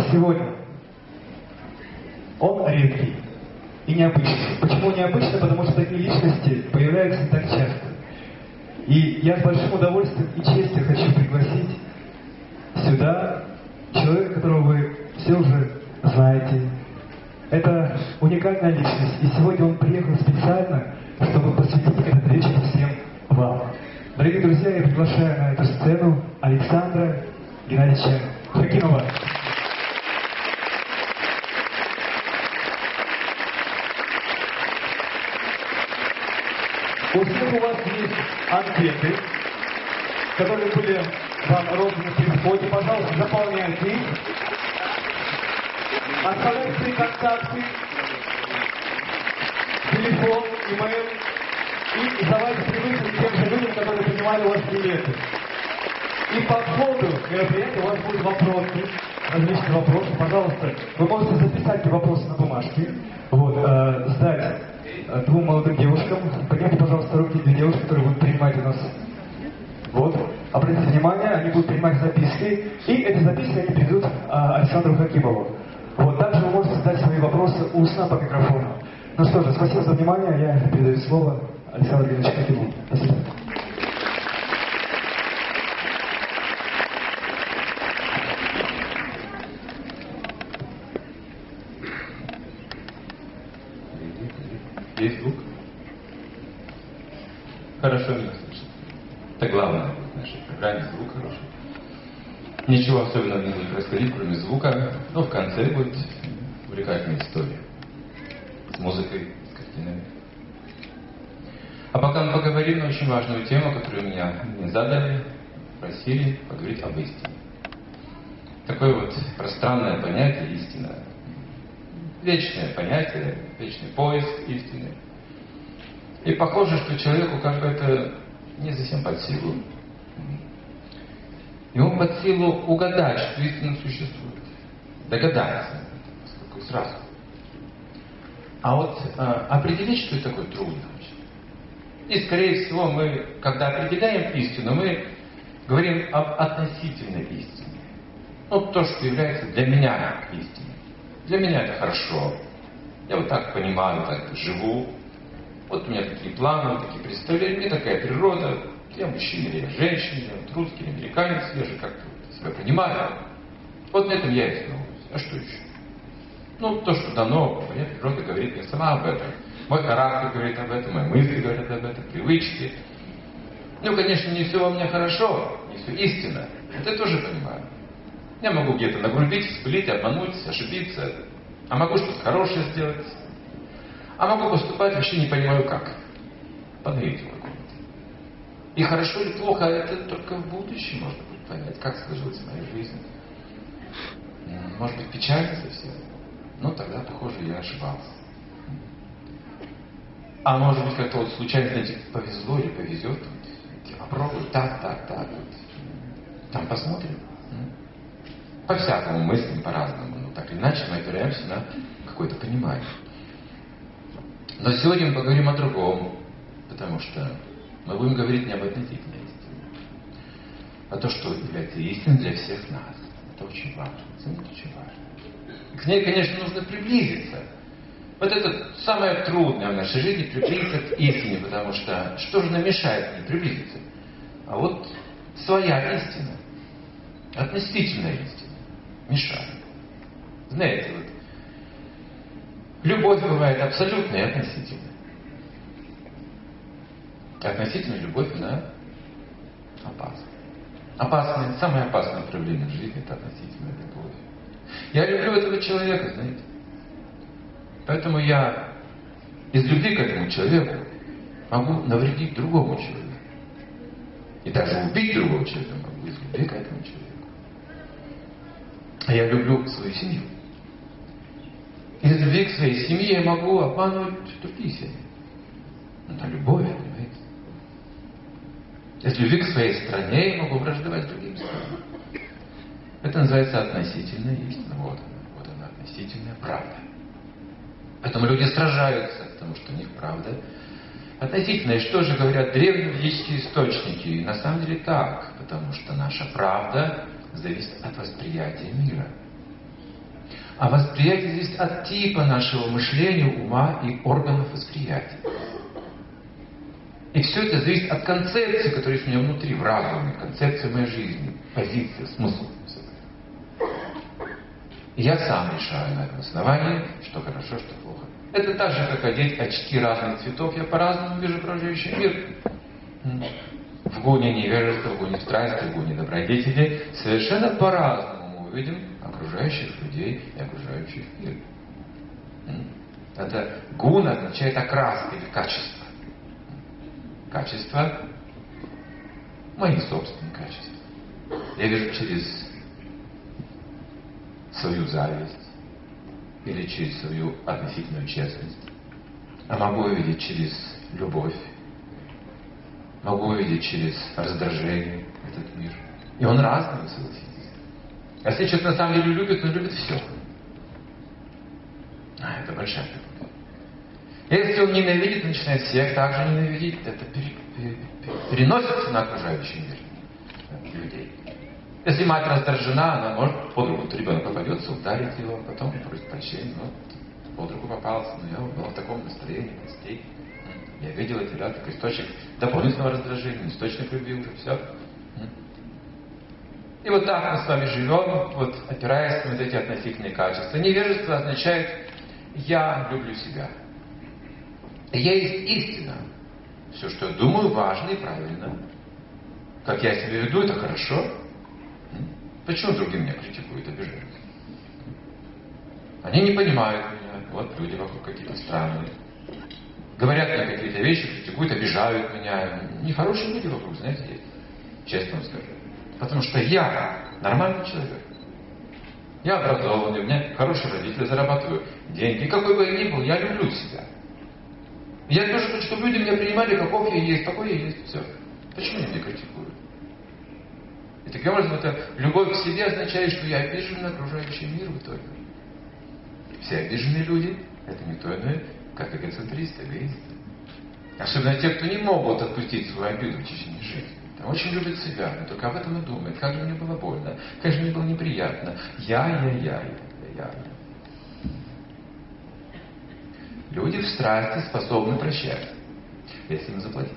сегодня, он редкий и необычный. Почему необычный? Потому что такие личности появляются не так часто. И я с большим удовольствием и честью хочу пригласить сюда человека, которого вы все уже знаете. Это уникальная личность, и сегодня он приехал специально, чтобы посвятить этот вечер всем вам. Дорогие друзья, я приглашаю на эту сцену Александра Геннадьевича Хакимова. У всех у вас есть анкеты, которые были вам розданы при входе. Пожалуйста, заполняйте их. Оставляйте свои контакты, телефон, имейл. И давайте привыкнем к тем же людям, которые принимали у вас билеты. И по ходу мероприятия у вас будут вопросы, различные вопросы. Пожалуйста, вы можете записать эти вопросы на бумажке. Вот, сдать двум молодым девушкам. Поднимите, пожалуйста, руки две девушки, которые будут принимать у нас. Вот. Обратите внимание, они будут принимать записки. И эти записки они перейдут Александру Хакимову. Вот. Также вы можете задать свои вопросы устно по микрофону. Ну что же, спасибо за внимание. Я передаю слово Александру Геннадьевичу Хакимову. Спасибо. Есть звук? Хорошо меня слышно. Это главное в нашей программе, звук хороший. Ничего особенного не будет происходить, кроме звука, но в конце будет увлекательная история. С музыкой, с картинами. А пока мы поговорим на очень важную тему, которую мне задали, просили поговорить об истине. Такое вот пространное понятие истина. Вечное понятие, вечный поиск истины. И похоже, что человеку как бы это не совсем под силу. Ему под силу угадать, что истина существует. Догадаться, поскольку сразу. А вот определить, что это такое, трудно очень. И, скорее всего, мы, когда определяем истину, мы говорим об относительной истине. Ну, то, что является для меня истиной. Для меня это хорошо. Я вот так понимаю, так живу. Вот у меня такие планы, вот такие представления. Мне такая природа. Я мужчина или я женщина, я вот русский или американец. Я же как-то себя понимаю. Вот на этом я и становлюсь. А что еще? Ну, то, что дано, моя природа говорит мне сама об этом. Мой характер говорит об этом, мои мысли говорят об этом, привычки. Ну, конечно, не все во мне хорошо, не все истина. Это я тоже понимаю. Я могу где-то нагрубить, вспылить, обмануть, ошибиться. А могу что-то хорошее сделать. А могу поступать, вообще не понимаю как. Подавить его какого-то. И хорошо или плохо, это только в будущем можно будет понять, как сложилась моя жизнь. Может быть, печально совсем. Но тогда, похоже, я ошибался. А может быть, как-то вот случайно, знаете, повезло или повезет. Попробую так. Вот. Там посмотрим. По-всякому мыслим, по-разному. Но так или иначе мы опираемся на какое-то понимание. Но сегодня мы поговорим о другом. Потому что мы будем говорить не об относительной истине. А то, что является истиной для всех нас. Это очень важно. Это очень важно. К ней, конечно, нужно приблизиться. Вот это самое трудное в нашей жизни — приблизиться к истине. Потому что же нам мешает к ней приблизиться? А вот своя истина. Относительная истина. Мешает. Знаете, вот любовь бывает абсолютной и относительной. Относительная любовь, она опасна. Опасное, самое опасное проявление в жизни — это относительная любовь. Я люблю этого человека, знаете. Поэтому я из любви к этому человеку могу навредить другому человеку. И даже убить другого человека могу из любви к этому человеку. А я люблю свою семью. Из любви к своей семье я могу обманывать другие семьи. Это любовь, понимаете? Из любви к своей стране я могу враждовать другим странам. Это называется относительная истина. Вот она, относительная правда. Поэтому люди сражаются, потому что у них правда относительно. И что же говорят древние ведические источники? И на самом деле так, потому что наша правда зависит от восприятия мира. А восприятие зависит от типа нашего мышления, ума и органов восприятия. И все это зависит от концепции, которая есть у меня внутри, в разуме, концепция моей жизни, позиция, смысл. И я сам решаю на этом основании, что хорошо, что плохо. Это так же, как одеть очки разных цветов. Я по-разному вижу окружающий мир. В гуне невежества, в гуне страсти, в гуне добродетели. Совершенно по-разному мы увидим окружающих людей и окружающий мир. Это гуна означает окраска или качество. Качество — мои собственные качества. Я вижу через свою зависть или через свою относительную честность. А могу увидеть через любовь. Могу увидеть через раздражение этот мир. И он разный, вы согласитесь. А если человек на самом деле любит, он любит все. Это большая любовь. Если он ненавидит, начинает всех также ненавидеть, это переносится на окружающий мир людей. Если мать раздражена, она может под руку, ребенок попадется, ударить его, а потом просит прощения, под руку попался, но я был в таком настроении, прости. Я видел эти ряд, как источник дополнительного раздражения, источник любви уже, все. И вот так мы с вами живем, вот опираясь на вот эти относительные качества. Невежество означает «я люблю себя». Я есть истина. Все, что я думаю, важно и правильно. Как я себя веду, это хорошо. Почему другие меня критикуют, обижают? Они не понимают меня. Вот люди вокруг какие-то странные. Говорят мне какие-то вещи, критикуют, обижают меня. Нехорошие люди вокруг, знаете, есть. Честно вам скажу. Потому что я нормальный человек. Я образованный, у меня хорошие родители, зарабатываю деньги. Какой бы я ни был, я люблю себя. Я тоже хочу, чтобы люди меня принимали, каков я есть, такой я есть, все. Почему они меня критикуют? И таким образом, эта любовь к себе означает, что я обижен на окружающий мир в итоге. Все обиженные люди — это никто иной, как эгоцентристы, эгоисты. Особенно те, кто не могут отпустить свою обиду в течение жизни. Очень любят себя, но только об этом и думают. Как же мне было больно, как же мне было неприятно. Я. Люди в страсти способны прощать, если им заплатить.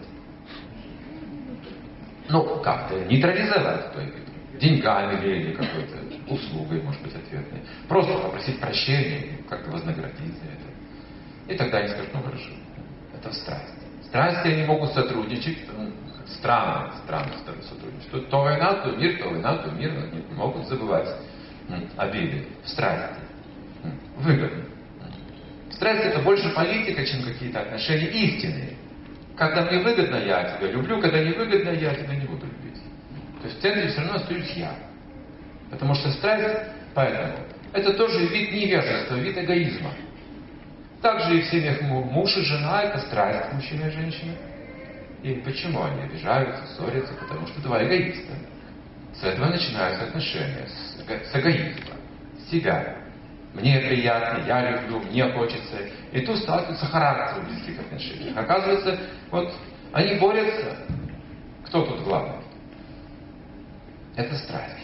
Ну, как-то нейтрализовать эту обиду. Деньгами или какой-то услугой, может быть, ответной. Просто попросить прощения, как-то вознаградить за это. И тогда они скажут, ну хорошо, это страсть. Страсти они могут сотрудничать, странно сотрудничать. То война, то мир, но не могут забывать обиды, страсти. Выгодно. Страсть — это больше политика, чем какие-то отношения истинные. Когда мне выгодно, я тебя люблю, когда не выгодно, я тебя не буду любить. То есть в центре все равно остаюсь я. Потому что страсть, поэтому, это тоже вид невежества, вид эгоизма. Также и в семьях муж и жена — это страсть мужчины и женщины. И почему они обижаются, ссорятся? Потому что два эгоиста. С этого начинаются отношения, с эгоизма, с себя. Мне приятно, я люблю, мне хочется. И тут сталкиваются характеры в близких отношениях. Оказывается, вот они борются. Кто тут главный? Это страсть.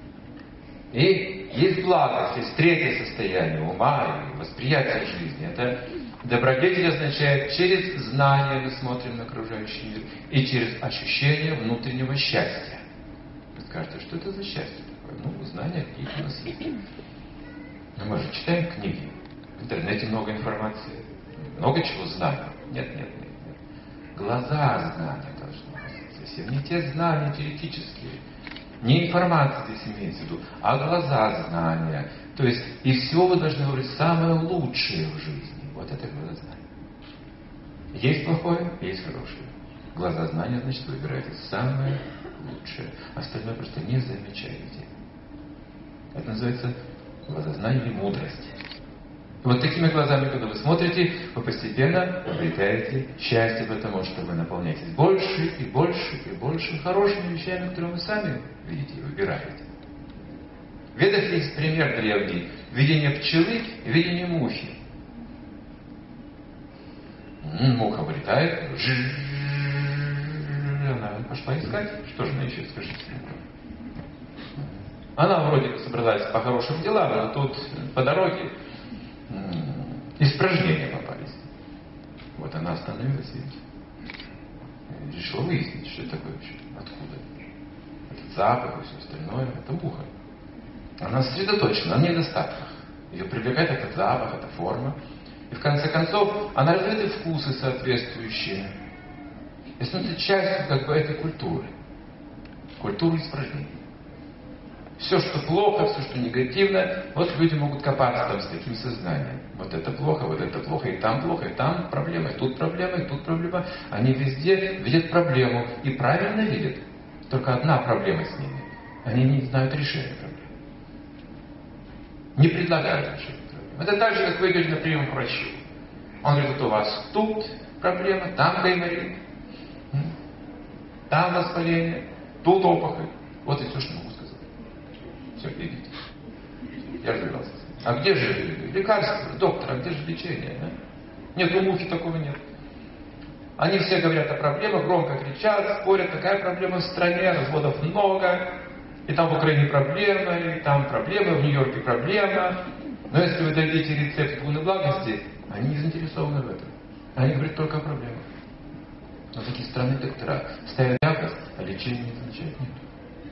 И есть благость, есть третье состояние ума и восприятия жизни. Это добродетель означает, через знание мы смотрим на окружающий мир и через ощущение внутреннего счастья. Вы скажете, что это за счастье такое? Ну, знания какие-то у нас есть. Но мы же читаем книги. В интернете много информации. Много чего знаем. Нет. Глаза знания должны быть. Совсем не те знания теоретические. Не информация здесь имеется в виду, а глаза знания. То есть из всего вы должны выбрать самое лучшее в жизни. Вот это глаза знания. Есть плохое, есть хорошее. Глаза знания, значит, вы выбираете самое лучшее. Остальное просто не замечаете. Это называется глаза знания или мудрость. И вот такими глазами, когда вы смотрите, вы постепенно обретаете счастье, потому что вы наполняетесь больше и больше хорошими вещами, которые вы сами видите и выбираете. В Ведах есть пример древний. Видение пчелы и видение мухи. Муха вылетает, она пошла искать. Что же она ищет, скажите? Она вроде бы собралась по хорошим делам, но тут по дороге испражнения попались. Вот она остановилась и решила выяснить, что это такое вообще, откуда. Этот запах и все остальное, это муха. Она сосредоточена на недостатках. Ее привлекает этот запах, эта форма. И в конце концов, она развивает вкусы соответствующие. И становится частью как бы этой культуры. Культуры испражнений. Все, что плохо, все, что негативно, вот люди могут копаться там с таким сознанием. Вот это плохо, и там проблема, и тут проблема, и тут проблема. Они везде видят проблему и правильно видят. Только одна проблема с ними. Они не знают решения проблемы. Не предлагают решение проблемы. Это так же, как вы идете на прием к врачу. Он говорит, вот у вас тут проблема, там гайморит, там воспаление, тут опухоль. Вот и все, что могу сказать. Все, идите. Я разбирался. А где же лекарства? Доктор, а где же лечение? Да? Нет, у мухи такого нет. Они все говорят о проблемах, громко кричат, спорят, какая проблема в стране, разводов много, и там в Украине проблема, и там проблема, в Нью-Йорке проблема. Но если вы дадите рецепт гуны благости, они не заинтересованы в этом. Они говорят только о проблемах. Но такие странные доктора ставят диагноз, а лечения не замечают, нет.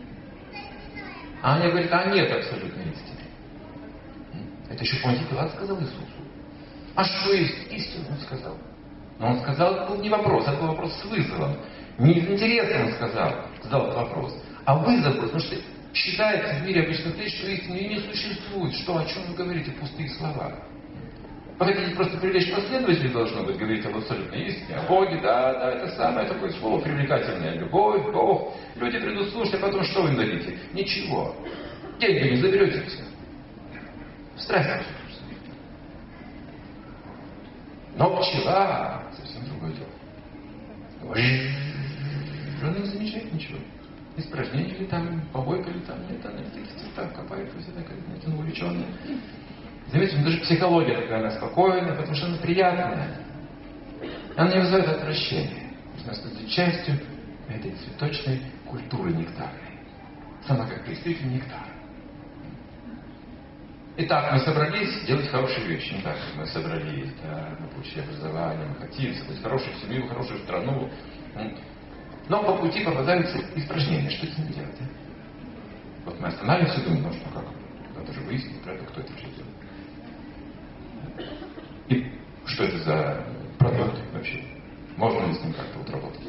А они говорят, а нет абсолютной истины. Это еще Понтий Пилат сказал Иисусу. А что есть истина, он сказал. Но он сказал, это был не вопрос, это был вопрос с вызовом. Не из интереса он задал этот вопрос, а вызов, потому что считается в мире обычных людей, что истины не существует. Что, о чем вы говорите, пустые слова. Вы хотите просто привлечь последователей, должно быть, говорить об абсолютной истине, о Боге, да, это самое такое слово привлекательное, любовь, Бог. Люди придут слушать, а потом что вы им дадите? Ничего. Деньги не заберете все. Страсть. Но пчела совсем другое дело. Она не замечает ничего. Испражнение ли там, побойка ли там, нет, она в таких цветах копает, все такая, она увлеченная. Заметьте, даже психология такая, она спокойная, потому что она приятная. Она не вызывает отвращения. Она становится частью этой цветочной культуры нектарной. Сама как представитель нектара. Итак, мы собрались делать хорошие вещи. Не так, как мы собрались, да, мы получили образование, мы хотим создать хорошую семью, хорошую страну. Но по пути попадаются испражнения. Что с ними делать? А? Вот мы останавливаемся и думаем, ну что, как? Надо же выяснить, правда, кто это все делает. И что это за продукт вообще? Можно ли с ним как-то вот работать?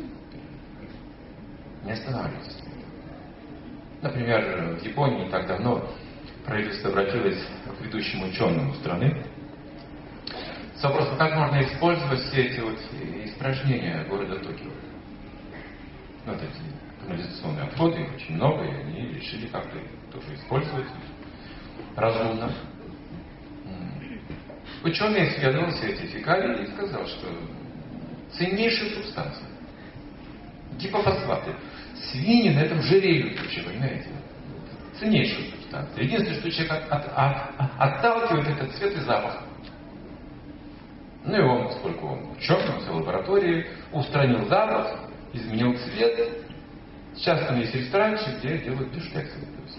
Не останавливайтесь. Например, в Японии не так давно правительство обратилось к ведущему ученому страны с вопросом, как можно использовать все эти вот испражнения города Токио. Вот эти канализационные отходы, их очень много, и они решили как-то тоже использовать разумно. Ученый исследовал все эти фекалии и сказал, что ценнейшая субстанция, гипофосфаты, свиньи на этом жиреют вообще, понимаете? Ценнейшая субстанция. Единственное, что человек отталкивает этот цвет и запах. Ну и он, поскольку он ученый, он в лаборатории, устранил запах, изменил цвет. Сейчас там есть ресторанчик, где делают бифштексы.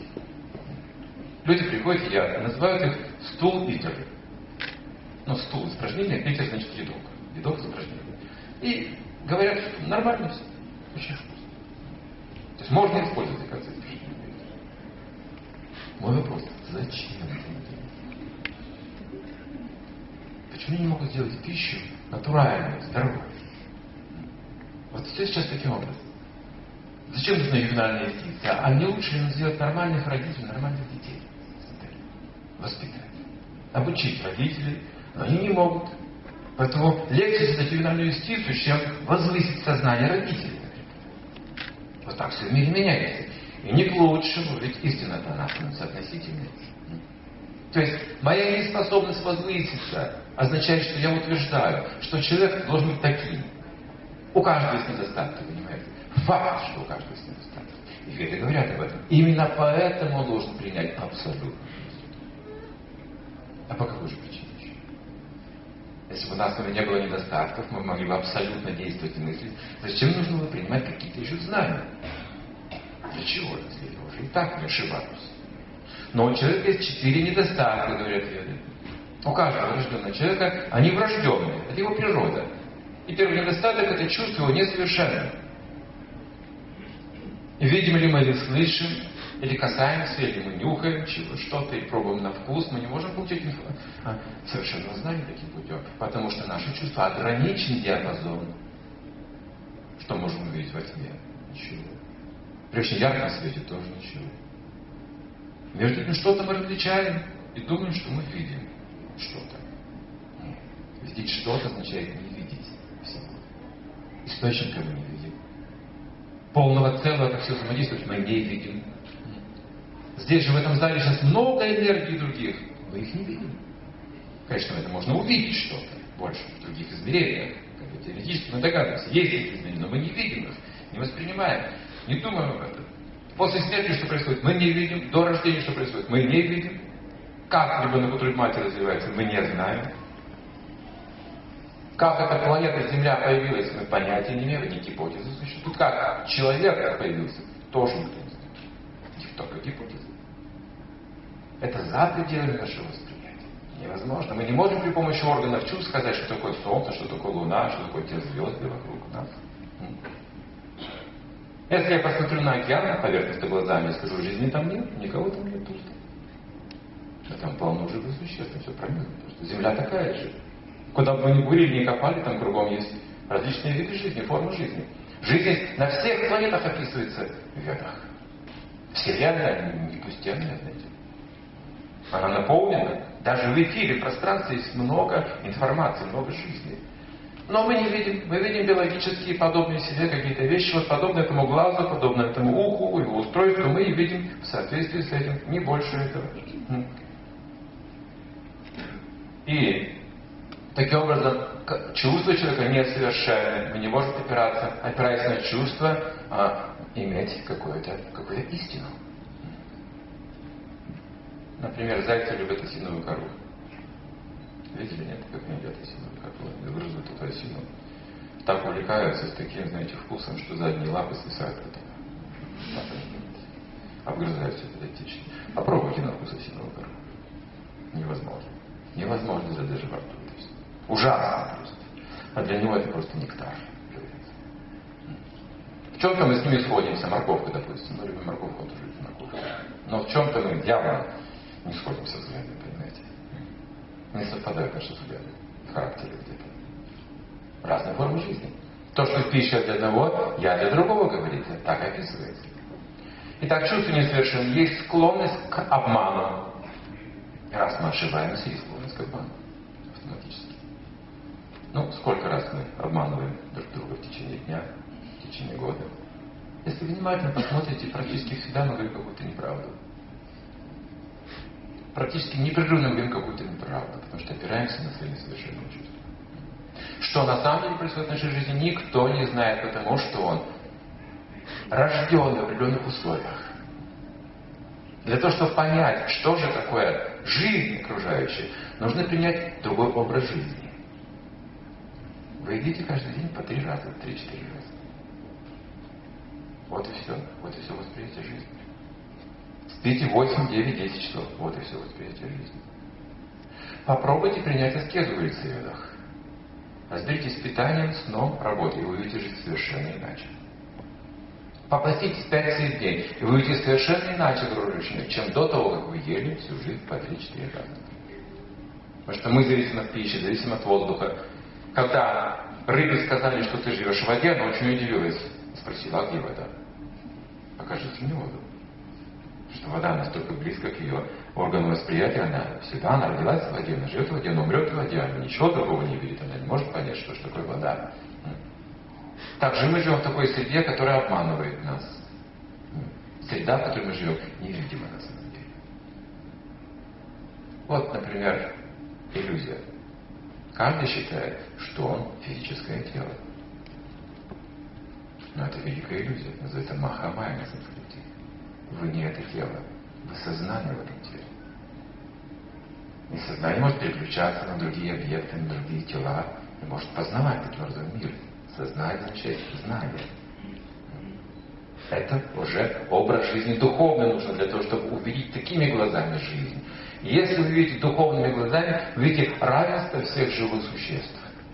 Люди приходят, едят, называют их стул-питеры. Ну, стул испражнение, питер значит едок. Едок испражнение. И говорят, что нормально все. Очень вкусно. То есть можно использовать, оказывается, испражнение. Мой вопрос, зачем это делать? Почему они не могут сделать пищу натуральную, здоровую? Вот все сейчас таким образом. Зачем нужна ювенальная юстиция? А не лучше ли сделать нормальных родителей, нормальных детей? Воспитать. Обучить родителей. Но они не могут. Поэтому легче создать ювенальную юстицию, чем возвысить сознание родителей. Вот так все в мире меняется. И не к лучшему, ведь истина-то она становится относительной. То есть моя неспособность возвыситься означает, что я утверждаю, что человек должен быть таким. У каждого есть недостатки, понимаете? Факт, что у каждого есть недостатки. И веды говорят об этом. Именно поэтому он должен принять абсолютно. А по какой же причине еще? Если бы у нас не было недостатков, мы могли бы абсолютно действовать и мыслить. Зачем нужно было принимать какие-то еще знания? Для чего это, если я уже и так не ошибаюсь? Но у человека есть 4 недостатка, говорят веды. У каждого рожденного человека они врожденные. Это его природа. И первый недостаток — это чувство его несовершенное. И видим ли мы, или слышим, или касаемся, или мы нюхаем что-то, и пробуем на вкус, мы не можем получить совершенного знания таким путем. Потому что наши чувства ограничен диапазон. Что можем увидеть во тьме? Ничего. При очень ярком свете тоже ничего. Между тем, что-то мы различаем и думаем, что мы видим что-то. Нет. Видеть что-то означает не видеть всего. Источника мы не видим. Полного целого, как все взаимодействует, мы не видим. Здесь же в этом зале сейчас много энергий других. Мы их не видим. Конечно, это можно увидеть что-то больше в других измерениях. Теоретически мы догадываемся, есть эти измерения, но мы не видим их, не воспринимаем, не думаем об этом. После смерти что происходит, мы не видим. До рождения что происходит, мы не видим. Как ребенок внутри матери развивается, мы не знаем. Как эта планета Земля появилась, мы понятия не имеем, ни гипотезы существуют. Как человек появился, тоже никто не знает. Только гипотезы. Это за пределами нашего восприятия. Невозможно. Мы не можем при помощи органов чувств сказать, что такое Солнце, что такое Луна, что такое те звезды вокруг нас. Если я посмотрю на океан, на поверхность глазами, и скажу, жизни там нет, никого там нет пусто. А там полно живых существ, все пронизано. Земля такая же. Куда бы мы ни бурили, ни копали, там кругом есть различные виды жизни, формы жизни. Жизнь на всех планетах описывается в ведах. Вселенная не пустенная, знаете. Она наполнена. Даже в эфире, в пространстве есть много информации, много жизни. Но мы не видим. Мы видим биологические, подобные себе какие-то вещи, вот подобные этому глазу, подобные этому уху, его устройству, мы и видим в соответствии с этим, не больше этого. И таким образом, чувство человека несовершенны. Мы не можем опираясь на чувства, иметь какую-то истину. Например, зайцы любят осиновую кору. Видели, нет? Как они едят осиновую кору? Грызут эту осину. Так увлекаются с таким, знаете, вкусом, что задние лапы свисают потом. Обгрызаются педатично. Попробуйте на вкус осиновую кору. Невозможно. Невозможно даже во рту. Ужасно просто. А для него это просто нектар. В чем-то мы с ними сходимся. Морковка, допустим. Мы любим морковку, он тоже любит морковку. Но в чем-то мы явно не сходимся взглядами, понимаете? Не совпадают наши взгляды в характере где-то. Разные формы жизни. То, что пища для одного, я для другого, говорится. Так описывается. Итак, чувство несовершенное. Есть склонность к обману. Раз мы ошибаемся, есть склонность к обману. Автоматически. Ну, сколько раз мы обманываем друг друга в течение дня, в течение года. Если вы внимательно посмотрите, практически всегда мы говорим какую-то неправду. Практически непрерывно говорим какую-то неправду, потому что опираемся на свои несовершенные чувства. Что на самом деле происходит в нашей жизни, никто не знает, потому что он рожден в определенных условиях. Для того, чтобы понять, что же такое жизнь окружающая, нужно принять другой образ жизни. Вы едите каждый день по 3 раза, 3-4 раза. Вот и все. Вот и все восприятие жизни. Спите 8, 9, 10 часов. Вот и все восприятие жизни. Попробуйте принять аскезу, говорится в ведах. Разберитесь с питанием, сном, работой, и вы увидите жизнь совершенно иначе. Попаститесь 5-7 дней, и вы увидите совершенно иначе окружающих, чем до того, как вы ели всю жизнь по 3-4 раза. Потому что мы зависим от пищи, зависим от воздуха. Когда рыбе сказали, что ты живешь в воде, она очень удивилась. Спросила, а где вода? Покажите мне воду. Потому что вода настолько близко к ее органу восприятия, она всегда, она родилась в воде, она живет в воде, она умрет в воде, она ничего другого не видит, она не может понять, что же такое вода. Также мы живем в такой среде, которая обманывает нас. Среда, в которой мы живем, невидима на самом деле. Вот, например, иллюзия. Каждый считает, что он физическое тело. Но это великая иллюзия. Называется Махамая на санскрите. Вы не это тело. Вы сознание в этом теле. И сознание может переключаться на другие объекты, на другие тела. И может познавать таким образом мир. Сознание означает знание. Это уже образ жизни духовный нужен для того, чтобы увидеть такими глазами жизнь. И если вы видите духовными глазами, вы видите равенство всех живых существ.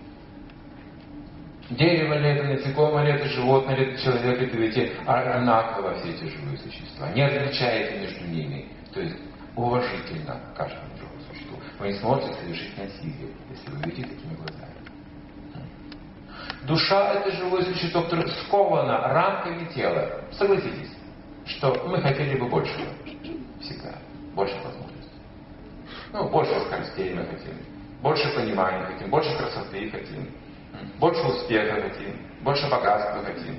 Дерево ли это, насекомое ли это, животное ли это, человек ли это, видите, одинаково все эти живые существа. Не различаете между ними. То есть уважительно каждому живому существу. Вы не сможете совершить насилие, если вы видите такими глазами. Душа — это живое существо, которое сковано рамками тела. Согласитесь, что мы хотели бы большего. Всегда. Больше возможностей. Больше скоростей мы хотим. Больше понимания хотим. Больше красоты хотим. Больше успеха хотим. Больше богатства хотим.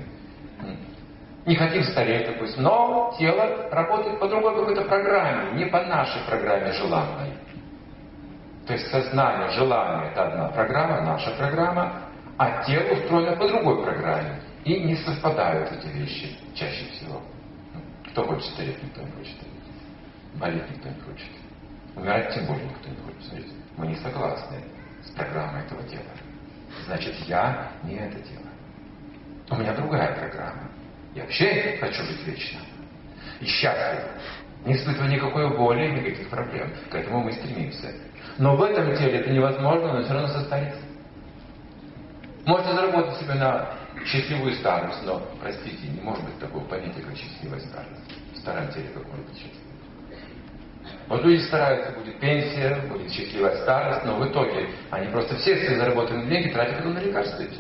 Не хотим стареть, допустим. Но тело работает по другой какой-то программе. Не по нашей программе желанной. То есть сознание, желание — это одна программа, наша программа. А тело устроено по другой программе. И не совпадают эти вещи чаще всего. Кто хочет стареть, никто не хочет стареть. Болеть никто не хочет. Умирать тем более никто не хочет. Смотрите, мы не согласны с программой этого тела. Значит, я не это тело. У меня другая программа. Я вообще хочу жить вечно. И счастлив. Не испытывая никакой боли и никаких проблем. К этому мы стремимся. Но в этом теле это невозможно, но все равно состоится. Можете заработать себе на счастливую старость, но, простите, не может быть такого понятия, как счастливая старость. В старом теле как может быть счастливая. Вот люди стараются, будет пенсия, будет счастливая старость, но в итоге они просто все свои заработанные деньги тратят на лекарства и все.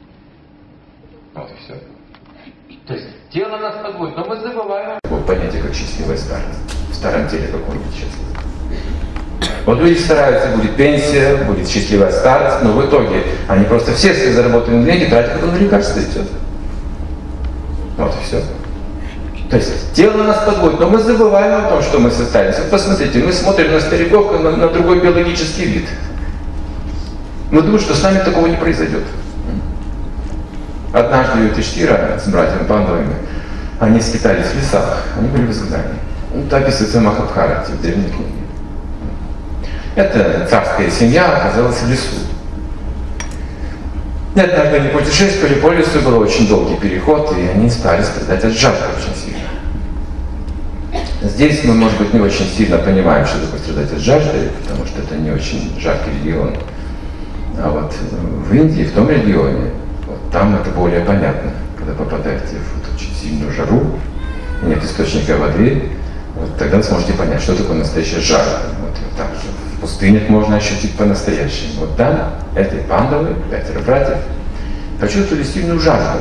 Вот и все. То есть тело нас подводит, но мы забываем такое понятие, как счастливая старость. В старом теле как может быть счастливая. Вот люди стараются, будет пенсия, будет счастливая старость, но в итоге они просто все свои заработанные деньги тратят на лекарства и все. Вот и все. То есть тело нас подводит, но мы забываем о том, что мы состоялись. Вот посмотрите, мы смотрим на стариков, на другой биологический вид. Мы думаем, что с нами такого не произойдет. Однажды Юдхиштира с братьями Пандавами, они скитались в лесах, они были в изгнании. Это описывается в Махабхарате, в древней книге. Эта царская семья оказалась в лесу. И однажды они путешествовали по лесу, был очень долгий переход, и они стали страдать от жажды очень сильно. Здесь мы, может быть, не очень сильно понимаем, что такое страдать от жажды, потому что это не очень жаркий регион. А вот в Индии, в том регионе, вот там это более понятно. Когда попадаете в вот очень сильную жару, нет источника воды, вот тогда вы сможете понять, что такое настоящая жара. Вот там же в пустынях можно ощутить по-настоящему. Вот там эти пандавы, 5 братьев, почувствовали сильную жажду.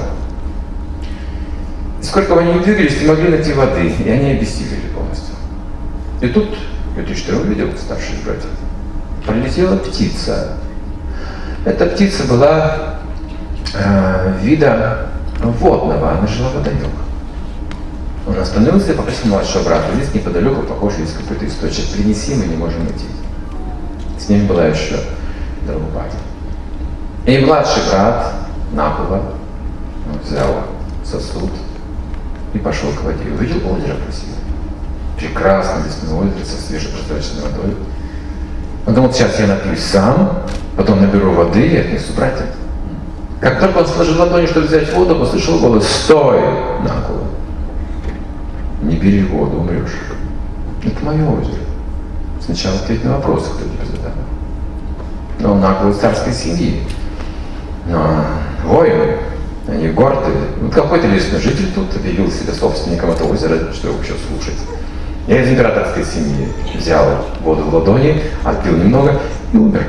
И сколько бы они ни двигались, не могли найти воды, и они обессилели полностью. И тут Юдхиштира увидел, старший братьев, прилетела птица. Эта птица была вида водного, она жила в водоемах. Он остановился и попросил младшего брата. Здесь неподалеку, похоже, есть какой-то источник. Принеси, мы не можем идти. С ним была еще Драбхупади. И младший брат Накула взял сосуд и пошел к воде. Увидел озеро красивое. Прекрасное лесное озеро со свежепрозрачной водой. Он думал, сейчас я напьюсь сам, потом наберу воды и отнесу братьям. Как только он сложил ладони, чтобы взять воду, услышал голос: «Стой, Накула! Не бери воду, умрешь. Это мое озеро. Сначала ответь на вопросы, кто тебе задал». Но он Накула из царской семьи. Но воины, они гордые. Вот какой-то лесной житель тут объявил себя собственником этого озера, что его еще слушать. Я из императорской семьи взял воду в ладони, отпил немного и умер.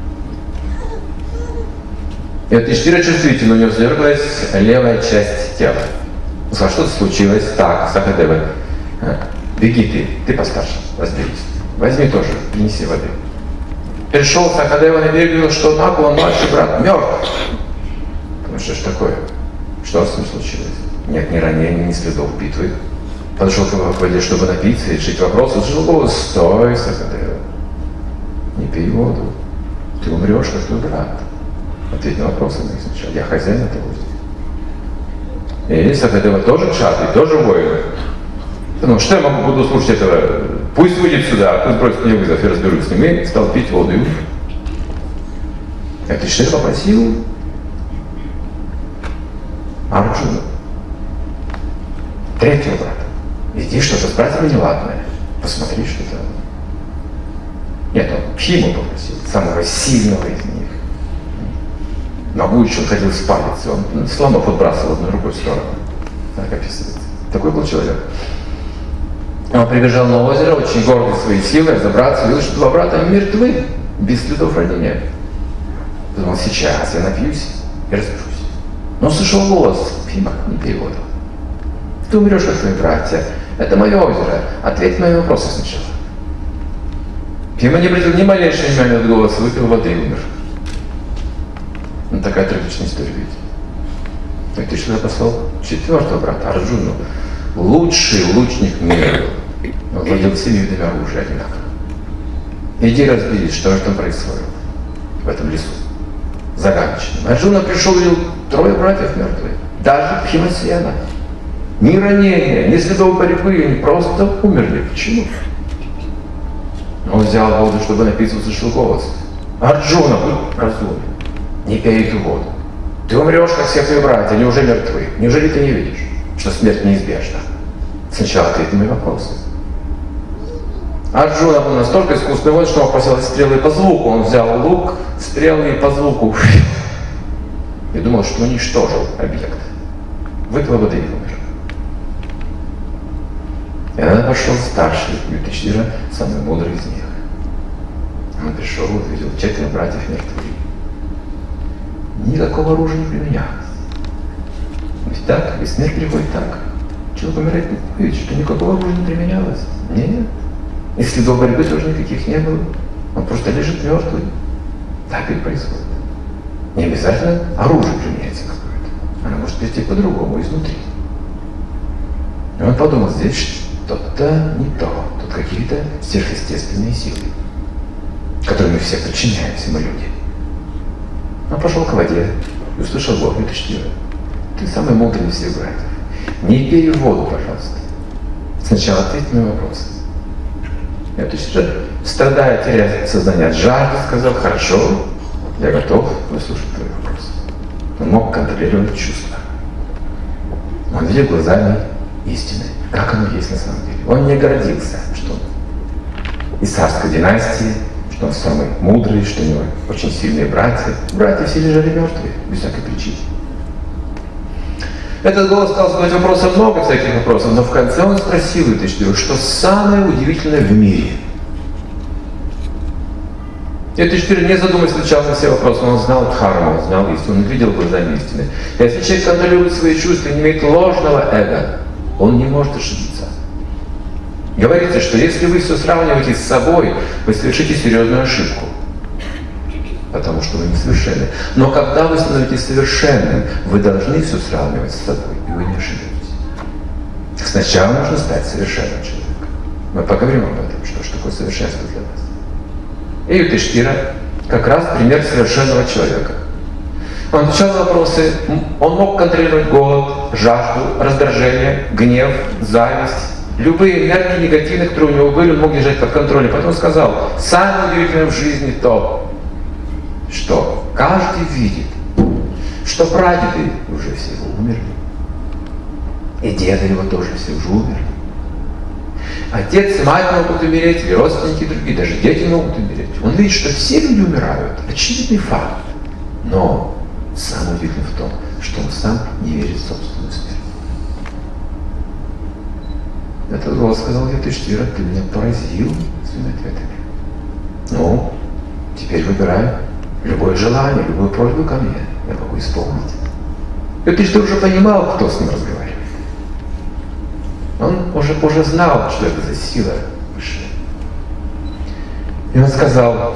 И вот Юдхиштира чувствительно, у него сдергалась левая часть тела. Он сказал: что-то случилось. Так, Сахадева, беги ты постарше, разберись. Возьми тоже, принеси воды. Пришел Сахадева на берег и говорил, что Накула, младший брат, мертв. Ну что ж такое? Что с ним случилось? Нет ни ранений, ни следов битвы. Подошел к воде, чтобы напиться и решить вопрос. Услышал голос: «Стой, Сахадева, не пей воду. Ты умрешь, как твой брат. Ответь на вопросы мои сначала. Я хозяин этого озера». И Сахадева тоже кшатрий, тоже воин. Ну, что я буду слушать этого? Пусть выйдет сюда, пусть бросит мне вызов, я разберусь с ним. И стал пить воду и умер. Юдхиштира попросил Арджуну. третьего брата. Иди, что-то с братьями неладное. Посмотри, что там. Нет, он Пхиму попросил, самого сильного из них. Могучий, он ходил с палицей, он слонов отбрасывал одной рукой в сторону. Так описывается. Такой был человек. Он прибежал на озеро, очень гордый своей силой, разобраться, видел, что два брата мертвы, без следов ранения. Думал, сейчас я напьюсь и разберусь. Но услышал голос, Пхима, не перевода. Ты умрешь, как твои братья. Это мое озеро. Ответь на мои вопросы сначала. Пхима не обратил ни малейшего внимания на этот голос, выпил воды и умер. Ну, такая трагичная история, видите. И ты что послал четвертого брата, Арджуну. Лучший лучник мира был. Он владел всеми видами оружия одинаково. Иди разберись, что же там происходит в этом лесу. Загадочным. Арджуна пришел и видел 3 братьев мертвые. Даже Бхимасена. Ни ранения, ни следов борьбы, они просто умерли. Почему? Он взял воду, чтобы напиться, услышал голос. Арджуна, будь разумен. Не пей эту воду. Ты умрешь, как все твои братья, они уже мертвы. Неужели ты не видишь, что смерть неизбежна? Сначала ответь на мои вопросы. Арджуна был настолько искусный воин, что он посылал стрелы по звуку. Он взял лук, стрелы и по звуку. И думал, что уничтожил объект. Выпил воды и умер. И тогда пошел старший Юдхиштхира, самый мудрый из них. Он пришел и увидел 4 братьев мертвы. Никакого оружия не применялось. Ведь так, и смерть приходит так. Человек умирает, видит, что никакого оружия не применялось. Нет. И следов борьбы тоже никаких не было. Он просто лежит мертвый. Так и происходит. Не обязательно оружие применяется какое-то. Оно может прийти по-другому, изнутри. И он подумал, здесь что-то не то. Тут какие-то сверхъестественные силы, которым мы все подчиняемся, мы люди. Он пошел к воде и услышал голос Юдхиштхира. Ты самый мудрый из всех братьев. Не пей воду, пожалуйста. Сначала ответь на вопрос. Юдхиштхира, страдая, теряя сознание от жажды, сказал, хорошо, я готов выслушать твой вопрос. Он мог контролировать чувства. Он видел глазами истины, как оно есть на самом деле. Он не гордился, что он из царской династии, что он самый мудрый, что у него очень сильные братья. Братья все лежали мертвые, без всякой причины. Этот голос стал задавать вопросов, много всяких вопросов, но в конце он спросил Юдхиштхиру, что самое удивительное в мире. Юдхиштхира, не задумываясь, отвечал на все вопросы, он знал дхарму, он знал истину, он видел глазами истины. Если человек контролирует свои чувства и не имеет ложного эго, он не может ошибиться. Говорится, что если вы все сравниваете с собой, вы совершите серьезную ошибку. Потому что вы несовершенны. Но когда вы становитесь совершенным, вы должны все сравнивать с собой, и вы не ошибетесь. Сначала нужно стать совершенным человеком. Мы поговорим об этом, что же такое совершенство для вас. И Юдхиштхира как раз пример совершенного человека. Он отвечал на вопросы, он мог контролировать голод, жажду, раздражение, гнев, зависть. Любые энергии негативных, которые у него были, он мог держать под контролем. Потом сказал, самое удивительное в жизни то, что каждый видит, что прадеды уже все умерли, и деды его тоже все уже умерли. Отец и мать могут умереть, или родственники другие, даже дети могут умереть. Он видит, что все люди умирают. Очевидный факт. Но самое удивительное в том, что он сам не верит в собственную смерть. Этот голос сказал, Юдхиштхира, ты меня поразил своими ответами. Ну, теперь выбирай любое желание, любую просьбу ко мне. Я могу исполнить. Юдхиштхира уже понимал, кто с ним разговаривает. Он уже знал, что это за сила высшая. И он сказал,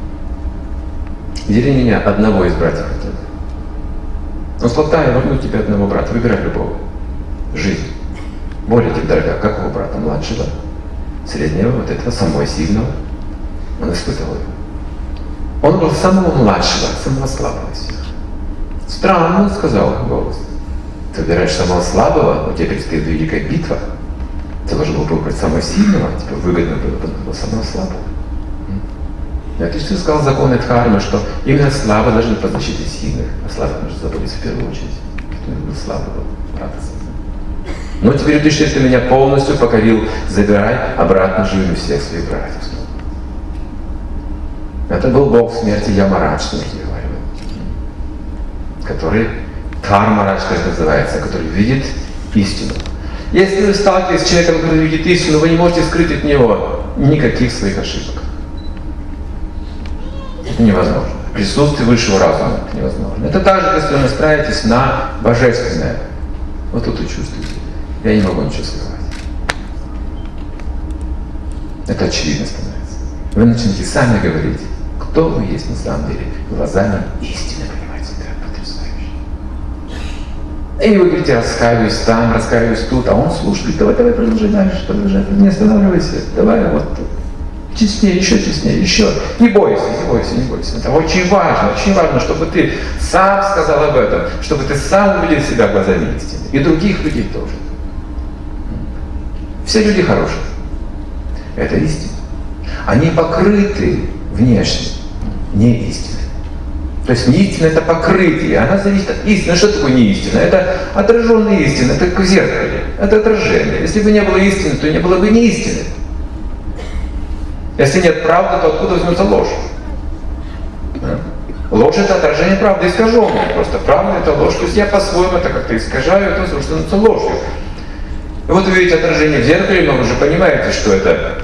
дели меня одного из братьев хотя бы. Он сказал, да, я верну тебе одного брата, выбирай любого. Жизнь. Более тебе дорога, какого брата? Младшего, среднего, вот этого, самого сильного. Он испытывал его. Он был самого младшего, самого слабого из всех. Странно, сказал голос. Ты выбираешь самого слабого, у тебя предстоит великая битва. Ты должен был выбрать самого сильного, тебе выгодно было бы самого слабого. Я точно сказал законы дхармы, что именно слабые должны под защитой сильных, а слабых нужно заботиться в первую очередь. Кто был слабый, был брат. Но теперь Юдхиштхир, ты меня полностью покорил, забирай обратно живыми всех своих братьев. Это был бог смерти Ямарадж, который Дхармарадж, как называется, который видит истину. Если вы сталкиваетесь с человеком, который видит истину, вы не можете скрыть от него никаких своих ошибок. Это невозможно. В присутствии высшего разума это невозможно. Это так же, если вы настраиваетесь на божественное. Вот тут вы чувствуете. Я не могу ничего скрывать. Это очевидно становится. Вы начнете сами говорить, кто вы есть на самом деле, глазами истины, понимаете, это потрясающе. И вы говорите, раскаиваюсь там, раскаиваюсь тут, а он слушает, давай, продолжай дальше, продолжай, не останавливайся, давай, вот, честнее, еще. Не бойся. Это очень важно, чтобы ты сам сказал об этом, чтобы ты сам увидел себя глазами истины. И других людей тоже. Все люди хорошие. Это истина. Они покрыты внешне, не истиной. То есть не истина — это покрытие, она зависит от истины. Что такое не истина? Это отраженная истина, это как в зеркале, это отражение. Если бы не было истины, то не было бы не истины. Если нет правды, то откуда возьмется ложь? Ложь — это отражение правды, искаженное просто. Правда — это ложь. То есть я по-своему это как-то искажаю, это становится ложью. И вот вы видите отражение в зеркале, но вы же понимаете, что это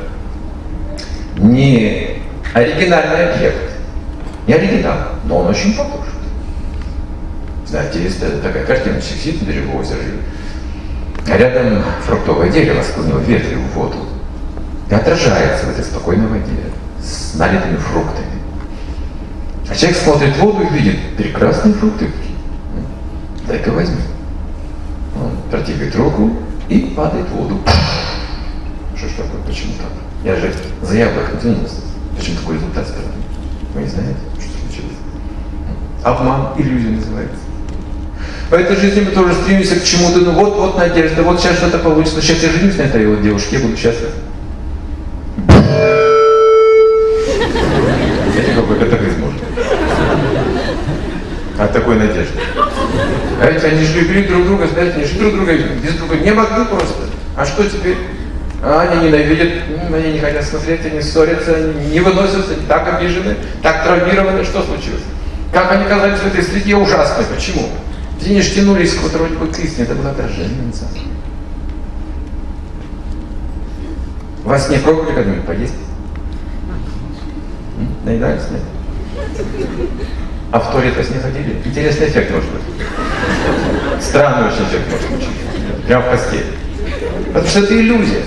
не оригинальный объект. Не оригинал, но он очень похож. Знаете, есть такая картина, сидит на берегу озера, а рядом фруктовое дерево склонило ветви в воду и отражается в этой спокойной воде с налитыми фруктами. А человек смотрит в воду и видит прекрасные фрукты. Дай-ка возьми. Он протягивает руку и падает в воду. Что ж такое? Почему так? Я же за яблоком тянулся. Почему такой результат странный? Вы не знаете, что случилось? Обман, иллюзия называется. В этой жизни мы тоже стремимся к чему-то. Ну вот надежда, вот сейчас что-то получится. Сейчас я женюсь на этой вот девушке, я буду счастлив. Это какой катаклизм может. От такой надежды. А ведь они же любили друг друга, знаете, они же друг друга без друга не могли просто. А что теперь? Они ненавидят, они не хотят смотреть, они ссорятся, они не выносятся, они так обижены, так травмированы. Что случилось? Как они оказались в этой среде ужасной? Почему? Ведь они же тянулись к вроде бы к истине, это было отражение на самом деле. Вас не пробовали когда-нибудь поесть? Наедались, нет? А в туалет во сне ходили? Интересный эффект может быть. Странный очень эффект может быть. Прямо в постели. Потому что это иллюзия.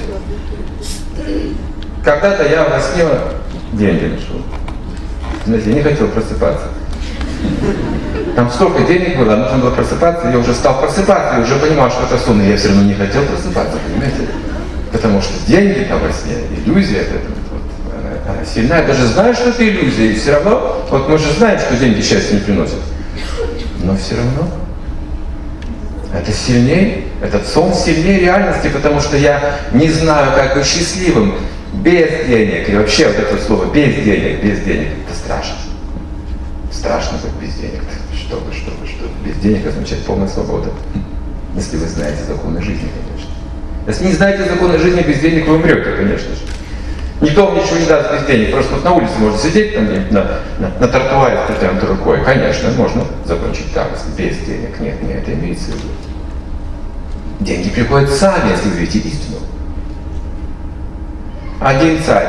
Когда-то я во сне деньги нашел. Знаете, я не хотел просыпаться. Там столько денег было, нужно было просыпаться, я уже стал просыпаться, и уже понимал, что это сон, и я все равно не хотел просыпаться, понимаете? Потому что деньги там во сне, иллюзия, она сильная. Я даже знаю, что это иллюзия, и все равно, вот мы же знаем, что деньги счастья не приносят. Но все равно это сильнее, этот сон сильнее реальности, потому что я не знаю, как быть счастливым без денег. И вообще вот это слово без денег, это страшно. Страшно быть без денег. Что вы. Без денег означает полная свобода. Если вы знаете законы жизни, конечно. Если не знаете законы жизни, без денег вы умрете, конечно же. Никто вам ничего не даст без денег. Просто вот на улице можно сидеть там на тротуаре с протянутой рукой. Конечно, можно закончить так, если без денег. Нет, это имеется в виду. Деньги приходят сами, если вы видите истину. Один царь.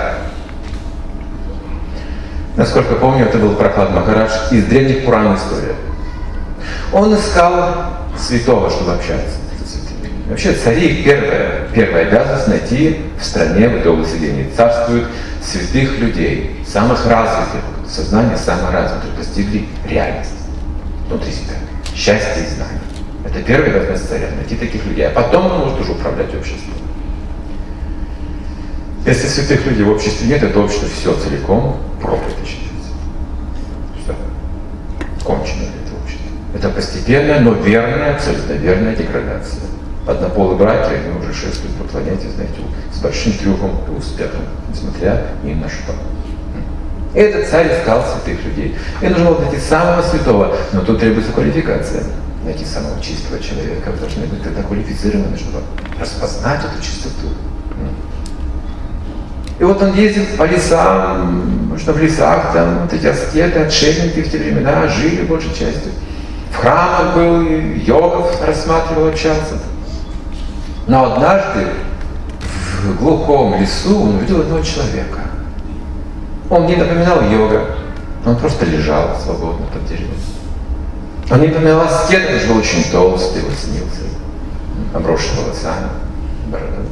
Насколько помню, это был Прохлад Махарадж из древних Пуран история. Он искал святого, чтобы общаться с святыми. Вообще цари, первая обязанность найти в стране, в этой области, где они царствуют, святых людей, самых развитых, сознание самое развитое, достигли реальности внутри себя, счастья и знаний. Это первая обязанность царя, найти таких людей, а потом он может уже управлять обществом. Если святых людей в обществе нет, это общество все целиком проклято считается. Все. Кончено это общество. Это постепенная, но верная, абсолютно верная деградация. Однополые браки, они уже шествуют по планете, знаете, с большим трюком и успехом, несмотря ни на что. И этот царь искал святых людей. И нужно было найти самого святого, но тут требуется квалификация. найти самого чистого человека, вы должны быть тогда квалифицированы, чтобы распознать эту чистоту. И вот он ездит по лесам, потому что в лесах там вот эти аскеты, отшельники в те времена жили большей частью. В храмах был, йогов рассматривал, общался. Но однажды в глухом лесу он увидел одного человека. Он не напоминал йога, он просто лежал свободно под деревом. Он не напоминал аскета, потому что был очень толстый, снился, обросший волосами, бородой.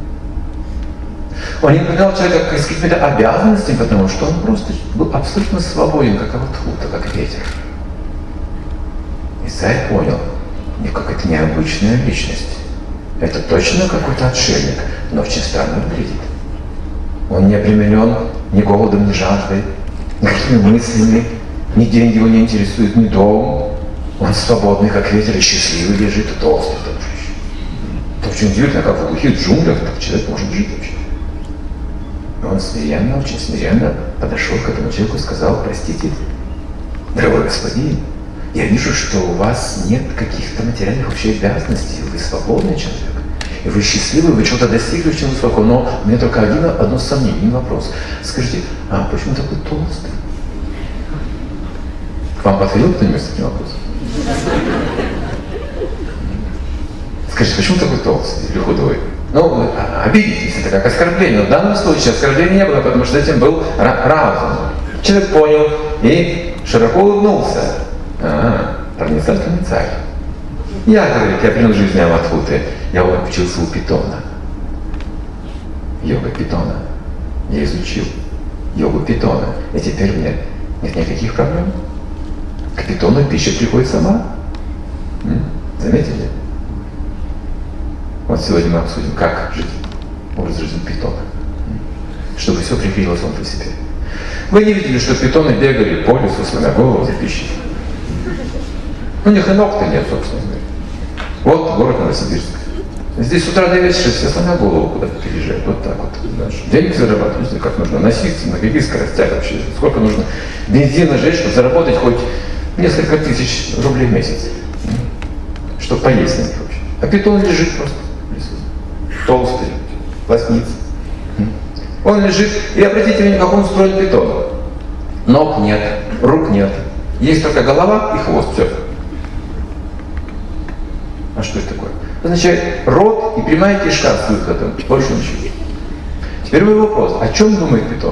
Он не напоминал человека с какими-то обязанностями, потому что он просто был абсолютно свободен, как аватхута, как ветер. И царь понял, это необычная личность. Это точно какой-то отшельник, но очень странно выглядит. Он не обременен ни голодом, ни жаждой, никакими мыслями, ни деньги его не интересуют, ни дом. Он свободный, как ветер, и счастливый лежит, и толстый тоже. Это очень удивительно, как в глухих джунглях так человек может жить вообще. И он смиренно, очень смиренно подошел к этому человеку и сказал: простите, дорогой господин, я вижу, что у вас нет каких-то материальных вообще обязанностей, вы свободный человек, и вы счастливый, вы чего-то достигли очень высоко, но у меня только одно сомнение, один вопрос. Скажите, а почему такой толстый? К вам подходил кто-нибудь с этим вопросом? Скажите, почему такой толстый или худой? Ну, обидитесь, это как оскорбление. Но в данном случае оскорбления не было, потому что этим был разум. Человек понял и широко улыбнулся. Парницарственный царь. Я, говорит, я принял жизнь аватхуты. Я учился у Питона. Йога Питона. Я изучил йогу Питона. И теперь мне нет никаких проблем. К Питону пища приходит сама. Заметили? Вот сегодня мы обсудим, как жить образ жизни Питона. Чтобы все приходило само по себе. Вы не видели, что питоны бегали по лесу, сломя голову за пищей? У них и ног-то нет, собственно говоря. Вот город Новосибирск. Здесь с утра до вечера все сломя голову куда-то переезжают. Вот так вот. Знаешь. Деньги зарабатывать, как нужно носиться, на каких скоростях вообще. Сколько нужно бензина жечь, чтобы заработать хоть несколько тысяч рублей в месяц. Чтобы поесть на них вообще. А питон лежит просто в лесу. Толстый, лоснится. Он лежит, и обратите внимание, как он устроен питон. Ног нет, рук нет. Есть только голова и хвост, все. А что это такое? Это означает рот и прямая кишка с выходом. Больше ничего. Теперь мой вопрос. О чем думает питон?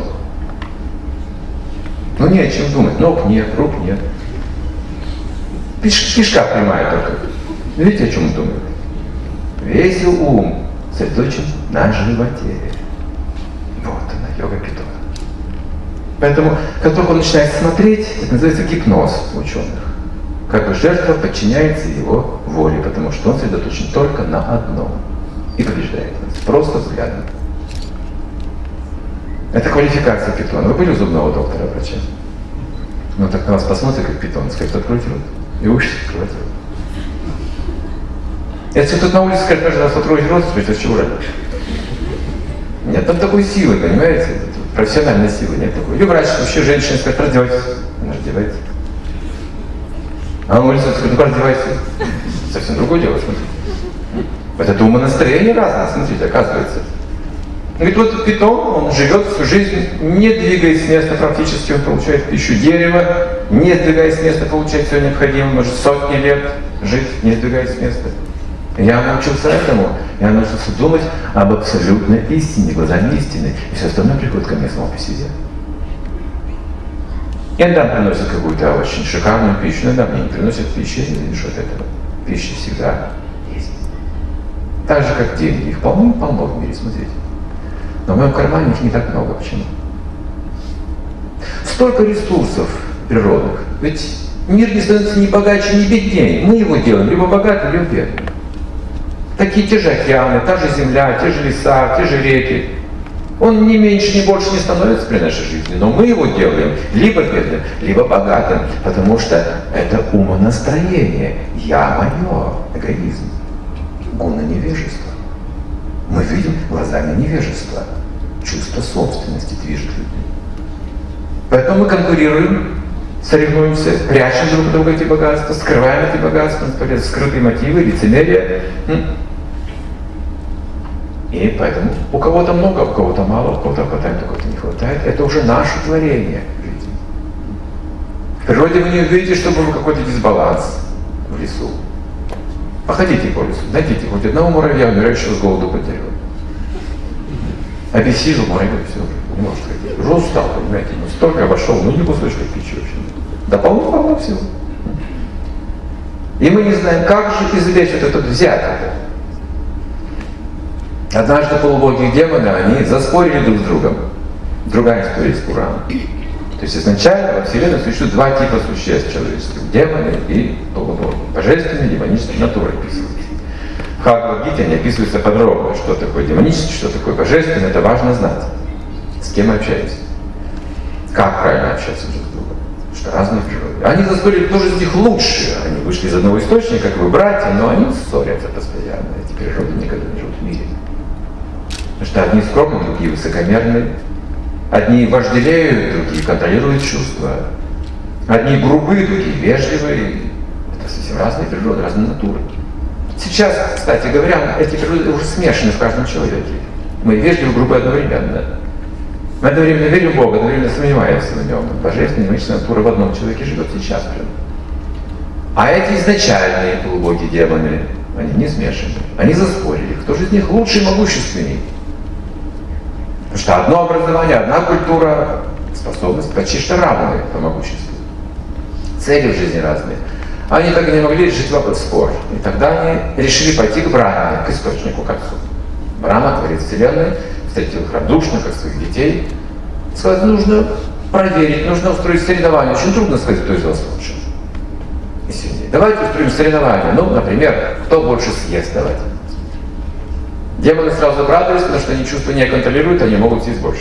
Ну не о чем думать. Ног нет, рук нет. Кишка прямая только. Видите, о чем он думает? Весь ум сосредоточен на животе. Вот она, йога питона. Поэтому, как только он начинает смотреть, это называется гипноз у ученых. Как бы жертва подчиняется его воле, потому что он сосредоточен только на одном и побеждает нас, просто взглядом. Это квалификация питона. Вы были у зубного доктора, врача? Ну так на вас посмотрит, как питон, скажет: откройте рот. И учите открывать рот. Если тут на улице скажет каждый раз: откройте рот, спросите: а чего ради? Нет там такой силы, понимаете? Профессиональной силы нет такой. Или врач, вообще женщина скажет: раздевайтесь. Она раздевается. А на улице скажет: ну раздевайся. Совсем другое дело, смотрите. Это умонастроение разное, смотрите, оказывается. Говорит, вот питон, он живет всю жизнь, не двигаясь с места практически, он получает пищу дерева, не сдвигаясь с места, получает все необходимое, может сотни лет жить, не сдвигаясь с места. Я научился этому, я научился думать об абсолютной истине, глазами истины, и все остальное приходит ко мне само по себе. Иногда приносят какую-то очень шикарную пищу, иногда мне не приносят пищу, я не вижу от этого. Пища всегда есть. Так же, как деньги, их полно в мире, смотрите. Но в моем кармане их не так много. Почему? Столько ресурсов природных. Ведь мир не становится ни богаче, ни беднее. Мы его делаем либо богатым, либо бедным. Такие те же океаны, та же земля, те же леса, те же реки. Он ни меньше, ни больше не становится при нашей жизни. Но мы его делаем либо бедным, либо богатым. Потому что это умонастроение. Я мое. Эгоизм. Гуна невежества. Мы видим глазами невежества. Чувство собственности движет людьми. Поэтому мы конкурируем соревнуемся, прячем друг друга эти богатства, скрываем эти богатства, скрытые мотивы, лицемерие. И поэтому у кого-то много, у кого-то мало, у кого-то хватает, у кого-то не хватает. Это уже наше творение жизни. В природе вы не увидите, чтобы был какой-то дисбаланс в лесу. Походите по лесу, найдите хоть одного муравья, умирающего с голоду под деревом. Обессилел муравей, все, не может ходить. Уже устал, понимаете, ну столько обошел, ну не кусочка пищи вообще. Да полно всего. И мы не знаем, как же извлечь вот этот взяток. Однажды полубоги и демоны, они заспорили друг с другом. Другая история из Пурана. То есть изначально во Вселенной существует два типа существ человеческих. Демоны и полубоги. Божественные, демонические натуры описываются. В Бхагавад-гите они описываются подробно, что такое демонический, что такое божественный. Это важно знать. С кем мы общаемся. Как правильно общаться друг с другом. Потому что разные природы. Они заспорили, кто же из них лучше. Они вышли из одного источника, как бы братья, но они ссорятся постоянно. Эти природы никогда не живут в мире. Потому что одни скромные, другие высокомерные. Одни вожделеют, другие контролируют чувства. Одни грубые, другие вежливые. Это совсем разные природы, разные натуры. Сейчас, кстати говоря, эти природы уже смешаны в каждом человеке. Мы вежливы, грубые одновременно. Мы одновременно верим в Бога, одновременно сомневаемся в Нем. Божественная и демоническая натура в одном человеке живет сейчас прям. А эти изначальные полубоги, демоны, они не смешаны. Они заспорили, кто же из них лучше и могущественней. Потому что одно образование, одна культура, способность почти что равны по могуществу. Цели в жизни разные. Они так и не могли решить вопрос спор. И тогда они решили пойти к Брахме, к источнику, к Отцу. Брахма, творец Вселенной, встретил их радушно, как своих детей. Сказать, нужно проверить, нужно устроить соревнование. Очень трудно сказать, кто из вас лучше и сильнее. Давайте устроим соревнование. Ну, например, кто больше съест, давайте. Демоны сразу обрадовались, потому что они чувства не контролируют, они могут съесть больше.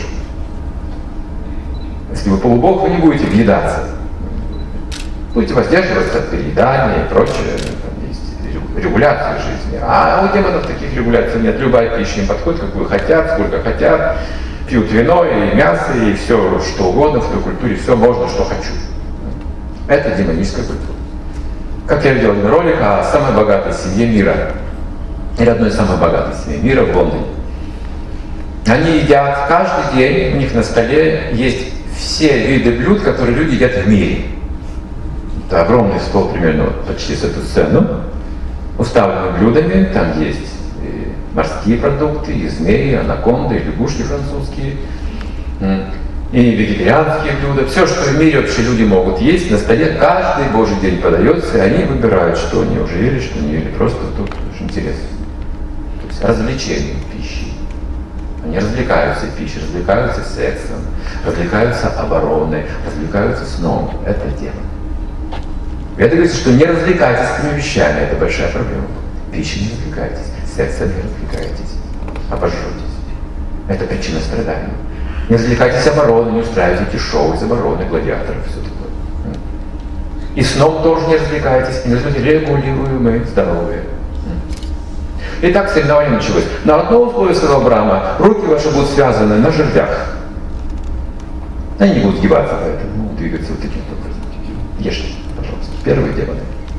Если вы полубог, вы не будете въедаться. Будете воздерживаться от переедания и прочее. Там есть регуляция жизни. А у демонов таких регуляций нет. Любая пища им подходит, какую хотят, сколько хотят. Пьют вино и мясо, и все, что угодно в той культуре. Все можно, что хочу. Это демоническая культура. Как я видел один ролик о самой богатой семье мира. Или одной из самых богатых семей мира в Лондоне. Они едят каждый день, у них на столе есть все виды блюд, которые люди едят в мире. Это огромный стол, примерно почти с эту сцену, уставленный блюдами. Там есть и морские продукты, и змеи, и анаконды, и лягушки французские, и вегетарианские блюда. Все, что в мире вообще люди могут есть, на столе каждый божий день подается, и они выбирают, что они уже ели, что не ели. Просто тут очень интересно. Развлечением пищи. Они развлекаются пищей, развлекаются сексом, развлекаются обороной, развлекаются сном. Это демон. Это говорится, что не развлекайтесь этими вещами, это большая проблема. Пищей не развлекайтесь, сексом не развлекайтесь, обожжетесь. Это причина страданий. Не развлекайтесь обороной, не устраивайте шоу из обороны, гладиаторов, все такое. И сном тоже не развлекайтесь, и не развлекайтесь регулируемые здоровье. Итак, соревнование началось. На одно условие, сказал Брахма, руки ваши будут связаны на жердях. Они не будут сгибаться, поэтому двигаться вот таким образом. Ешьте, пожалуйста. Первые демоны.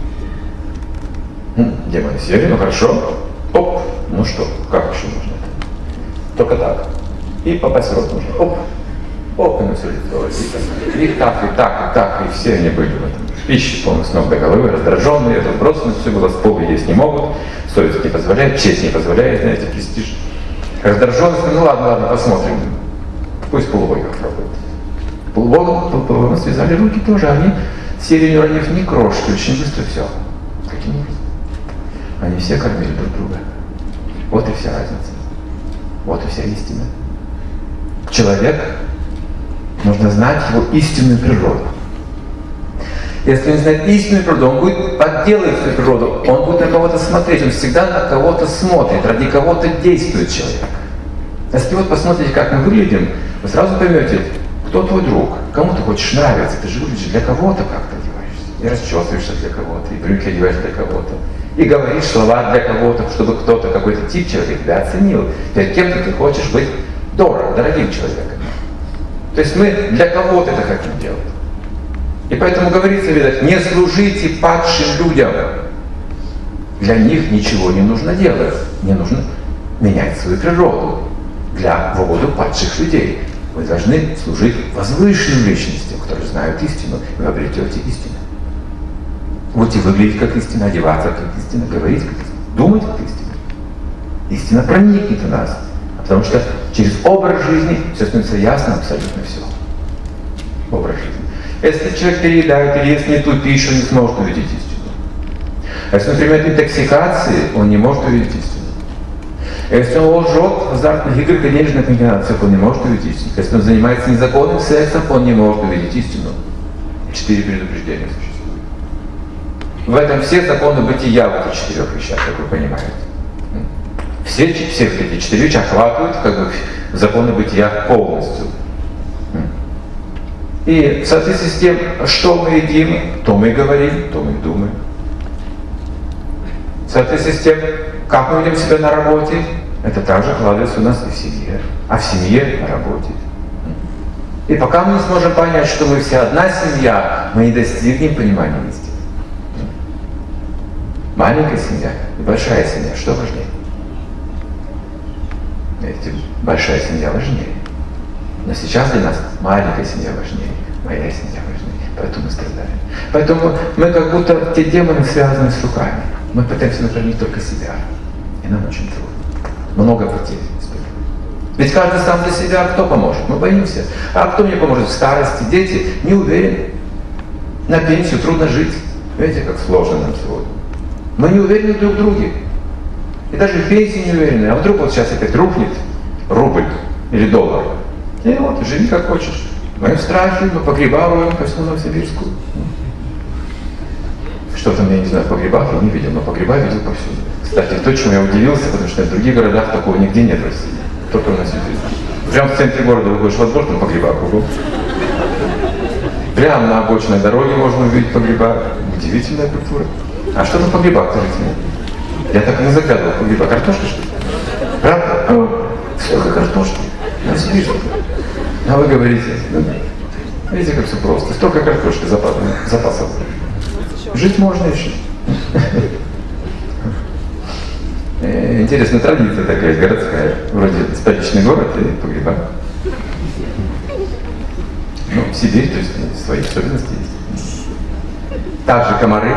Демоны сели, ну хорошо. Оп, ну что, как еще можно? Только так. И попасть в рот нужно. Оп, оп, и на все лицо. И так, и так, и так, и все они были в этом. Пищи полностью с ног до головы, раздраженные, это просто все было, с пола есть не могут, совесть не позволяет, честь не позволяет, знаете, престиж. Раздраженность, ну ладно, посмотрим. Пусть полубоги попробуют. Полубогам связали руки тоже, они сели, не уронив ни крошки, очень быстро все. Каким образом? Они все кормили друг друга. Вот и вся разница. Вот и вся истина. Человек, нужно знать его истинную природу. Если он знает истинную природу, он будет подделывать свою природу, он будет на кого-то смотреть, он всегда на кого-то смотрит, ради кого-то действует человек. Если вот посмотрите, как мы выглядим, вы сразу поймете, кто твой друг, кому ты хочешь нравиться, ты же выглядишь для кого-то как-то одеваешься, и расчесываешься для кого-то, и брюки одеваешь для кого-то, и говоришь слова для кого-то, чтобы кто-то, какой-то тип человека тебя оценил, перед кем-то ты хочешь быть дорогим человеком. То есть мы для кого-то это хотим делать. И поэтому говорится, видать, не служите падшим людям. Для них ничего не нужно делать, не нужно менять свою природу для вывода падших людей. Вы должны служить возвышенным личностям, которые знают истину, и вы обретете истину. Будете выглядеть как истина, одеваться как истина, говорить как истина, думать как истина. Истина проникнет в нас, потому что через образ жизни все становится ясно, абсолютно все. Образ жизни. Если человек переедает или ест не ту пищу, он не сможет увидеть истину. А если, например, интоксикации, он не может увидеть истину. Если он лжет в азартных играх и денежных махинациях, он не может увидеть истину. Если он занимается незаконным сексом, он не может увидеть истину. 4 предупреждения существуют. В этом все законы бытия в этих 4 вещах, как вы понимаете. Все эти 4 вещи охватывают как бы законы бытия полностью. И в соответствии с тем, что мы едим, то мы говорим, то мы думаем. В соответствии с тем, как мы ведем себя на работе, это также вкладывается у нас и в семье, а в семье на работе. И пока мы не сможем понять, что мы все одна семья, мы не достигнем понимания истины. Маленькая семья и большая семья, что важнее? Видите, большая семья важнее. Но сейчас для нас маленькая семья важнее, моя семья важнее, поэтому мы страдаем. Поэтому мы как будто те демоны связаны с руками. Мы пытаемся накормить только себя. И нам очень трудно. Много потерь. Ведь каждый сам для себя, кто поможет? Мы боимся. А кто мне поможет в старости? Дети не уверены. На пенсию трудно жить. Видите, как сложно нам сегодня. Мы не уверены друг в друге. И даже в пенсии не уверены. А вдруг вот сейчас опять рухнет рубль или доллар. И вот, живи как хочешь. Мы в страхе, мы погреба роем по всему Новосибирску. Что там, я не знаю, в погребах я не видел, но погреба видел повсюду. Кстати, то, чему я удивился, потому что в других городах такого нигде нет в России. Только у нас здесь. Прямо в центре города выходишь во двор, там погреба кругом. Прямо на обочине дороги можно увидеть погреба. Удивительная культура. А что там погреба, скажите мне? Я так и не заглядывал в погреба. Картошка, что ли? Правда? Сколько картошки? Новосибирск. А вы говорите, видите, как все просто. Столько картошки запасов. Жить можно еще. Интересная традиция такая, городская. Вроде столичный город и погреба. Ну, в Сибири, то есть свои особенности есть. Также комары.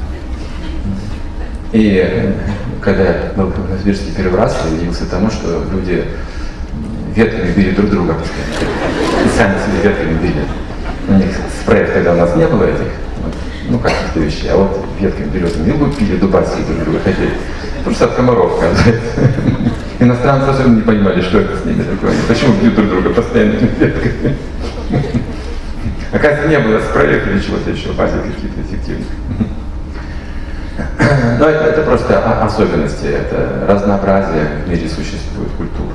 И когда я был в Новосибирске первый раз, я удивился тому, что люди ветками били друг друга. И сами себе ветками били. У них спреев тогда у нас не было этих. Ну, каких-то вещей. А вот ветками березами вилку пили, дубаси друг друга хотели. Потому что от комаров, оказывается. Иностранцы особенно не понимали, что это с ними такое. Почему бьют друг друга постоянными ветками? Оказывается, не было спреев или чего-то еще, базы какие-то эффективных. Но это просто особенности, это разнообразие в мире существует культур.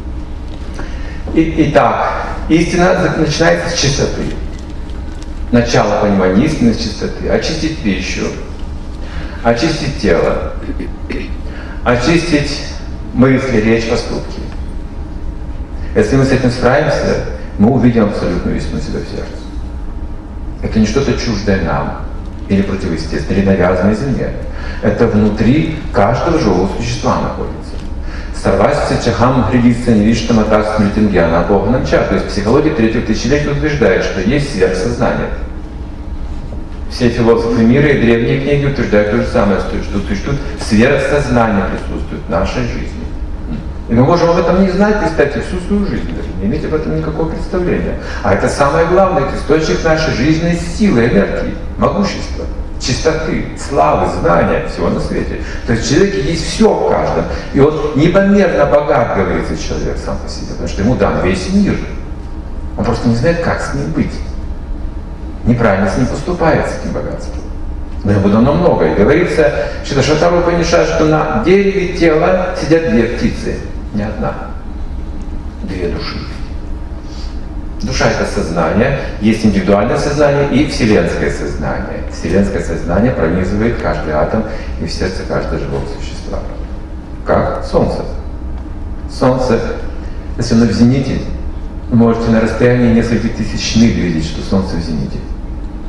Итак, истина начинается с чистоты. Начало понимания истины с чистоты. Очистить пищу, очистить тело, очистить мысли, речь, поступки. Если мы с этим справимся, мы увидим абсолютную истину себя в сердце. Это не что-то чуждое нам, или противоестественное, или навязанное извне. Это внутри каждого живого существа находится. Сарвасти чахам хридица невиштам атас мритингьяна богнанча. То есть психология третьего тысячелетия утверждает, что есть сверхсознание. Все философы мира и древние книги утверждают то же самое, что существует сверхсознание присутствует в нашей жизни. И мы можем об этом не знать, кстати, всю свою жизнь, даже не иметь об этом никакого представления. А это самое главное, это источник нашей жизненной силы, энергии, могущества, чистоты, славы, знания, всего на свете. То есть в человеке есть все в каждом. И он непомерно богат, говорится человек сам по себе, потому что ему дан весь мир. Он просто не знает, как с ним быть. Неправильно с ним поступает, с этим богатством. Но ему дано много. И говорится, что Шатару Панишат, что на дереве тела сидят 2 птицы, не одна. 2 души. Душа — это сознание, есть индивидуальное сознание и вселенское сознание. Вселенское сознание пронизывает каждый атом и в сердце каждого живого существа. Как Солнце. Солнце, если оно в зените, вы можете на расстоянии нескольких тысяч миль видеть, что Солнце в зените.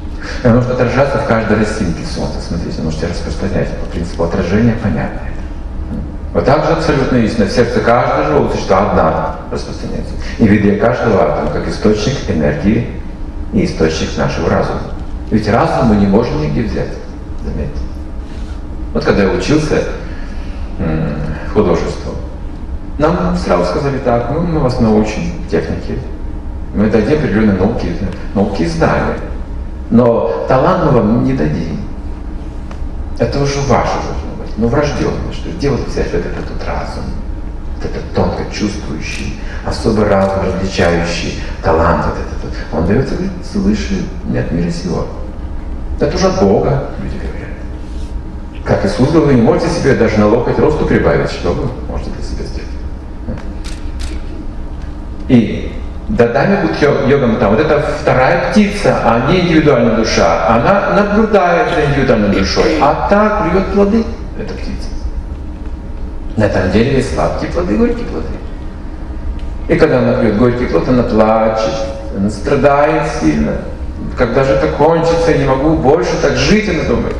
И оно может отражаться в каждой росинке солнца. Смотрите, можете распространять по принципу отражения, понятно. Вот так же абсолютно истина. В сердце каждого живого существа одна распространяется. И в виде каждого атома, как источник энергии и источник нашего разума. Ведь разум мы не можем нигде взять. Заметьте. Вот когда я учился художеству, нам сразу сказали так: ну, мы вас научим технике, мы дадим определенные науки и знания, но талант мы вам не дадим. Это уже ваше должно быть, но врожденное, что где вот взять вот этот вот разум, вот этот тонко чувствующий, особый разум, различающий талант вот этот вот. Он дается, говорит, свыше, не от мира сего. Это уже от Бога, люди говорят. Как Иисус говорил, вы не можете себе даже на локоть росту прибавить, что вы можете для себя сделать. И Дадами йогам там, вот эта вторая птица, а не индивидуальная душа, она наблюдает за индивидуальной душой, а та клюет плоды, эта птица. На этом деле есть сладкие плоды, горькие плоды. И когда она клюет горький плод, она плачет, она страдает сильно. Когда же это кончится, я не могу больше так жить, она думает.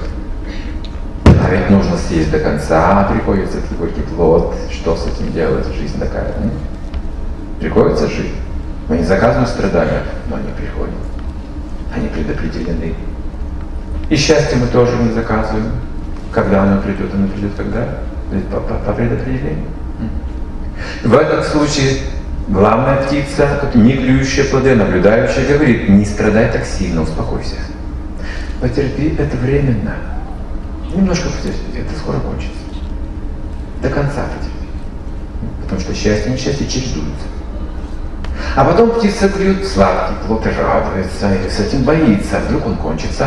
А ведь нужно съесть до конца, приходится этот горький плод, что с этим делать, жизнь такая. Приходится жить. Мы не заказываем страдания, но они приходят. Они предопределены. И счастье мы тоже не заказываем. Когда оно придет когда? По предопределению. В этом случае главная птица, не клюющая плоды, наблюдающая, говорит: не страдай так сильно, успокойся. Потерпи, это временно. Немножко потерпи, это скоро кончится. До конца потерпи. Потому что счастье и несчастье чередуются. А потом птица клюет сладкий плод и радуется, и с этим боится, а вдруг он кончится.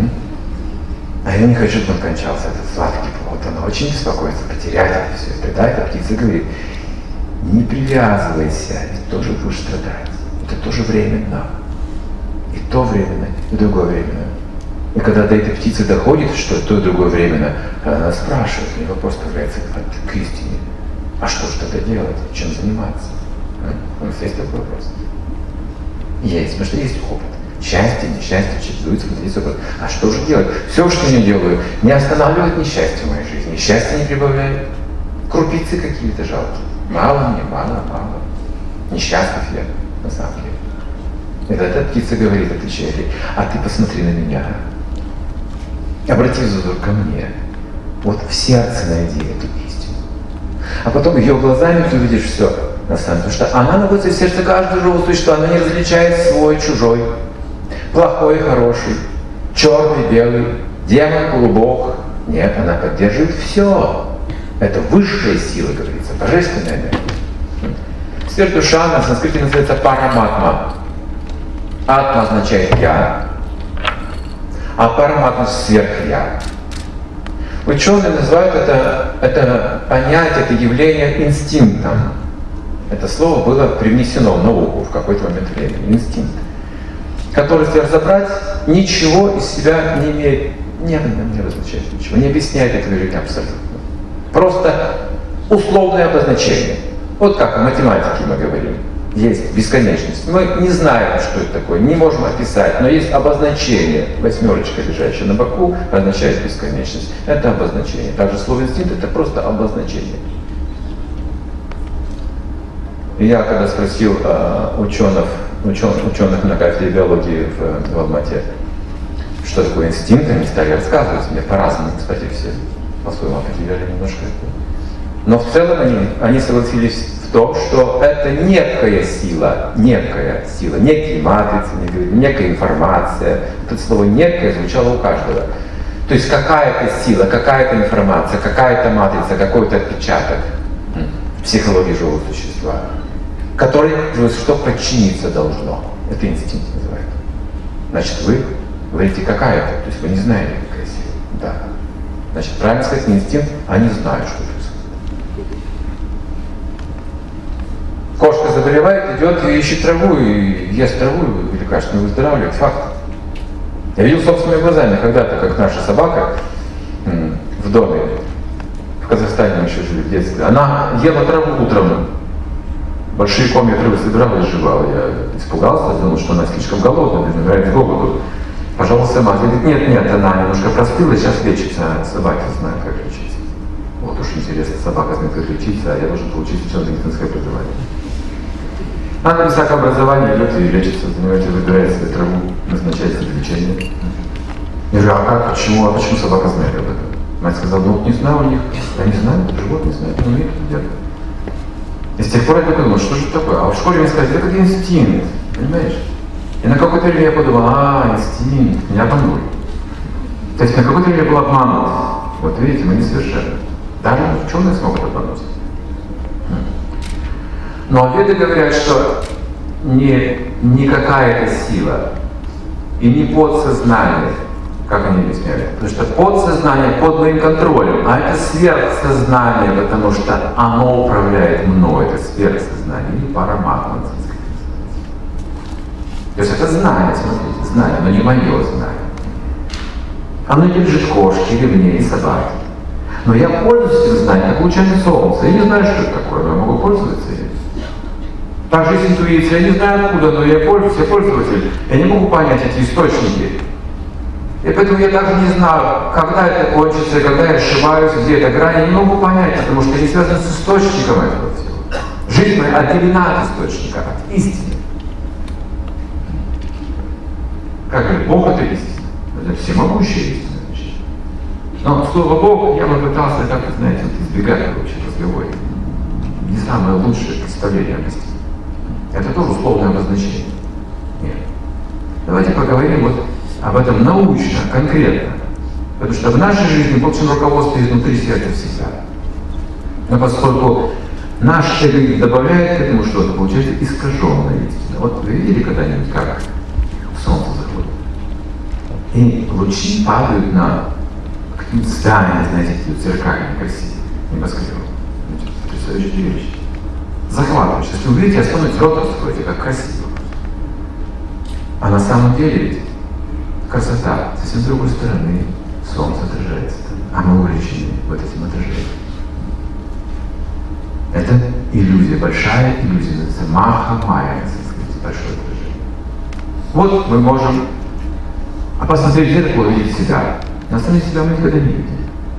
А я не хочу, чтобы он кончался, этот сладкий плод. Она очень беспокоится потерять это все. И тогда эта птица говорит: не привязывайся, ведь тоже будешь страдать. Это тоже временно. И то временно, и другое временно. И когда до этой птицы доходит, что то и другое временно, она спрашивает, и вопрос появляется к истине: а что же тогда делать, чем заниматься? У нас есть такой вопрос? Есть, потому что есть опыт. Счастье, несчастье, чередуется, есть опыт. А что же делать? Все, что я делаю, не останавливает несчастье в моей жизни. Счастье не прибавляет. Крупицы какие-то жалкие. Мало мне, мало. Несчастлив я, на самом деле. И тогда птица говорит, отвечает: а ты посмотри на меня. Обрати взор ко мне. Вот в сердце найди эту истину. А потом ее глазами ты увидишь все. На самом деле, потому что она находится в сердце каждого живого существа, она не различает свой, чужой, плохой, хороший, черный, белый, демон, полубог. Нет, она поддерживает все. Это высшая сила, говорится, божественная энергия. Сверхдуша на санскрите называется параматма. Атма означает я, а параматма сверх-я. Ученые называют это понятие, это явление инстинктом. Это слово было привнесено в науку в какой-то момент времени. Инстинкт, который, если разобрать, ничего из себя не имеет, не обозначает ничего, не объясняет это явление абсолютно. Просто условное обозначение. Вот как в математике мы говорим. Есть бесконечность. Мы не знаем, что это такое, не можем описать, но есть обозначение. Восьмерочка, лежащая на боку, означает бесконечность. Это обозначение. Также слово инстинкт — это просто обозначение. И я когда спросил ученых на кафедре биологии в Алмате, что такое инстинкт, они стали рассказывать мне по-разному, кстати, все по-своему определяли немножко. Но в целом они согласились в том, что это некая сила, некие матрицы, некая информация. Это слово «некое» звучало у каждого. То есть какая-то сила, какая-то информация, какая-то матрица, какой-то отпечаток в психологии живого существа, который живое существо подчиниться должно. Это инстинкт называют. Значит, вы говорите какая-то, то есть вы не знаете, какая сила. Да. Значит, правильно сказать, инстинкт, они знают, что происходит. Кошка заболевает, идет и ищет траву, и ест траву, и лекарственно выздоравливает. Факт. Я видел собственными глазами когда-то, как наша собака в доме, в Казахстане мы еще жили в детстве, она ела траву утром. Большие комья травы собирала и жевала. Я испугался, думал, что она слишком голодная, умирает с голоду. пожалуйста, мать. Говорит, нет, она немножко простыла, сейчас лечится. Собаки знают, как лечиться. Вот уж интересно, собака знает, как лечиться, а я должен получить специальное медицинское образование. Она без всякого образования идет и лечится, понимаете, выбирает себе траву, назначается для лечения. Я говорю, а как, почему собака знает об этом? Мать сказала, ну не знаю у них, я не знаю, это животное не знает, не умеет это делать. И с тех пор я подумал, что же это такое? А в школе мне сказали, это как инстинкт, понимаешь? И на какое-то время я подумал, инстинкт, меня обманули. То есть на какое-то время я был обманут. Вот видите, мы несовершенны. Даже ученые смогут обмануть. Но веды говорят, что не какая-то сила и не подсознание, как они объясняют. Потому что подсознание под моим контролем, а это сверхсознание, потому что оно управляет мной, это сверхсознание, или параматма. То есть это знание, смотрите, знание, но не мое знание. Оно не лежит кошки, или мне, и собаки. Но я пользуюсь этим знанием, как лучами солнца. Я не знаю, что это такое, но я могу пользоваться им. Так же есть интуиция, я не знаю откуда, но я пользуюсь, я пользователь. Я не могу понять эти источники. И поэтому я даже не знаю, когда это кончится, когда я ошибаюсь, где эта грань, я не могу понять, потому что я не связан с источником этого всего. Жизнь моя отделена от источника, от истины. Как говорят, Бог это истина. Это всемогущая истина. Но слово Бог я бы пытался как-то, знаете, избегать вообще в разговоре. Не самое лучшее представление об истине. Это тоже условное обозначение. Нет. Давайте поговорим вот об этом научно, конкретно. Потому что в нашей жизни Бог руководствует изнутри сердца всегда. Но поскольку наш эго добавляет к этому что-то, получается искаженная истина. Вот вы видели когда-нибудь, как солнце заходит? И лучи падают на какие-то здания, знаете, такие зеркальные, красивые, небоскребы. Потрясающие вещи. Захватывающие. Если вы увидите, остановитесь, рот раскроете, как красиво. А на самом деле ведь красота совсем с другой стороны. Солнце отражается, а мы увлечены вот этим отражением. Это иллюзия, большая иллюзия, называется Маха-майя, большое отражение. Вот мы можем посмотреть в зеркало и увидеть себя. На самом деле себя мы никогда не видели.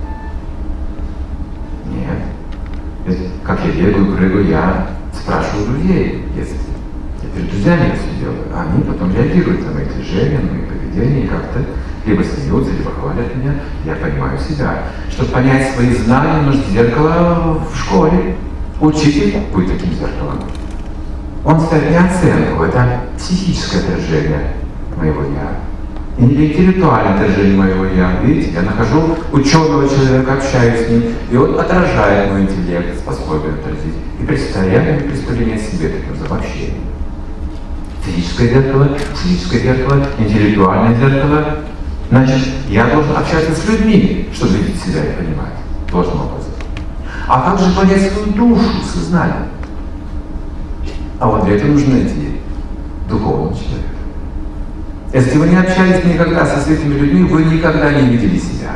Нет. Ведь как я бегаю, прыгаю, я спрашиваю друзей, если я перед друзьями это все делаю, а они потом реагируют на мои движения, на мои поведения, и как-то либо смеются, либо хвалят меня, я понимаю себя. Чтобы понять свои знания, нужно зеркало в школе. Учитель будет таким зеркалом. Он ставит не оценку, это психическое отражение моего «я». И интеллектуальное отражение моего «я». Видите, я нахожу ученого человека, общаюсь с ним, и он отражает мой интеллект, способен отразить. И представление о себе таким обобщением. Физическое зеркало, интеллектуальное зеркало. Значит, я должен общаться с людьми, чтобы видеть себя и понимать должным образом. А как же понять свою душу, сознание? А вот для этого нужно найти духовного человека. Если вы не общались никогда со этими людьми, вы никогда не видели себя.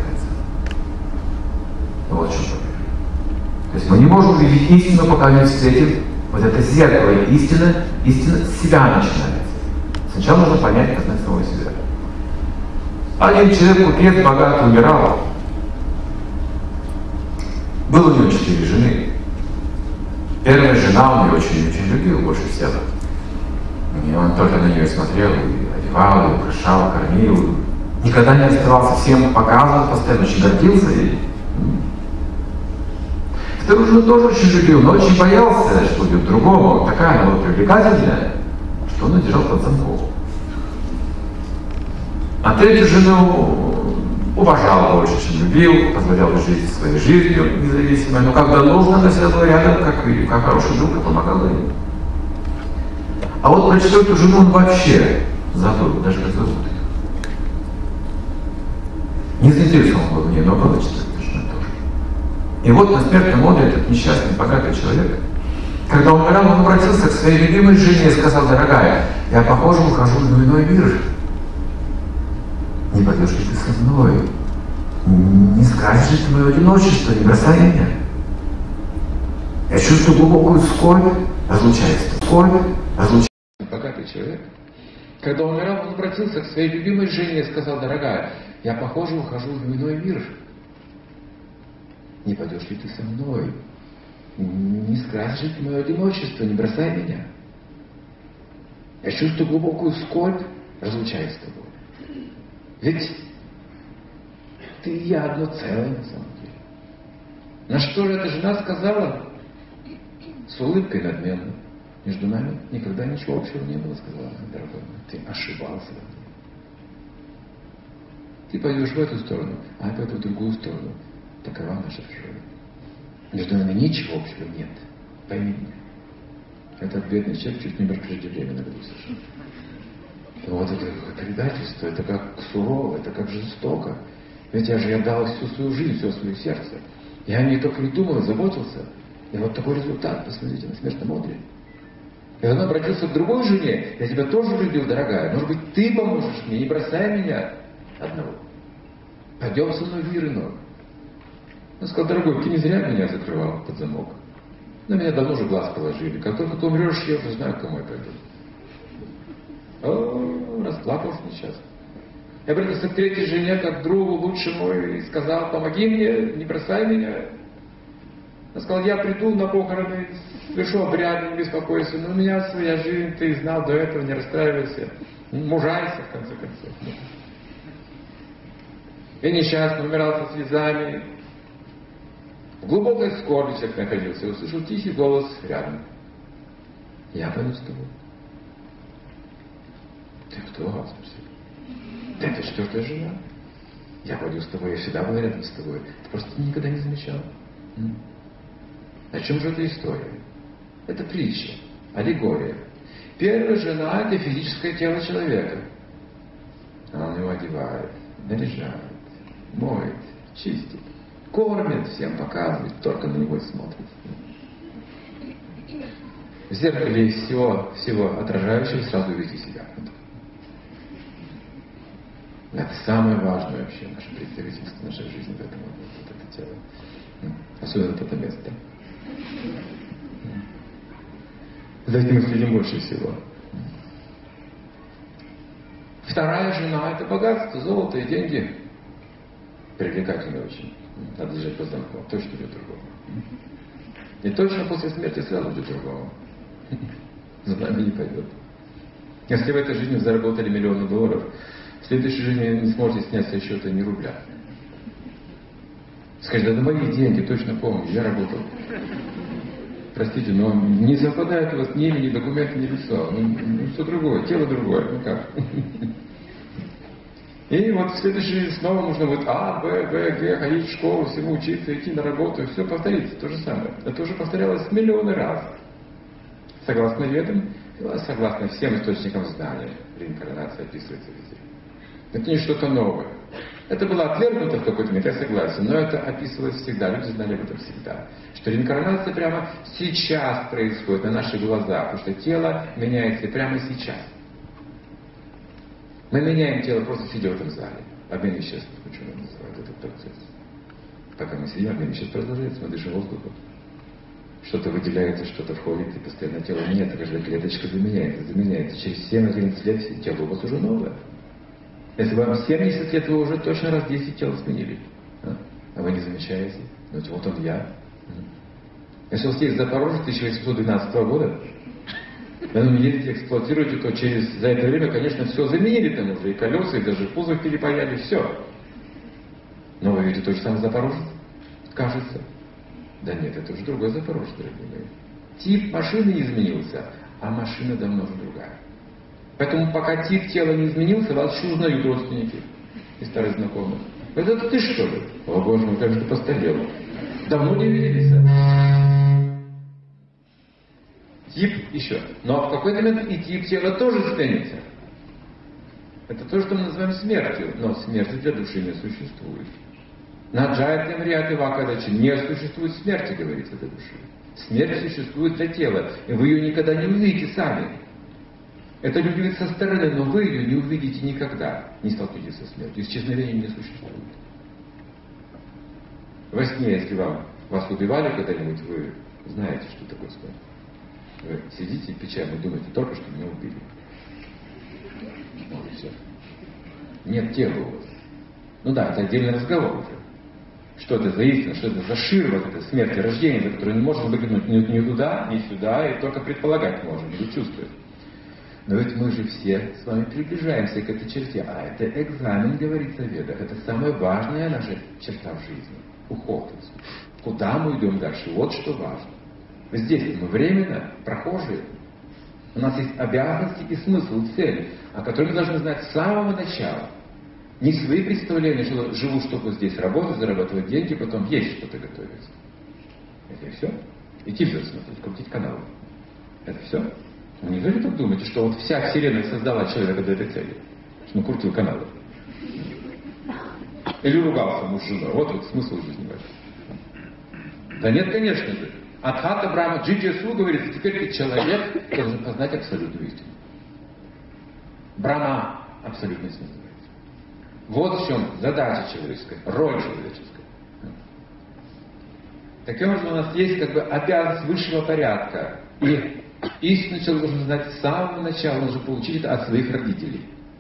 Вот что проблема. То есть мы не можем увидеть истину, пока не встретим вот это зеркало. Истина с себя начинается. Сначала нужно понять, познать самого себя. Один человек, купец, богатый, умирал. Было у него 4 жены. Первая жена он ее очень любил, больше всех. И он только на нее смотрел, и одевал, и украшал, кормил. Никогда не оставался, всем показывал, постоянно очень гордился ей. Вторую жену тоже очень любил, но очень боялся, что будет другого. Такая она была привлекательная, что он держал под замком. А третью жену уважал больше, чем любил, позволял жить своей жизнью независимой, но когда нужно, она всегда была рядом, как хороший друг, и помогала ему. А вот про четвертую жену он вообще забыл, даже как зовут ее. Не заинтересован был в ней, но была четвертая жена тоже. И вот на смертном одре этот несчастный, богатый человек, когда он умирал, он обратился к своей любимой жене и сказал: дорогая, я, похоже, ухожу в иной мир. Не пойдешь ли ты со мной? Не скажешь ли ты мое одиночество, не бросай меня? Я чувствую глубокую скорбь, разлучаюсь. Богатый человек, Когда он умирал, он обратился к своей любимой жене и сказал: дорогая, я, похоже, ухожу в иной мир. Не пойдешь ли ты со мной? Не скрасишь ли мое одиночество, не бросай меня. Я чувствую глубокую скорбь, разлучаясь с тобой. Ведь ты и я одно целое на самом деле. На что же эта жена сказала? С улыбкой надменно: между нами никогда ничего общего не было, сказала она: дорогой мой, ты ошибался. Ты пойдешь в эту сторону, а я пойду в другую сторону. Такова наша природа. Между нами ничего общего нет. Пойми меня. Этот бедный человек чуть не преждевременно родился. Вот это предательство, это как сурово, это как жестоко. Ведь я же отдал всю свою жизнь, все свое сердце. Я о ней только и думал, заботился. И вот такой результат, посмотрите, на смертном одре. И он обратился к другой жене: я тебя тоже любил, дорогая. Может быть, ты поможешь мне, не бросай меня одного. Пойдем со мной в мир иной. Он сказал: дорогой, ты не зря меня закрывал под замок. На меня давно уже глаз положили. Как только ты умрешь, я уже знаю, к кому я пойду. О, расплакался несчастный. Я обратился к третьей жене, как к другу лучшему, и сказал: помоги мне, не бросай меня. Он сказал: я приду на похороны, совершу обряды, не беспокойся, но у меня своя жизнь, ты знал до этого, не расстраивайся. Мужайся, в конце концов. И несчастный умирал со слезами. В глубокой скорби человек находился и услышал тихий голос рядом: я пойду с тобой. Ты кто? Спросил. Да это четвертая жена. Я пойду с тобой, я всегда был рядом с тобой. Ты просто никогда не замечал. О чем же эта история? Это притча, аллегория. Первая жена — это физическое тело человека. Она его одевает, наряжает, моет, чистит, кормит, всем показывает, только на него и смотрит. В зеркале всего отражающего сразу увидите себя. Это самое важное вообще, наше представительство, наша жизнь в этом, вот это тело. Особенно вот это место. За этим мы следим больше всего. Вторая жена — это богатство, золото и деньги. Привлекательно очень. Надо держать под замком. Точно идет другого. И точно после смерти сразу идет другого. За нами не пойдет. Если в этой жизни вы заработали миллионы долларов, в следующей жизни не сможете снять со счета ни рубля. Скажите: да мои деньги, точно помню, я работал. Простите, но не совпадает у вас ни имя, ни документы, ни лицо. Ну, все другое, тело другое, ну как. И вот в следующей жизни снова нужно будет А, Б, В, Г, ходить в школу, всему учиться, идти на работу, и все повторится, то же самое. Это уже повторялось миллионы раз. Согласно ведам, согласно всем источникам знания, реинкарнация описывается везде. Это не что-то новое. Это было отвергнуто в какой-то момент, я согласен, но это описывалось всегда, люди знали об этом всегда. Что реинкарнация прямо сейчас происходит на наших глазах, потому что тело меняется прямо сейчас. Мы меняем тело, просто сидя в этом зале. Обмен веществ, ученые называют этот процесс. Пока мы сидим, обмен веществ продолжается, мы дышим воздухом. Что-то выделяется, что-то входит, и постоянно тело меняется, каждая клеточка заменяется. Через 7-11 лет тело у вас уже новое. Если вам 70 лет, вы уже точно раз 10 тел сменили. А вы не замечаете? Вот он я. Если у вас есть Запорожье 1812 года, когда вы едете, эксплуатируете, то за это время, конечно, все заменили там уже. И колеса, и даже кузов перепаяли, все. Но вы видите тот же самый Запорожец? Кажется. Да нет, это уже другой Запорожец, дорогие мои. Тип машины не изменился, а машина давно уже другая. Поэтому пока тип тела не изменился, вас еще узнают родственники и старые знакомые. Это ты что ли? О боже мой, как же ты постарел. Давно не виделись. Тип еще. Но в какой-то момент и тип тела тоже сменится. Это то, что мы называем смертью. Но смерти для души не существует. На Джайатем Риате Вакадачи не существует смерти, говорится, для души. Смерть существует для тела. И вы ее никогда не увидите сами. Это люди видят со стороны, но вы ее не увидите никогда. Не столкнетесь со смертью. Исчезновения не существует. Во сне, если вас убивали когда-нибудь, вы знаете, что такое смерть. Вы сидите и печально думаете, только что меня убили. Ну и все. Нет тела у вас. Ну да, это отдельный разговор уже. Что это за истина, что это за шир, вот это смерть и рождение, за которое не можем выглянуть ни туда, ни сюда, и только предполагать можем, или чувствовать. Но ведь мы же все с вами приближаемся к этой черте. А это экзамен, говорится в Ведах. Это самая важная наша черта в жизни. Уход. Куда мы идем дальше? Вот что важно. Здесь мы временно прохожие. У нас есть обязанности и смысл, и цели, о которых мы должны знать с самого начала. Не свои представления, что живу, чтобы здесь работать, зарабатывать деньги, потом есть что-то готовить. Это и все. И телевизор смотреть, крутить каналы. Это все. Вы неужели так думаете, что вот вся Вселенная создала человека для этой цели? Что он крутил каналы. Или ругался муж с женой. Вот смысл жизни в этом. Да нет, конечно же. Адхата Брахма Джиджесу говорится, теперь ты человек должен познать абсолютную истину. Брахма абсолютность называется. Вот в чем задача человеческая, роль человеческая. Таким образом, у нас есть как бы обязанность высшего порядка. И истину человек должен знать с самого начала, он должен получить это от своих родителей.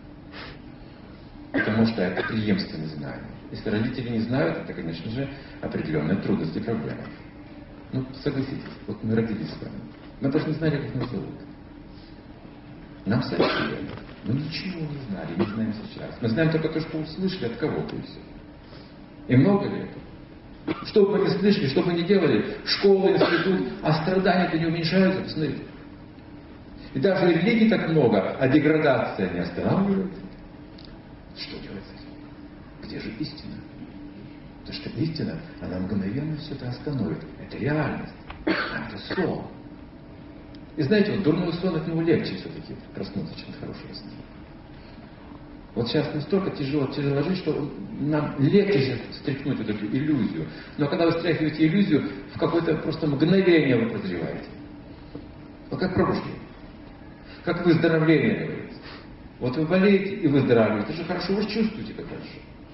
Потому что это преемственное знание. Если родители не знают, это, конечно же, определенные трудности и проблемы. Ну, согласитесь, вот мы родились с вами. Мы даже не знали, как нас зовут. Нам сообщили. Мы ничего не знали, не знаем сейчас. Мы знаем только то, что услышали от кого-то и все. И много ли это? Что бы мы ни слышали, что бы мы ни делали, школы, институт, а страдания-то не уменьшаются, посмотрите. И даже религий так много, а деградация не останавливается. Что делать с этим? Где же истина? Потому что истина, она мгновенно все это остановит. Это реальность, а это сон. И знаете, вот дурной сон, от него легче все-таки проснуться, чем от хорошего сна. Вот сейчас настолько тяжело жить, что нам легче сейчас стряхнуть вот эту иллюзию. Но когда вы стряхиваете иллюзию, в какое-то просто мгновение вы прозреваете. Вот как пробуждение. Как выздоровление, говорится. Вот вы болеете и выздоравливаете. Это же хорошо, вы же чувствуете, как хорошо.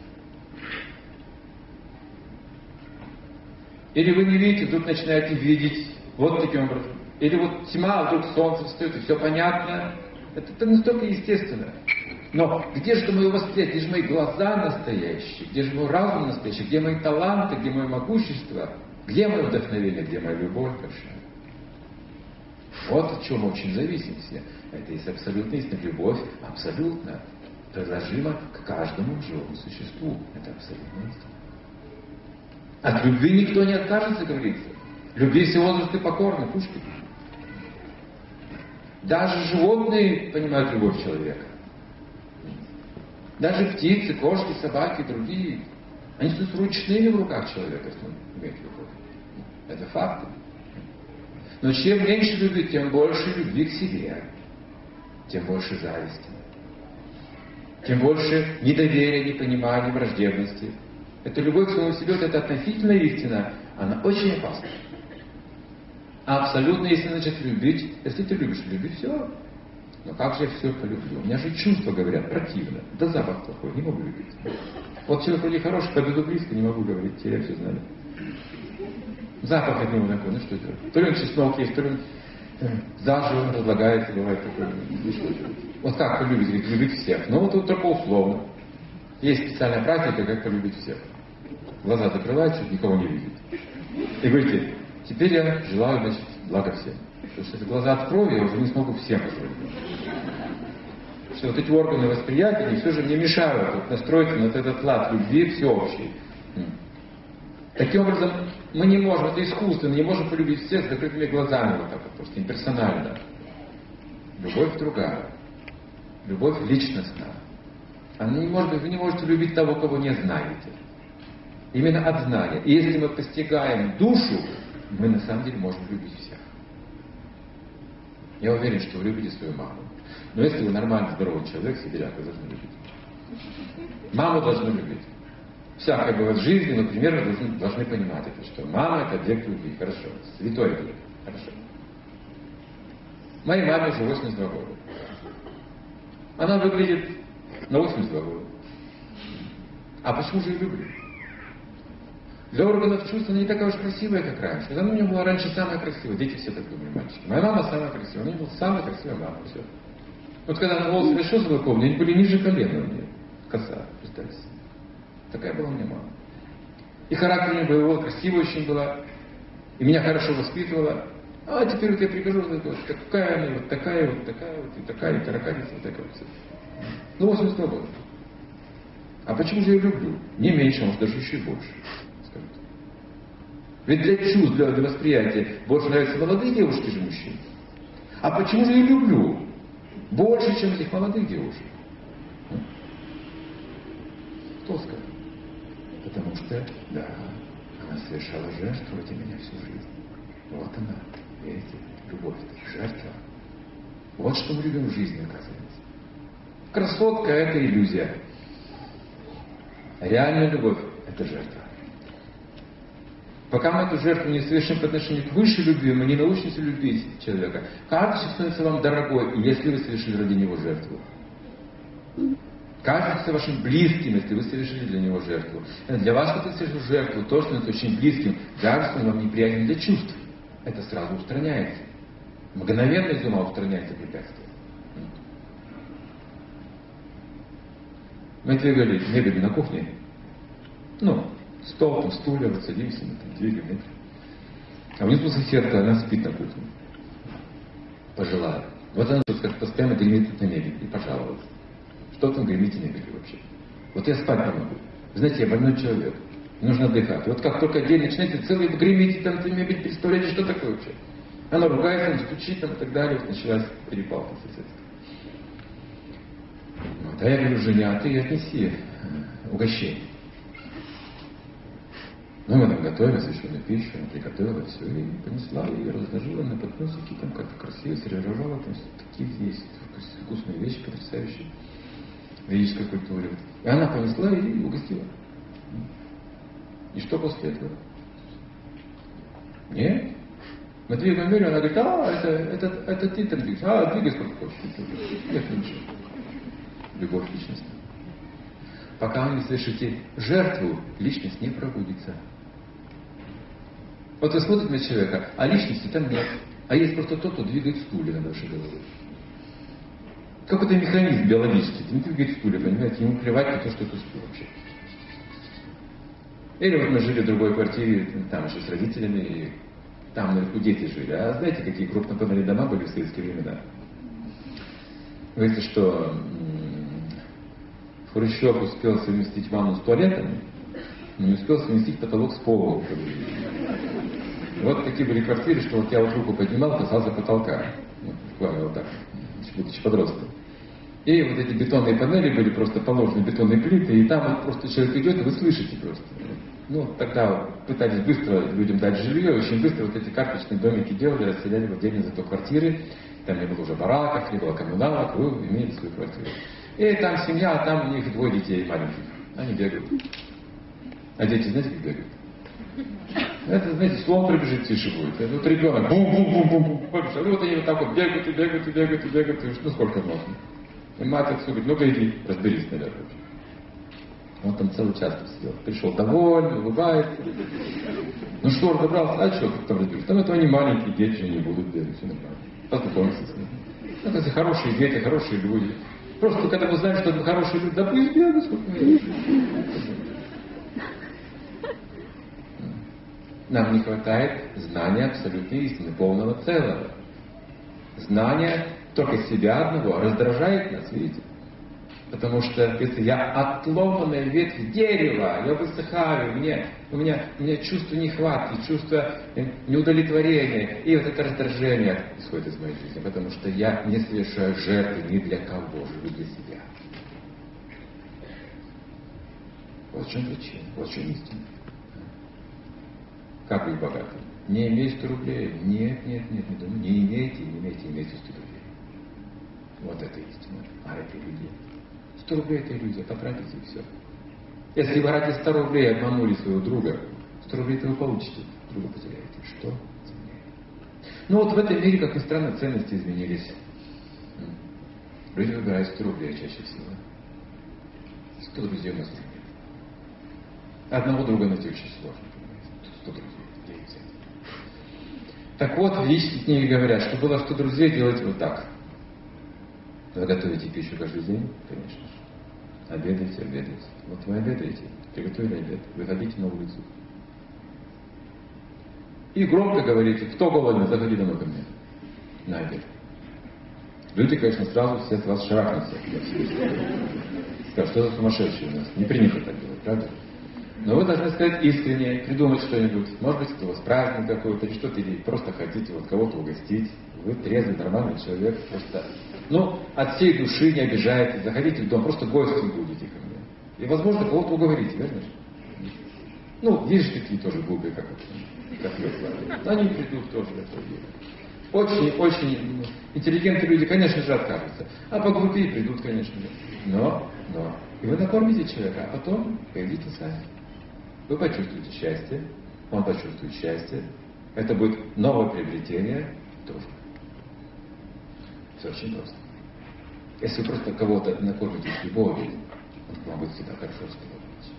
Или вы не видите, вдруг начинаете видеть вот таким образом. Или вот тьма, вдруг солнце встает, и все понятно. Это настолько естественно. Но где же мое восприятие, где же мои глаза настоящие, где же мой разум настоящий, где мои таланты, где мое могущество, где мое вдохновение, где моя любовь большая. Вот от чего мы очень зависим все. Это есть абсолютная истина. Любовь абсолютно приложима к каждому живому существу. Это абсолютная истина. От любви никто не откажется, говорится. Любви все возрасты покорны, Пушкин. Даже животные понимают любовь человека. Даже птицы, кошки, собаки, другие. Они становятся ручными в руках человека, если он имеет любовь. Это факты. Но чем меньше любви, тем больше любви к себе. Тем больше зависти. Тем больше недоверия, непонимания, враждебности. Эта любовь к самому себе, вот эта относительная истина, она очень опасна. А абсолютно, если начать любить, если ты любишь, люби все. Но как же я все полюблю? У меня же чувства говорят противно. Да запах плохой, не могу любить. Вот человек вроде хороший, подойду близко, не могу говорить, я все знаю. Запах от него такой, ну что делать? То ли он чеснок есть, то ли он заживо разлагается, бывает такое. Вот как полюбить? Говорит, любить всех. Ну вот только условно. Есть специальная практика, как полюбить всех. Глаза закрывают, чтобы никого не видеть. И говорите, теперь я желаю, значит, блага всем. Потому что если глаза открою, я уже не смогу всем позволить. Что вот эти органы восприятия, они все же мне мешают вот, настроиться на вот этот лад любви всеобщей. Таким образом, мы не можем, это искусство, мы не можем полюбить всех с закрытыми глазами, вот так вот, просто имперсонально. Любовь другая. Любовь личностная. Она не может, вы не можете любить того, кого не знаете. Именно от знания. И если мы постигаем душу, мы на самом деле можем любить всех. Я уверен, что вы любите свою маму. Но если вы нормальный, здоровый человек, сибиряк, вы должны любить. Маму должны любить. Всякое бывает в жизни, но примерно должны понимать это, что мама — это объект любви. Хорошо. Святой объект. Хорошо. Моей маме уже 82 года. Она выглядит на 82 года. А почему же я люблю? Для органов чувств она не такая уж красивая, как раньше. Она у нее была раньше самая красивая. Дети все так думали, мальчики. Моя мама самая красивая. У нее была самая красивая мама. Все. Вот когда на волосы расчесывал, помню, они были ниже колена у меня. Коса, представьте. Такая была у меня мама. И характер у нее боевой, красивая очень была. И меня хорошо воспитывала. А теперь вот я прихожу, вот такая она, вот такая, вот такая, вот и такая, и тараканица, вот такая вот. Ну, 82 года. А почему же я люблю? Не меньше, а может даже еще и больше. Скажут. Ведь для чувств, для восприятия больше нравятся молодые девушки, же мужчины. А почему же я люблю? Больше, чем этих молодых девушек. Кто скажет? Потому что, да, она совершала жертву ради меня всю жизнь. Вот она, видите, любовь, жертва. Вот что мы любим в жизни, оказывается. Красотка – это иллюзия. Реальная любовь – это жертва. Пока мы эту жертву не совершим по отношению к высшей любви, мы не научимся любить человека. Каждый становится вам дорогой, если вы совершили ради него жертву. Каждый становится вашим близким, если вы совершили для него жертву. Для вас, когда ты совершил жертву, то становится очень близким, даже если он вам неприятен для чувств. Это сразу устраняется. Мгновенно из ума устраняется препятствие. Мы двигали мебель на кухне. Стол, там, стулья, вот садимся, мы там двигаем мебель. А внизу соседка, она спит на кухне. Пожилая. Вот она тут как постоянно гремит на мебель и пожаловалась. Что там гремите мебель вообще? Вот я спать не могу. Знаете, я больной человек. Мне нужно отдыхать. Вот как только день начинается, целый гремите, там мебель, представляете, что такое вообще? Она ругается, стучит там и так далее. Вот началась перепалка соседская. Вот. А я говорю жене, а ты отнеси угощение. Ну, мы там готовили священную пищу, она приготовила все, и понесла, и разложила на подносики, там как-то красиво сервировала, там такие есть вкусные вещи, потрясающие в ведической культуре. И она понесла и угостила. И что после этого? Нет. Мы двигаем мир, она говорит, это ты там двигаешь, двигай сколько хочешь. Нет, ничего. Любовь личности. Пока вы не совершите жертву, личность не пробудится. Вот вы смотрите на человека, а личности там нет. А есть просто тот, кто двигает стулья над вашей головой. Какой-то механизм биологический, не двигает стулья, понимаете, ему плевать на то, что это стул вообще. Или вот мы жили в другой квартире, там еще с родителями, и там наверху дети жили. А знаете, какие крупнопанельные дома были в советские времена? Говорится, что Хрущев успел совместить ванну с туалетами, но не успел совместить потолок с полом. Вот такие были квартиры, что вот я вот руку поднимал, касался потолка. Буквально вот так, будучи подростком. И вот эти бетонные панели были просто положены, бетонные плиты, и там вот просто человек идет, и вы слышите просто. Тогда пытались быстро людям дать жилье, очень быстро вот эти карточные домики делали, расселяли в отдельные зато квартиры. Там не было уже бараков, не было коммуналок, вы имели свою квартиру. И там семья, а там у них 2 детей маленьких. Они бегают. А дети, знаете, как бегают? Это, знаете, слон прибежит, тише будет. Это вот ребенок, бум-бум-бум-бум-бум, побежал. И вот они вот так вот бегают, и бегают, и бегают, и бегают. И сколько можно? И мать отсюда говорит, ну-ка иди, разберись, наверное. Он там целый час сидел. Пришел довольный, улыбается. Ну что, разобрался, а что ты там разберешь? Там этого не маленькие дети, не будут бегать, все нормально. Познакомиться с ними. Это все хорошие дети, хорошие люди. Просто когда мы знаем, что это хорошие люди, да пусть бегают, сколько мы. Нам не хватает знания абсолютной истины, полного целого. Знание только себя одного раздражает нас, видите? Потому что если я отломанная ветвь дерева, я высыхаю, у меня чувство нехватки, чувство неудовлетворения, и вот это раздражение исходит из моей жизни, потому что я не совершаю жертвы ни для кого, живу для себя. Вот в чем причина, вот в чем истина. Как быть богатым? Не иметь 100 рублей? Нет, не думаю. Не имейте 100 рублей. Вот это истина. А это иллюзия. 100 рублей это иллюзия, потратите и все. Если вы ради 100 рублей обманули своего друга, 100 рублей-то вы получите, друга потеряете. Что? Ну вот в этом мире, как ни странно, ценности изменились. Люди выбирают 100 рублей чаще всего. 100 друзей у нас уже нет. Одного друга найти очень сложно. 100 друзей. Так вот, в личной книге говорят, что было 100 друзей, делайте вот так. Вы готовите пищу каждый день? Конечно же. Обедаете. Вот вы обедаете, приготовили обед, выходите на улицу. И громко говорите: кто голодный, заходи домой ко мне на обед. Люди, конечно, сразу все от вас шарахнутся. Скажут, что за сумасшедшие у нас. Не принято так делать, правда? Но вы должны сказать искренне, придумать что-нибудь. Может быть, это у вас праздник какой-то или что-то, или просто хотите вот кого-то угостить. Вы трезвый, нормальный человек, просто, от всей души не обижаетесь, заходите в дом, просто гостем будете ко мне. И, возможно, кого-то уговорите, верно? Есть же такие тоже глупые, как Лев. Они придут тоже в это время. Очень интеллигентные люди, конечно же, откажутся. А по глупее придут, конечно же. Но. И вы накормите человека, а потом пойдите сами. Вы почувствуете счастье, он почувствует счастье. Это будет новое приобретение тоже. Все очень просто. Если вы просто кого-то накормите с любовью, он к вам будет всегда хорошо расположен.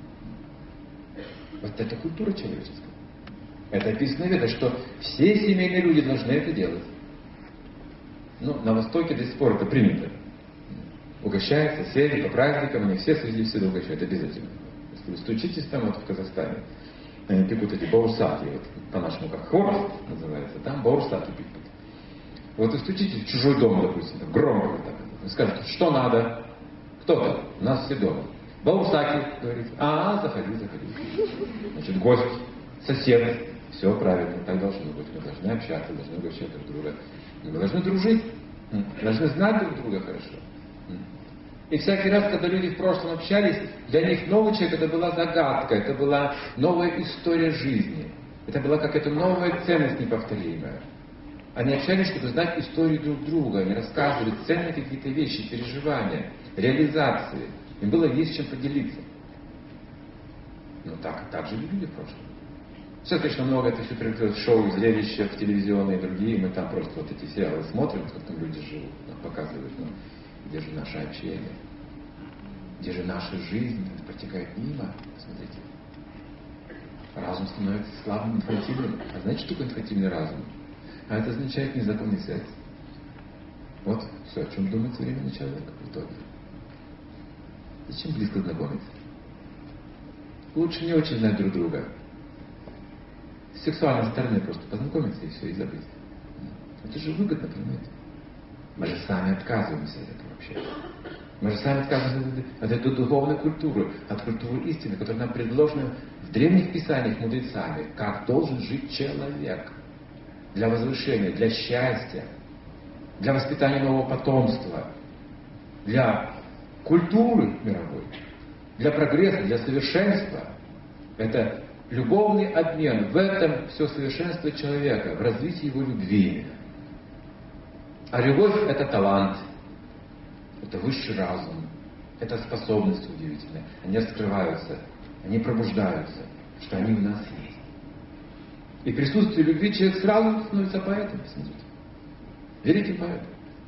Вот это культура человеческая. Это описано в Ведах, что все семейные люди должны это делать. На Востоке до сих пор это принято. Угощают соседи по праздникам, они все среди всегда угощают, обязательно. Если вы стучитесь там в Казахстане, они пекут эти баурсаки, по-нашему как хворост называется, там баурсаки пекут. Вот и стучитесь в чужой дом, допустим, громко так, и скажете, что надо? Кто-то, у нас все дома. Баурсаки, говорит, заходи. Значит, гость, сосед, все правильно, так должно быть. Мы должны общаться, должны угощать друг друга. Мы должны дружить, должны знать друг друга хорошо. И всякий раз, когда люди в прошлом общались, для них новый человек это была загадка, это была новая история жизни. Это была какая-то новая ценность неповторимая. Они общались, чтобы знать историю друг друга, они рассказывали ценные какие-то вещи, переживания, реализации. Им было есть чем поделиться. Так жили люди в прошлом. Все, конечно, много это все превратилось в шоу, зрелища, в телевизионные и другие. Мы там просто вот эти сериалы смотрим, как там люди живут, нам показывают, где же наше общение, где же наша жизнь протекает мимо. Смотрите, разум становится слабым, инфантильным. А знаете, что такое инфантильный разум? А это означает незаконный секс. Вот все, о чем думает современный человек в итоге. Зачем близко знакомиться? Лучше не очень знать друг друга. С сексуальной стороны просто познакомиться и все, и забыть. Это же выгодно, понимаете? Мы же сами отказываемся от этого вообще. Мы же сами отказываемся от этой духовной культуры, от культуры истины, которая нам предложена в древних писаниях мудрецами, как должен жить человек для возвышения, для счастья, для воспитания нового потомства, для культуры мировой, для прогресса, для совершенства. Это любовный обмен. В этом все совершенство человека, в развитии его любви. А любовь – это талант, это высший разум, это способность удивительная. Они раскрываются, они пробуждаются, что они в нас есть. И в присутствии любви человек сразу становится поэтом, смотрите. Великим поэтом.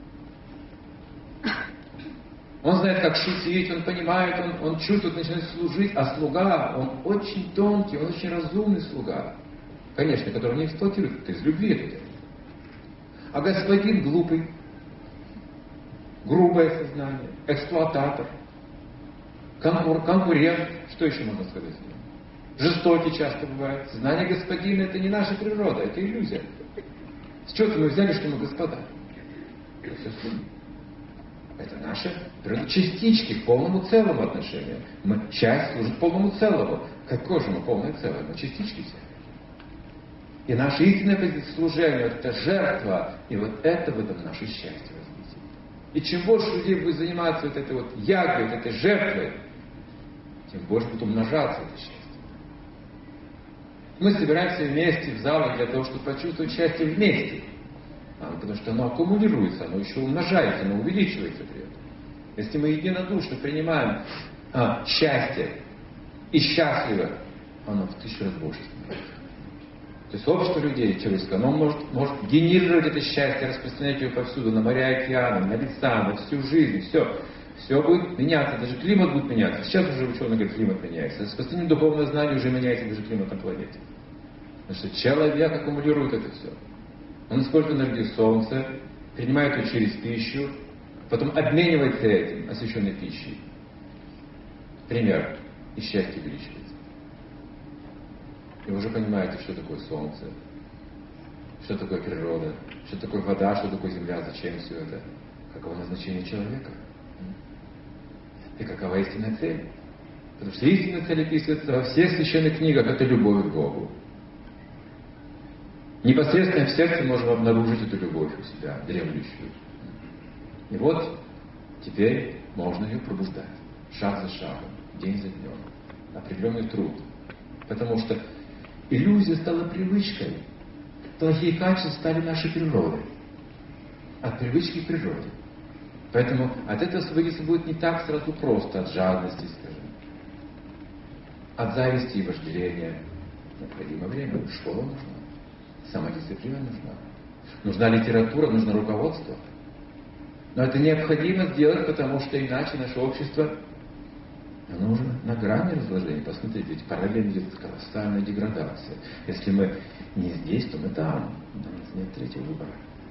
Он знает, как шутить, он понимает, он чувствует, начинает служить, а слуга, он очень тонкий, он очень разумный слуга. Конечно, который не эксплуатирует, это из любви это делает. А господин глупый, грубое сознание, эксплуататор, конкурент, что еще можно сказать? Жестокий часто бывает. Сознание господина это не наша природа, это иллюзия. С чего-то мы взяли, что мы господа. Это все сумма. Это наши частички к полному целому отношению. Часть служит полному целому. Какое же мы полное целое? Мы частички все. И наша истинная позиция служения – это жертва. И вот это в этом наше счастье развитие. И чем больше людей будет заниматься вот этой вот ягой, вот этой жертвой, тем больше будет умножаться это счастье. Мы собираемся вместе в залах для того, чтобы почувствовать счастье вместе. Потому что оно аккумулируется, оно еще умножается, оно увеличивается при этом. Если мы единодушно принимаем счастье и счастливо, оно в 1000 раз больше становится. То есть общество людей человеческое, оно может генерировать это счастье, распространять его повсюду, на моря и океаны, на леса, на всю жизнь, все. Все будет меняться, даже климат будет меняться. Сейчас уже ученые говорят, климат меняется. С распространением духовного знания уже меняется даже климат на планете. Потому что человек аккумулирует это все. Он использует энергию солнца, принимает ее через пищу, потом обменивается этим освященной пищей. Пример. И счастье увеличивается. И вы уже понимаете, что такое солнце, что такое природа, что такое вода, что такое земля, зачем все это, каково назначение человека и какова истинная цель. Потому что истинная цель описывается во всех священных книгах, это любовь к Богу. Непосредственно в сердце можем обнаружить эту любовь у себя, дремлющую. И вот теперь можно ее пробуждать. Шаг за шагом, день за днем. Определенный труд. Потому что иллюзия стала привычкой. Плохие качества стали нашей природой. От привычки к природе. Поэтому от этого освободиться будет не так сразу просто, от жадности, скажем. От зависти и вожделения. Необходимо время. Школа нужна. Самодисциплина нужна. Нужна литература, нужно руководство. Но это необходимо сделать, потому что иначе наше общество, оно уже на грани разложения. Посмотрите, ведь параллельно идет колоссальная деградация. Если мы не здесь, то мы там. У нас нет третьего выбора.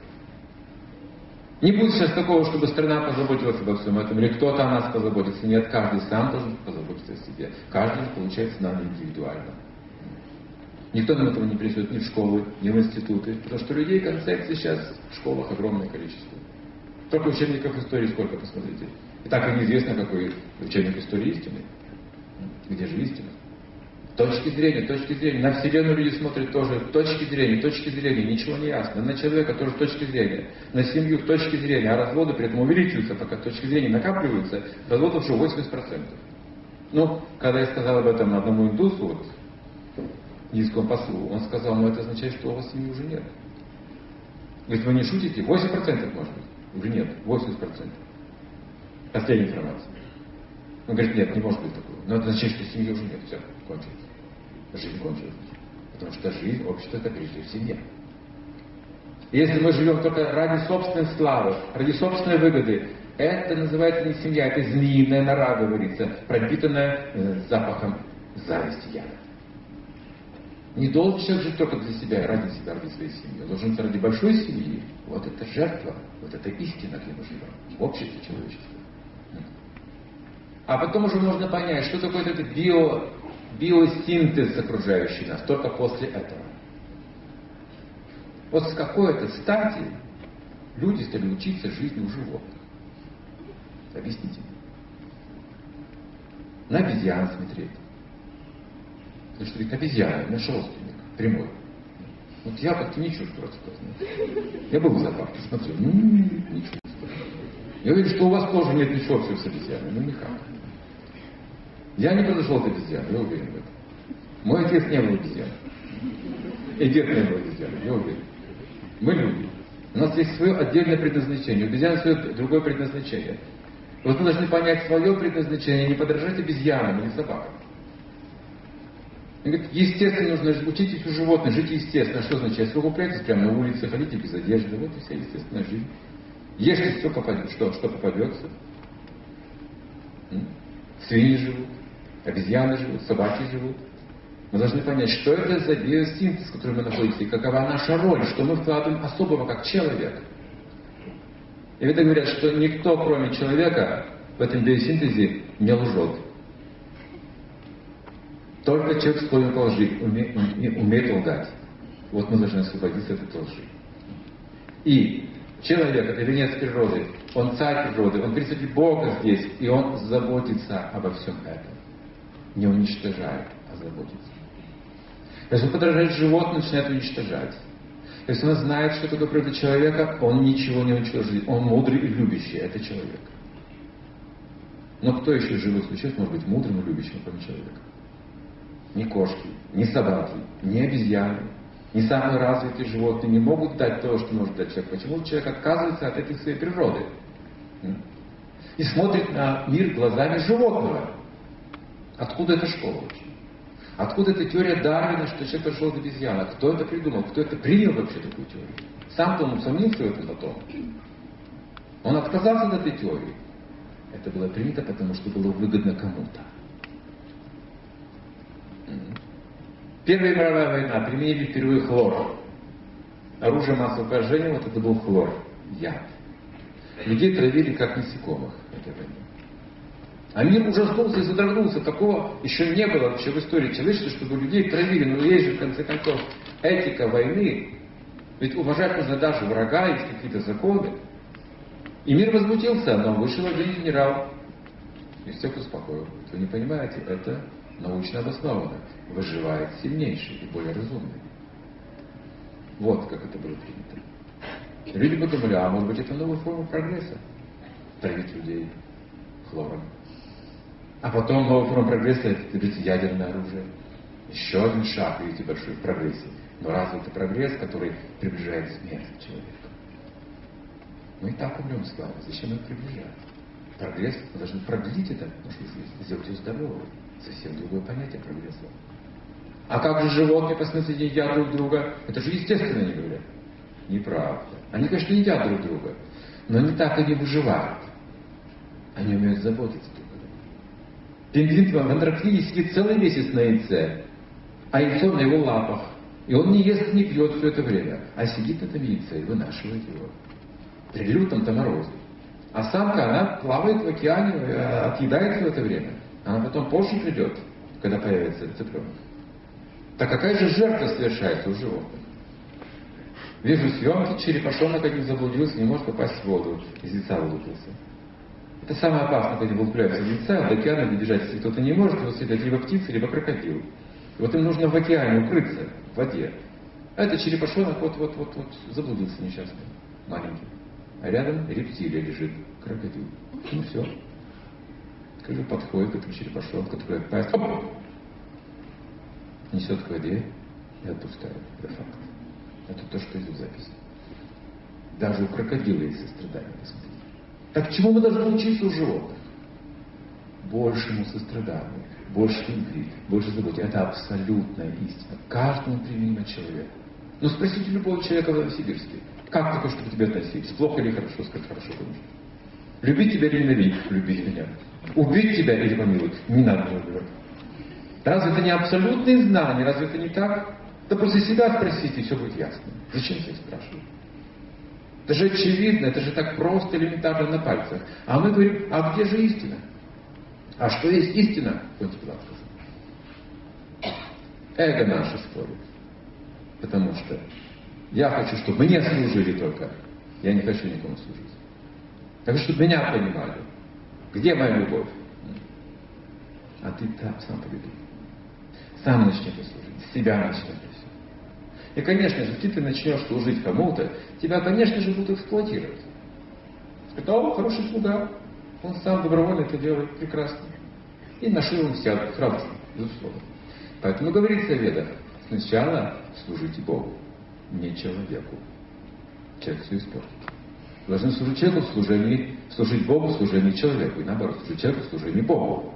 Не будет сейчас такого, чтобы страна позаботилась обо всем этом, или кто-то о нас позаботится. Нет, каждый сам должен позаботиться о себе. Каждый получает знания индивидуально. Никто нам этого не принесет ни в школы, ни в институты. Потому что людей концепций сейчас в школах огромное количество. Только учебников истории сколько, посмотрите. И так и неизвестно, какой учебник истории истины. Где же истина? Точки зрения. На Вселенную люди смотрят тоже. Точки зрения. Ничего не ясно. На человека тоже точки зрения. На семью точки зрения. А разводы при этом увеличиваются, пока точки зрения накапливаются. Разводов уже 80%. Ну, когда я сказал об этом одному индусу, вот, индийскому послу, он сказал, это означает, что у вас семьи уже нет. Говорит, вы не шутите? 8% может быть. Уже нет. 80%. Последняя информация. Он говорит, нет, не может быть такого. Но это означает, что семьи уже нет. Все, кончилось. Жизнь кончилась. Потому что жизнь, общество, это прежде всего семья. И если мы живем только ради собственной славы, ради собственной выгоды, это называется не семья, это змеиная нора, говорится, пропитанная запахом зависти, яда. Не должен человек жить только для себя, ради своей семьи. Он должен жить ради большой семьи. Вот это жертва, вот это истина, где мы живем. В обществе человечества. А потом уже можно понять, что такое этот биосинтез окружающий нас, только после этого. Вот с какой-то стати люди стали учиться жизни у животных. Объясните мне. На обезьян смотреть. Потому что ведь обезьяна, наш родственник, прямой. Вот я как-то не чувствую родственника. Я был в зоопарке, смотрел, не чувствую. Я уверен, что у вас тоже нет ничего общего с обезьяной, никак. Я не произошел от обезьяны, я уверен в этом. Мой отец не был обезьяной. И дед не был обезьяной, я уверен. Мы люди. У нас есть свое отдельное предназначение, у обезьяны свое другое предназначение. Вот мы должны понять свое предназначение, не подражать обезьянам или собакам. Он говорит, естественно, нужно учитесь у животных, жить естественно. Что означает? Совокупляйтесь прямо на улице, ходите без одежды. Вот и вся естественная жизнь. Ешьте все попадет. Что попадется? Свиньи живут, обезьяны живут, собаки живут. Мы должны понять, что это за биосинтез, в котором мы находимся, и какова наша роль, что мы вкладываем особого как человек. И это говорят, что никто, кроме человека, в этом биосинтезе не лжет. Только человек склонен к лжи, умеет лгать. Вот мы должны освободиться от этой лжи. И человек, это венец природы, он царь природы, он представитель Бога здесь, и он заботится обо всем этом. Не уничтожает, а заботится. Если он подражает животным, начинает уничтожать. Если он знает, что такое природа человека, он ничего не уничтожит. Он мудрый и любящий, это человек. Но кто еще из живых существ может быть мудрым и любящим, кроме человека? Ни кошки, ни собаки, ни обезьяны, ни самые развитые животные не могут дать то, что может дать человек. Почему человек отказывается от этой своей природы? И смотрит на мир глазами животного. Откуда эта школа вообще? Откуда эта теория Дарвина, что человек пришел от обезьяны? Кто это придумал? Кто это принял вообще такую теорию? Сам-то он усомнился в этом потом. Он отказался от этой теории. Это было принято, потому что было выгодно кому-то. Первая мировая война, применили впервые хлор. Оружие массового поражения, вот это был хлор, яд. Людей травили как насекомых в этой войне. А мир ужаснулся и задрогнулся. Такого еще не было вообще в истории человечества, чтобы людей травили. Но есть же, в конце концов, этика войны. Ведь уважать нужно даже врага, есть какие-то законы. И мир возмутился, но вышел один генерал и всех успокоил. Вы не понимаете, это научно обосновано. Выживает сильнейший и более разумный. Вот как это было принято. Люди подумали, а может быть это новая форма прогресса? Травить людей хлором. А потом новая форма прогресса — это, видите, ядерное оружие. Еще один шаг, видите, большой в прогрессе. Но разве это прогресс, который приближает смерть человека? Мы и так умрем с вами. Зачем их приближать? Прогресс, мы должны продлить это, нашу жизнь, сделать ее здоровой. Совсем другое понятие прогресса. А как же животные по смыслу едят друг друга? Это же естественно, они говорят. Неправда. Они, конечно, едят друг друга, но не так они выживают. Они умеют заботиться друг о друге. Пингвин в Антарктиде сидит целый месяц на яйце, а яйцо на его лапах. И он не ест, не пьет все это время, а сидит на этом яйце и вынашивает его. При лютом-то морозе. А самка, она плавает в океане, отъедается в это время. Она потом позже придет, когда появится цыпленок. Так какая же жертва совершается у животных? Вижу съемки, черепашонок один заблудился, не может попасть в воду, из яйца вылупился. Это самое опасное, когда вылупляются из яйца, до океана добежать, если кто-то не может, его съедать либо птица, либо крокодил. И вот им нужно в океане укрыться, в воде. А этот черепашонок вот заблудился несчастный, маленький. А рядом рептилия лежит, крокодил. Ну все. Крокодил подходит к этому черепашонку, открывает пасть, оп! Несет к воде и отпускает. Это факт. Это то, что идет в записи. Даже у крокодила есть сострадание, посмотрите. Так чему мы должны учиться у животных? Большему состраданию, больше любви, больше заботе. Это абсолютная истина. Каждому применима человеку. Ну спросите любого человека в Новосибирске. Как ты хочешь, чтобы к тебе относились? Плохо или хорошо? Скажи, хорошо, конечно. Любить тебя или ненавидеть? Любить меня. Убить тебя или помиловать? Не надо мне убивать. Разве это не абсолютные знания? Разве это не так? Да просто себя спросите, и все будет ясно. Зачем всех спрашивать? Это же очевидно, это же так просто, элементарно на пальцах. А мы говорим, а где же истина? А что есть истина? Понтий Пилат сказал. Эго наше спорит. Потому что я хочу, чтобы мне служили только. Я не хочу никому служить. Я хочу, чтобы меня понимали. Где моя любовь? А ты там сам полюби. Сам начни послужить. С себя начни это все. И, конечно же, если ты начнешь служить кому-то, тебя, конечно же, будут эксплуатировать. Это хороший слуга. Он сам добровольно это делает прекрасно. И на шею он сядет сразу же, безусловно. Поэтому говорится в Ведах, сначала служите Богу, не человеку. Человек все испортит. Должны служить человеку в служении, служить Богу в служении человеку. И наоборот, служить человеку в служении Богу.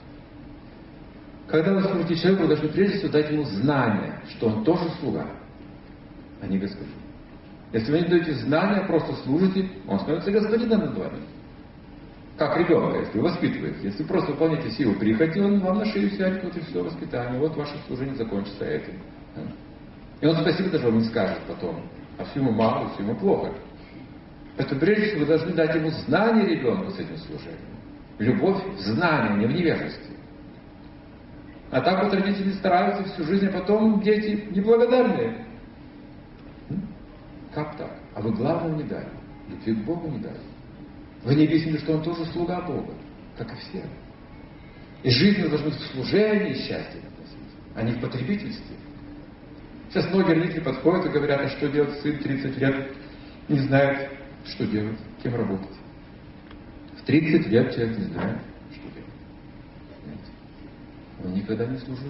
Когда вы служите человеку, вы должны прежде всего дать ему знание, что он тоже слуга, а не господин. Если вы не даете знания, просто служите, он становится господином над вами. Как ребенка, если вы воспитываете. Если вы просто выполняете все его прихоти, он вам на шею сядет, вот и все, воспитание. Вот ваше служение закончится этим. И он спасибо даже вам не скажет потом. А все ему мало, все ему плохо. Поэтому прежде всего вы должны дать ему знание ребенку с этим служением. Любовь в знании, не в невежестве. А так вот родители стараются всю жизнь, а потом дети неблагодарные. Как так? А вы главного не дали. Любви к Богу не дали. Вы не объяснили, что он тоже слуга Бога, как и все. И жизнь должна быть в служении и счастье относиться, а не в потребительстве. Сейчас многие родители подходят и говорят, а что делать сын 30 лет, не знает, что делать, кем работать. В 30 лет человек не знает, что делать. Понимаете? Он никогда не служил.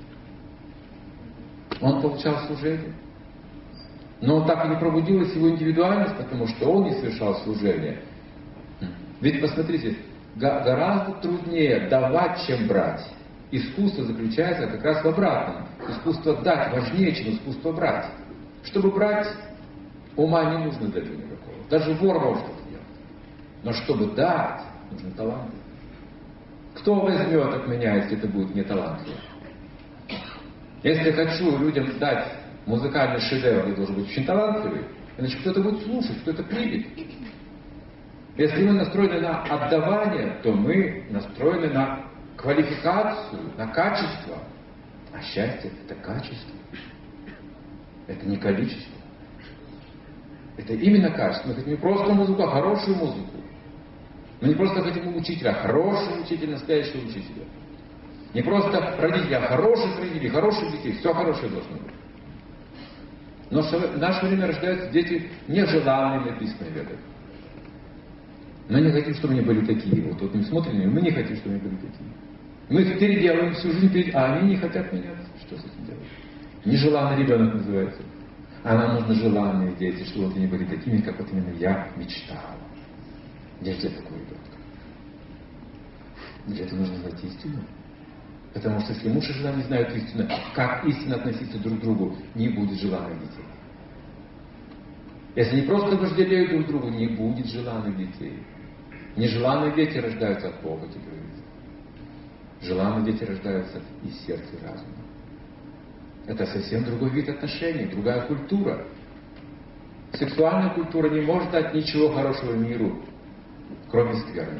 Он получал служение. Но так и не пробудилась его индивидуальность, потому что он не совершал служение. Ведь посмотрите, гораздо труднее давать, чем брать. Искусство заключается как раз в обратном. Искусство дать важнее, чем искусство брать. Чтобы брать, ума не нужно для этого никакого. Даже вор может это делать. Но чтобы дать, нужны таланты. Кто возьмет от меня, если это будет не талантливо? Если я хочу людям дать музыкальный шедевр, я должен быть очень талантливый, иначе кто-то будет слушать, кто-то примет. Если мы настроены на отдавание, то мы настроены на квалификацию, на качество. А счастье — это качество. Это не количество. Это именно качество. Мы хотим не просто музыку, а хорошую музыку. Мы не просто хотим учителя, а хорошего учителя, настоящего учителя. Не просто родителей, а хороших родителей, хороших детей. Все хорошее должно быть. Но в наше время рождаются дети нежеланные, написано в Ведах. Мы не хотим, чтобы они были такие. Вот мы смотрим, и мы не хотим, чтобы они были такие. Мы их переделаем всю жизнь, а они не хотят меняться. Что с этим делать? Нежеланный ребенок называется. А нам нужны желанные дети, чтобы вот они были такими, как вот именно я мечтал. Где такой ребенка? Для этого нужно знать истину. Потому что если муж и жена не знают истину, как истинно относиться друг к другу, не будет желанных детей. Если они просто вожделеют друг другу, не будет желанных детей. Нежеланные дети рождаются от похоти, говорится. Желанные дети рождаются из сердца и разума. Это совсем другой вид отношений, другая культура. Сексуальная культура не может дать ничего хорошего миру, кроме скверны.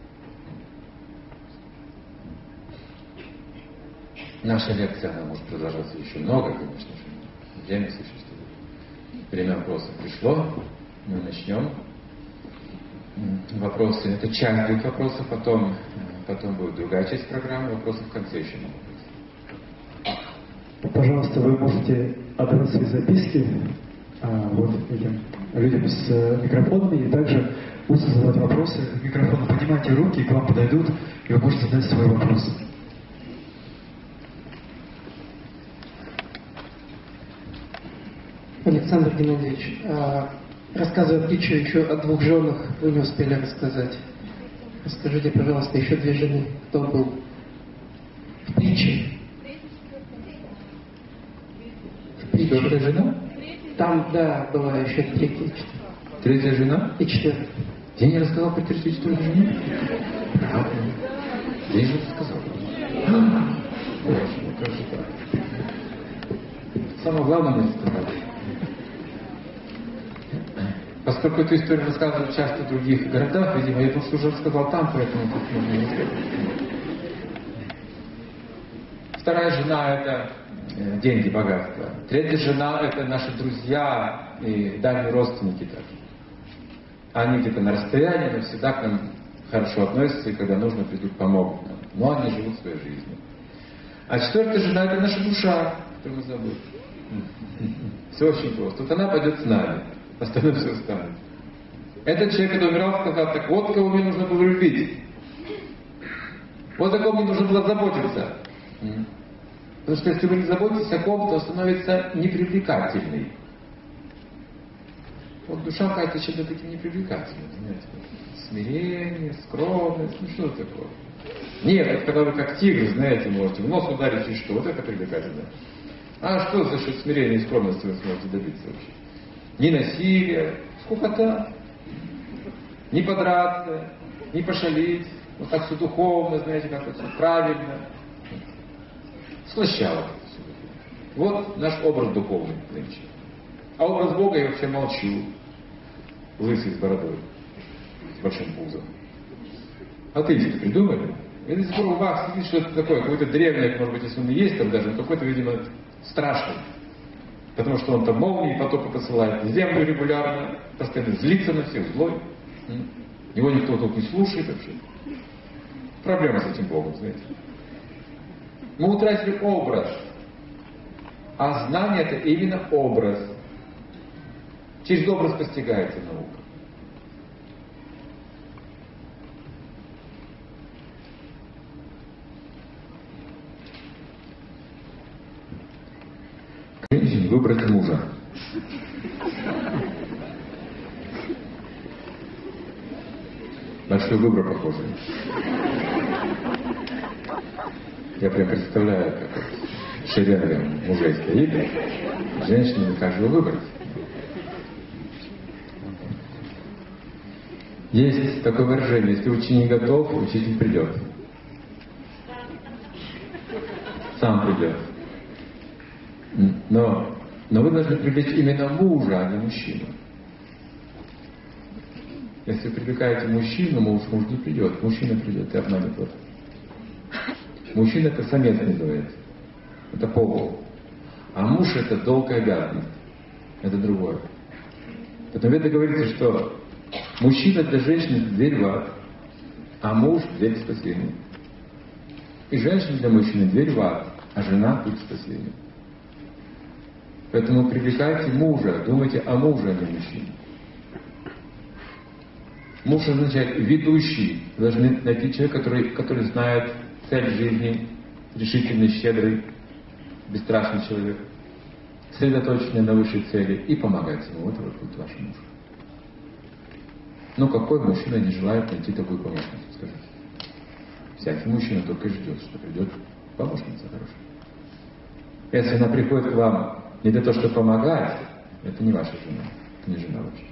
Наша лекция, она может продолжаться еще много, конечно же. Время существует. Время вопросов пришло. Мы начнем. Вопросы, это часть будет вопросов, потом будет другая часть программы, вопросы в конце еще могут быть. Пожалуйста, вы можете отдавать свои записки вот этим людям с микрофонами, и также будете задавать вопросы к микрофону. Поднимайте руки, к вам подойдут, и вы можете задать свой вопрос. Александр Геннадьевич, рассказывая притчу еще о 2 женах, вы не успели рассказать. Расскажите, пожалуйста, еще 2 жены, кто был в притче? Четвертая жена? Там, да, была еще 3-я, 3-я жена? И 4-я. Я не рассказал про 3-ю и 4-ю жену? Правда? Я же рассказал. Боже, как же так? Самое главное мне сказать. Поскольку эту историю рассказывают часто в других городах, видимо, я просто уже рассказал там, поэтому тут нужно не сказать. 2-я жена — это деньги, богатство. 3-я жена — это наши друзья и дальние родственники также. Они где-то на расстоянии, но всегда к нам хорошо относятся, и когда нужно, придут, помогут нам. Но они живут своей жизнью. А 4-я жена — это наша душа, которую мы забыли. Все очень просто. Вот она пойдет с нами, остальное все останется. Этот человек, когда умирал, сказал: так вот кого мне нужно было любить. Вот о ком мне нужно было заботиться. Потому что если вы не заботитесь о ком, то становится непривлекательный. Вот душа кажется чем-то таким непривлекательным. Знаете, смирение, скромность, ну что это такое? Нет, это когда вы как тигр, знаете, можете в нос ударить и что? Вот это привлекательно. А что за счет смирения и скромности вы сможете добиться вообще? Ни насилия, скукота, не подраться, не пошалить, вот так все духовно, знаете, как это все правильно. Слащаво. Вот наш образ духовный нынче. А образ Бога я вообще молчу. Лысый с бородой, с большим пузом. Атеисты придумали? Это скоро у вас сидит что-то такое, какое-то древнее, может быть, если он и есть там даже, но какой-то, видимо, страшный. Потому что он там молнии, потопы посылает на землю регулярно, постоянно злится на всех, злой. Его никто тут не слушает вообще. Проблема с этим Богом, знаете. Мы утратили образ. А знание — это именно образ. Через образ постигается наука. Женщине выбрать мужа. Большой выбор, похоже. Я прям представляю, как вот шеренга мужей стоит, женщине как же выбрать. Есть такое выражение: если ученик готов, учитель придет. Сам придет. Но вы должны привлечь именно мужа, а не мужчину. Если вы привлекаете мужчину, муж не придет. Мужчина придет и обманет вас. Мужчина — это самец называется. Это пол. А муж — это долг и обязанность. Это другое. Поэтому это говорится, что мужчина для женщины — дверь в ад, а муж — дверь к спасению. И женщина для мужчины — дверь в ад, а жена — путь к спасению. Поэтому привлекайте мужа, думайте о муже, а не мужчине. Муж означает ведущий. Вы должны найти человека, который знает цель жизни, решительный, щедрый, бесстрашный человек, сосредоточенный на высшей цели, и помогать ему. Вот будет ваш муж. Но какой мужчина не желает найти такую помощницу, скажите? Всякий мужчина только и ждет, что придет помощница хорошая. Если она приходит к вам не для того, чтобы помогать, это не ваша жена, это не жена вообще.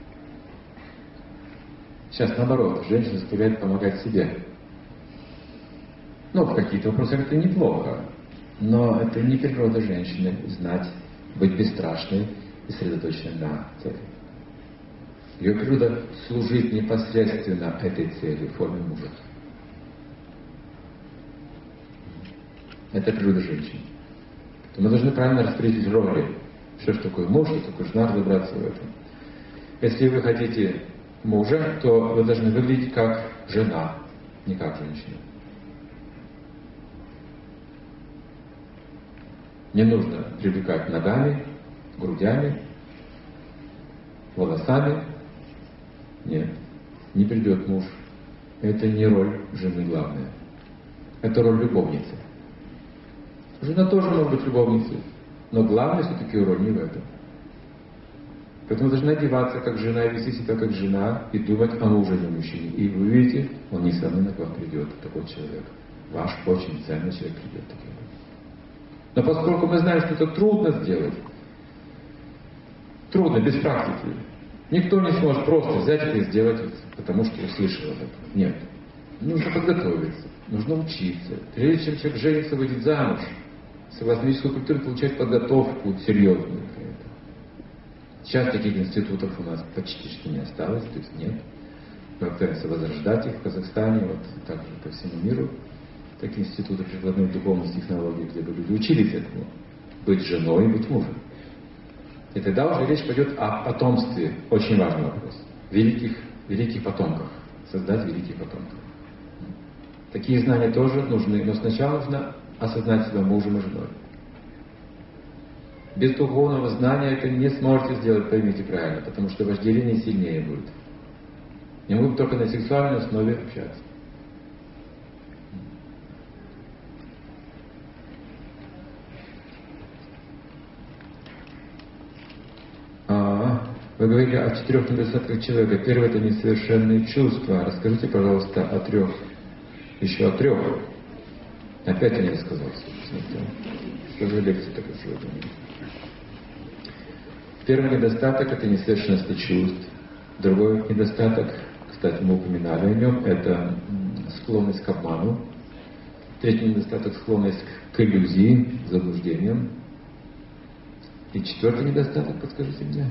Сейчас наоборот, женщина заставляет помогать себе. Ну, в каких-то вопросах это неплохо, но это не природа женщины знать, быть бесстрашной и сосредоточенной на цели. Ее природа служить непосредственно этой цели в форме мужа. Это природа женщины. То мы должны правильно распределить роли. Что же такое муж, что такое жена, разобраться в этом. Если вы хотите мужа, то вы должны выглядеть как жена, не как женщина. Не нужно привлекать ногами, грудями, волосами. Нет, не придет муж. Это не роль жены главная. Это роль любовницы. Жена тоже может быть любовницей, но главная все-таки роль не в этом. Поэтому должна одеваться как жена, вести себя как жена и думать о муже, не мужчине. И вы увидите, он несомненно к вам придет, такой человек. Ваш очень ценный человек придет таким. Но поскольку мы знаем, что это трудно сделать, трудно, без практики, никто не сможет просто взять это и сделать, потому что услышал об этом. Нет. Нужно подготовиться, нужно учиться. Прежде чем человек женится, выйдет замуж, согласно мистической культуре получать подготовку серьезную. Сейчас таких институтов у нас почти что не осталось, то есть нет. Мы пытаемся возрождать их в Казахстане, вот также по всему миру. Такие институты прикладной духовности, технологий, где бы люди учились этому. Быть женой и быть мужем. И тогда уже речь пойдет о потомстве. Очень важный вопрос. Великих потомках. Создать великих потомков. Такие знания тоже нужны, но сначала нужно осознать себя мужем и женой. Без духовного знания это не сможете сделать, поймите правильно, потому что вожделение сильнее будет. Не могут только на сексуальной основе общаться. Вы говорили о 4 недостатках человека. Первое — это несовершенные чувства. Расскажите, пожалуйста, о 3. Еще о 3. Опять я не рассказал. Что же лекция такая сегодня? Первый недостаток — это несовершенность чувств. Другой недостаток, кстати, мы упоминали о нем, это склонность к обману. Третий недостаток — склонность к иллюзии, к заблуждениям. И 4 недостаток, подскажите мне.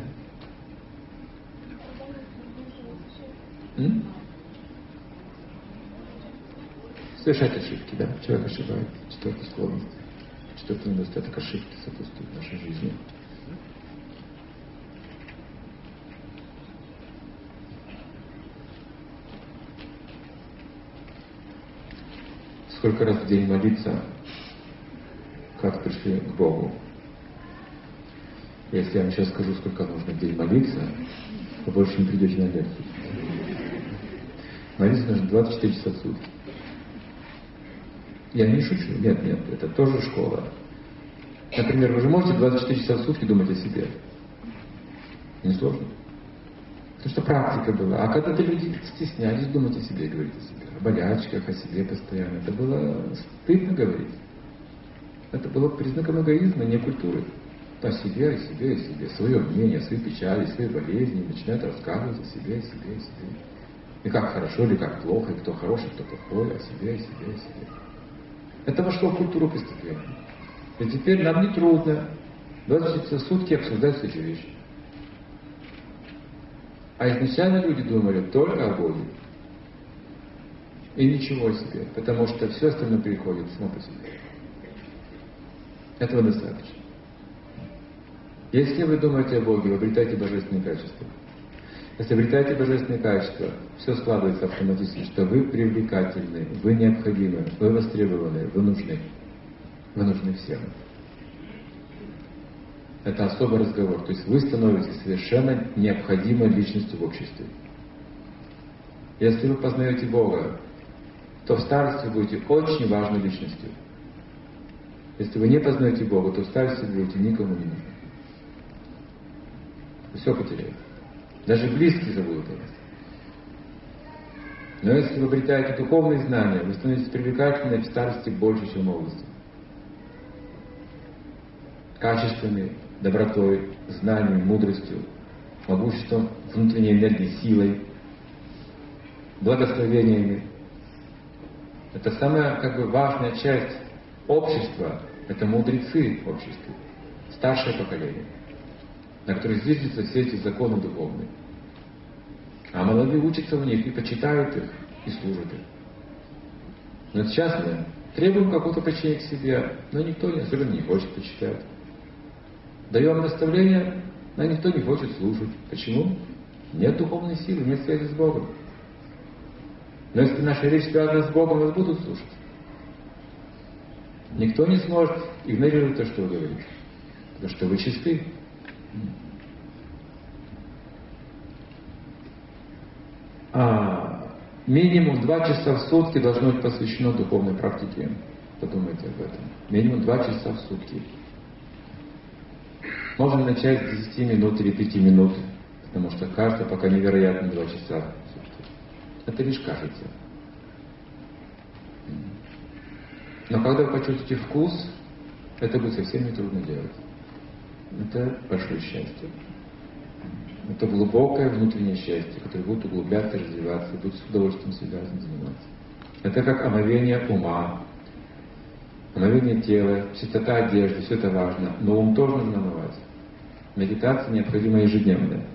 Совершать ошибки, да? Человек ошибает. 4 склонность. 4 недостаток — ошибки сопутствуют нашей жизни. Сколько раз в день молиться, как пришли к Богу? Если я вам сейчас скажу, сколько нужно в день молиться, вы больше не придете на лекцию. Молиться нужно 24 часа в сутки. Я не шучу. Нет, это тоже школа. Например, вы же можете 24 часа в сутки думать о себе? Не сложно. Потому что практика была. А когда-то люди стеснялись думать о себе, говорить о себе. О болячках, о себе постоянно. Это было стыдно говорить. Это было признаком эгоизма, не культуры. О себе, о себе, о себе. Свое мнение, свои печали, свои болезни. Начинают рассказывать о себе, о себе, о себе. И как хорошо, или как плохо, и кто хороший, кто плохой, о себе, о себе, о себе. Это вошло в культуру преступления. И теперь нам не трудно 24 сутки обсуждать эти вещи. А изначально люди думали только о Боге. И ничего себе, потому что все остальное приходит само по себе. Этого достаточно. Если вы думаете о Боге, вы обретаете божественные качества. Если обретаете божественные качества, все складывается автоматически, что вы привлекательны, вы необходимы, вы востребованы, вы нужны. Вы нужны всем. Это особый разговор. То есть вы становитесь совершенно необходимой личностью в обществе. Если вы познаете Бога, то в старости вы будете очень важной личностью. Если вы не познаете Бога, то в старости вы будете никому не нужны. Вы все потеряете. Даже близкие забудут о вас. Но если вы обретаете духовные знания, вы становитесь привлекательны в старости больше, чем в молодости. Качествами, добротой, знанием, мудростью, могуществом, внутренней энергией, силой, благословениями. Это самая важная часть общества, это мудрецы общества, старшее поколение, на которых зиждятся все эти законы духовные. А молодые учатся у них и почитают их, и служат их. Но сейчас мы требуем какого-то почтения к себе, но никто особенно не хочет почитать. Даем наставления, но никто не хочет слушать. Почему? Нет духовной силы, нет связи с Богом. Но если наша речь связана с Богом, вас будут слушать. Никто не сможет игнорировать то, что вы говорите. Потому что вы чисты. Минимум 2 часа в сутки должно быть посвящено духовной практике. Подумайте об этом. Минимум 2 часа в сутки. Можно начать с 10 минут или 5 минут, потому что кажется пока невероятно 2 часа в сутки. Это лишь кажется. Но когда вы почувствуете вкус, это будет совсем нетрудно делать. Это большое счастье. Это глубокое внутреннее счастье, которое будет углубляться, развиваться, и будет с удовольствием себя заниматься. Это как омовение ума, омовение тела, чистота одежды, все это важно. Но ум тоже нужно омывать. Медитация необходима ежедневно.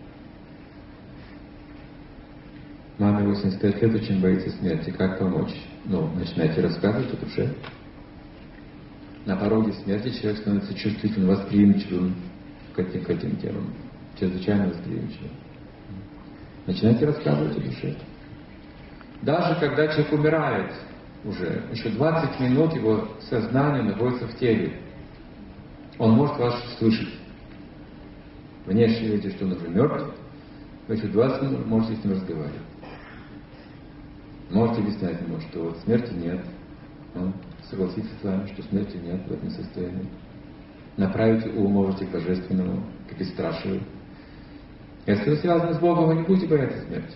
Маме 85 лет, очень боится смерти. Как помочь? Начинайте рассказывать о душе. На пороге смерти человек становится чувствительным, восприимчивым к этим темам. Чрезвычайно восприимчивым. Начинайте рассказывать о душе. Даже когда человек умирает уже, еще 20 минут его сознание находится в теле. Он может вас слышать. Внешне видите, что он уже мертв, вы еще 20 минут можете с ним разговаривать. Можете объяснять ему, что вот смерти нет. Он согласится с вами, что смерти нет в этом состоянии. Направите ум можете к Божественному, к бесстрашию. Если вы связаны с Богом, вы не будете бояться смерти.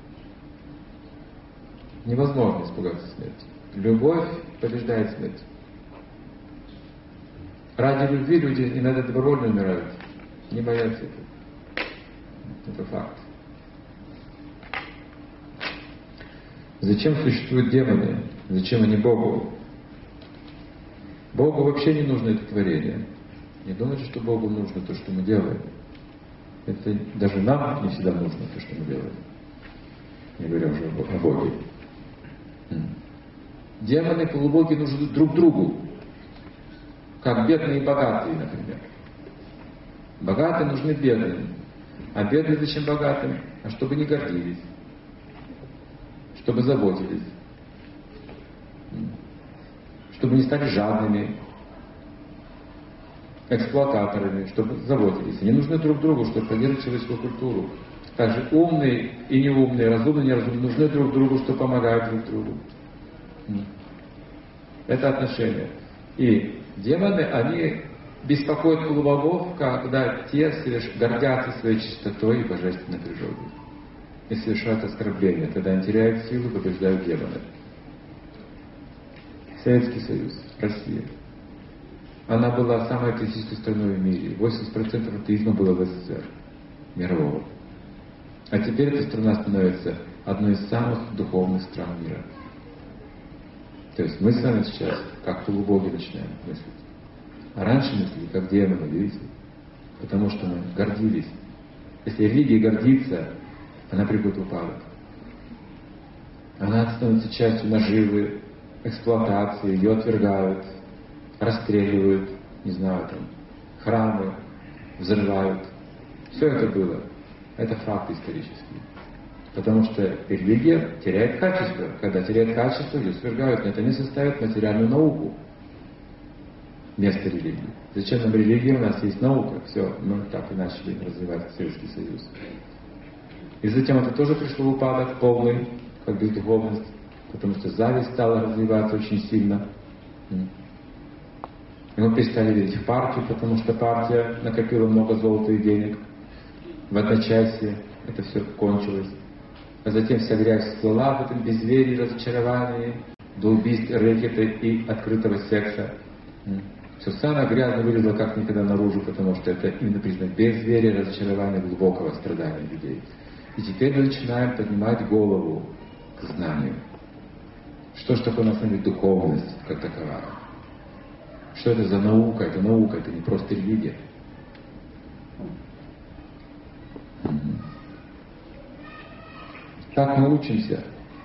Невозможно испугаться смерти. Любовь побеждает смерть. Ради любви люди иногда добровольно умирают. Не боятся этого. Это факт. Зачем существуют демоны? Зачем они Богу? Богу вообще не нужно это творение. Не думайте, что Богу нужно то, что мы делаем. Это даже нам не всегда нужно то, что мы делаем. Не говоря уже о Боге. Демоны и полубоги нужны друг другу. Как бедные и богатые, например. Богатые нужны бедным. А бедные зачем богатым? А чтобы не гордились. Чтобы заботились. Чтобы не стали жадными, эксплуататорами, чтобы заботились. Они нужны друг другу, чтобы поддерживать человеческую культуру. Также умные и неумные, разумные и неразумные нужны друг другу, чтобы помогать друг другу. Это отношения. И демоны, они беспокоят полубогов, когда те гордятся своей чистотой и божественной природой. И совершают оскорбления. Когда они теряют силу, побеждают демоны. Советский Союз, Россия. Она была самой атеистической страной в мире. 80% атеизма было в СССР, мирового. А теперь эта страна становится одной из самых духовных стран мира. То есть мы с вами сейчас как полубоги начинаем мыслить. А раньше мыслили как демоны, видите? Потому что мы гордились Если религия гордится, она приходит в упадок. Она становится частью наживы, эксплуатации, ее отвергают, расстреливают, не знаю, там, храмы взрывают. Все это было. Это факт исторический. Потому что религия теряет качество. Когда теряет качество, ее свергают. На это место ставят материальную науку. Вместо религии. Зачем нам религия? У нас есть наука. Все, мы так и начали развивать Советский Союз. И затем это тоже пришло в упадок полный, как бездуховность, потому что зависть стала развиваться очень сильно. И мы перестали верить в партию, потому что партия накопила много золота и денег. В одночасье это все кончилось. А затем вся грязь всплыла в этом безверии, разочаровании, до убийств, рэкета и открытого секса. Все самое грязное вылезло как никогда наружу, потому что это именно признак безверия, разочарования, глубокого страдания людей. И теперь мы начинаем поднимать голову к знанию. Что ж такое на самом деле духовность как таковая? Что это за наука? Это наука, это не просто религия. Как мы учимся?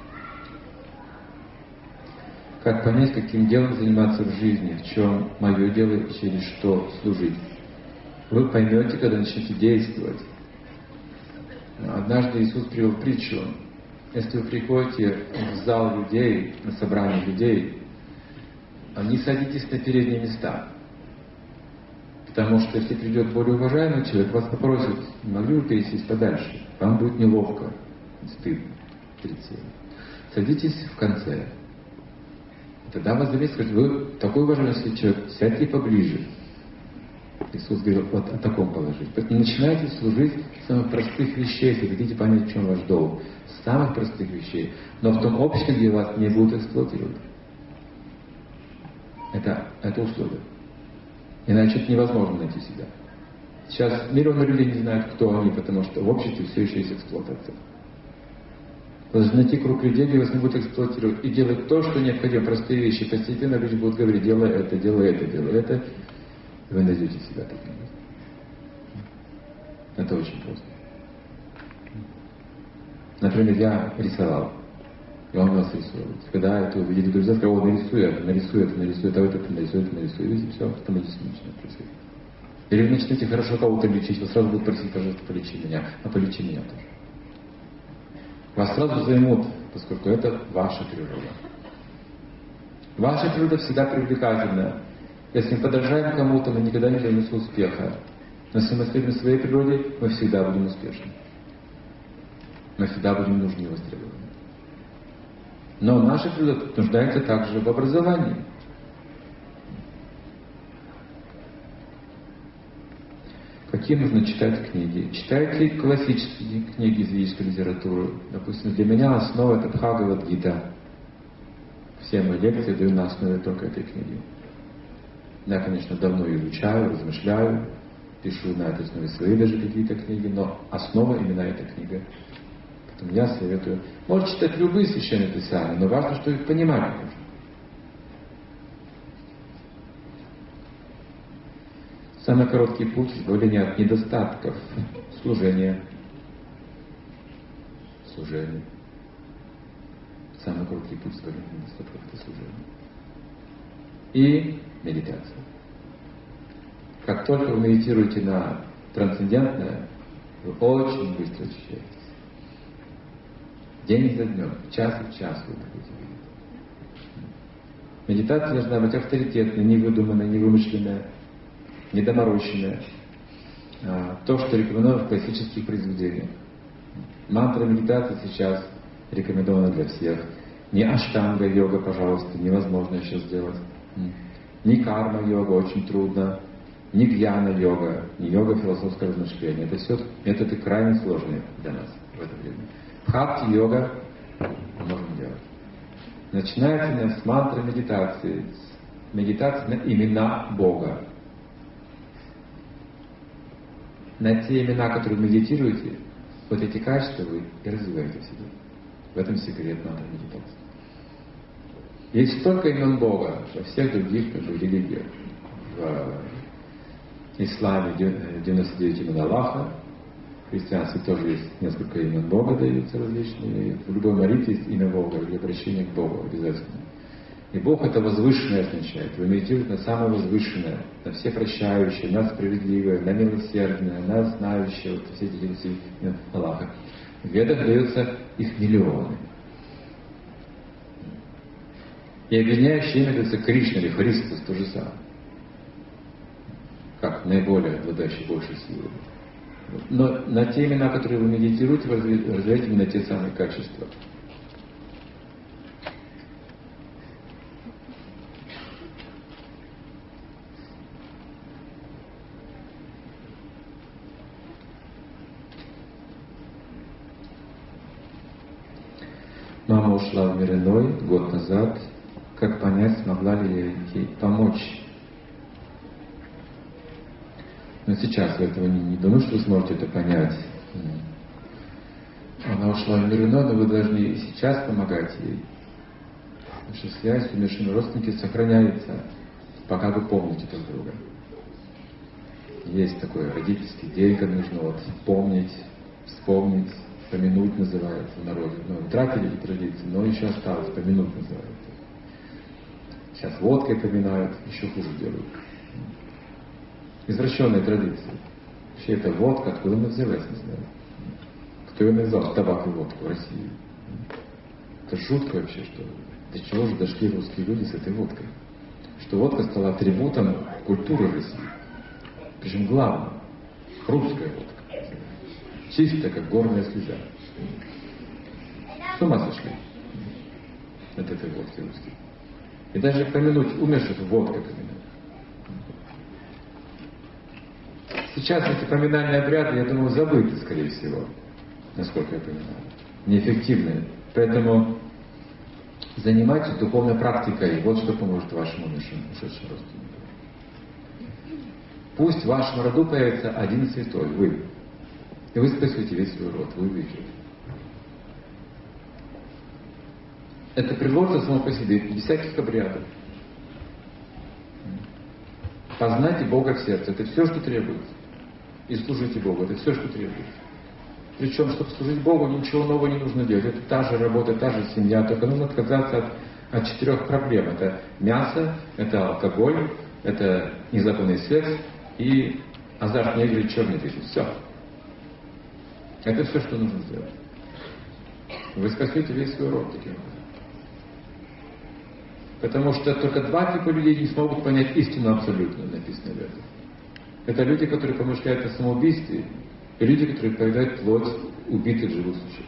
Как понять, каким делом заниматься в жизни, в чем мое дело и через что служить? Вы поймете, когда начнете действовать. Однажды Иисус привел притчу. Если вы приходите в зал людей, на собрание людей, не садитесь на передние места. Потому что если придет более уважаемый человек, вас попросит, не могли вы пересесть подальше? Вам будет неловко, стыдно перед всеми. Садитесь в конце. Тогда вас заметят, скажут, вы такой уважаемый человек, сядьте поближе. Иисус говорил вот о таком положении. Поэтому начинайте служить с самых простых вещей, если хотите понять, в чем ваш долг. С самых простых вещей. Но в том обществе, где вас не будут эксплуатировать. Это условие. Иначе это невозможно найти себя. Сейчас миллионы людей не знают, кто они, потому что в обществе все еще есть эксплуатация. Вы должны найти круг людей, где вас не будут эксплуатировать, и делать то, что необходимо, простые вещи. Постепенно люди будут говорить, делай это, делай это, делай это. И вы найдете себя таким. Это очень просто. Например, я рисовал. И он нас рисует. Когда это увидели друзья, сказали, о, нарисуй это, а вот это нарисуй. Видите, все автоматически начинает происходить. Или вы начнете хорошо кого-то лечить, вы сразу будут просить, пожалуйста, полечи меня, а полечи меня тоже. Вас сразу займут, поскольку это ваша природа. Ваша природа всегда привлекательна. Если мы подражаем кому-то, мы никогда не добьемся успеха. Но если мы следуем своей природе, мы всегда будем успешны. Мы всегда будем нужны и востребованы. Но наша природа нуждается также в образовании. Какие нужно читать книги? Читайте классические книги из ведической литературы. Допустим, для меня основа это Бхагавад-гита. Все мои лекции даю на основе только этой книги. Я, конечно, давно ее изучаю, размышляю, пишу на этой основе свои даже какие-то книги, но основа именно эта книга. Поэтому я советую. Можно читать любые священные писания, но важно, что их понимать нужно. Самый короткий путь избавления от недостатков. Служение. Самый короткий путь избавления от недостатков — это служение. И медитация. Как только вы медитируете на трансцендентное, вы очень быстро очищаетесь. День за днем, час в час вы будете видеть. Медитация должна быть авторитетной, невыдуманной, невымышленная, недоморощенная. То, что рекомендовано в классических произведениях. Мантра медитации сейчас рекомендована для всех. Не аштанга-йога, пожалуйста, невозможно еще сделать. Не карма-йога, очень трудно. Не гьяна-йога, не йога философского размышления. Это все методы крайне сложные для нас в это время. Бхакти-йога мы можем делать. Начинается с мантры медитации. Медитация на имена Бога. На те имена, которые вы медитируете, вот эти качества вы и развиваете в себе. В этом секрет мантры медитации. Есть столько имен Бога во всех других религиях. В исламе 99 имен Аллаха, христианстве тоже есть несколько имен Бога даются различные. В любой молитве есть имя Бога или обращение к Богу обязательно. И Бог это возвышенное означает. Вы медитируете на самое возвышенное, на все прощающее, на справедливое, на милосердное, на знающее, вот все эти имена Аллаха. В Ведах даются их миллионы. И объединяющее имя дается Кришна или Христос, то же самое. Как наиболее обладающий большей силой. Но на те имена, которые вы медитируете, вы развиваете именно те самые качества. Мама ушла в мир иной год назад. Как понять, смогла ли я ей помочь? Но сейчас вы этого не думаю, что вы сможете это понять. Она ушла в мир иной, но вы должны и сейчас помогать ей. Потому что связь с умершими родственниками сохраняется, пока вы помните друг друга. Есть такой родительский день, когда нужно вот помнить, вспомнить, помянуть называется в народе. Ну, утратили эти традиции, но еще осталось, помянуть называется. Сейчас водкой поминают, еще хуже делают. Извращенные традиции. Вообще это водка, откуда она взялась, не знаю. Кто ее навязал, табак и водку в России. Это жутко вообще, что до чего же дошли русские люди с этой водкой. Что водка стала атрибутом культуры России. Причем главным. Русская водка. Чистая, как горная слеза. С ума сошли от этой водки русские. И даже помянуть умерших водкой помянуть. Сейчас эти поминальные обряды, я думаю, забыты, скорее всего, насколько я понимаю. Неэффективные. Поэтому занимайтесь духовной практикой. Вот что поможет вашим умершим, ушедшим родственникам. Пусть в вашем роду появится один святой, вы. И вы спасете весь свой род, вы выйдете. Это предложено само по себе, без всяких обрядов. Познайте Бога в сердце. Это все, что требуется. И служите Богу. Это все, что требуется. Причем, чтобы служить Богу, ничего нового не нужно делать. Это та же работа, та же семья. Только нужно отказаться от 4 проблем. Это мясо, это алкоголь, это незаконный секс и азартные игры, черный бизнес. Все. Это все, что нужно сделать. Вы спасете весь свой род таким образом. Потому что только 2 типа людей не смогут понять истину абсолютно, написано в этом. Это люди, которые помышляют о самоубийстве, и люди, которые поедают плоть убитых живых существ.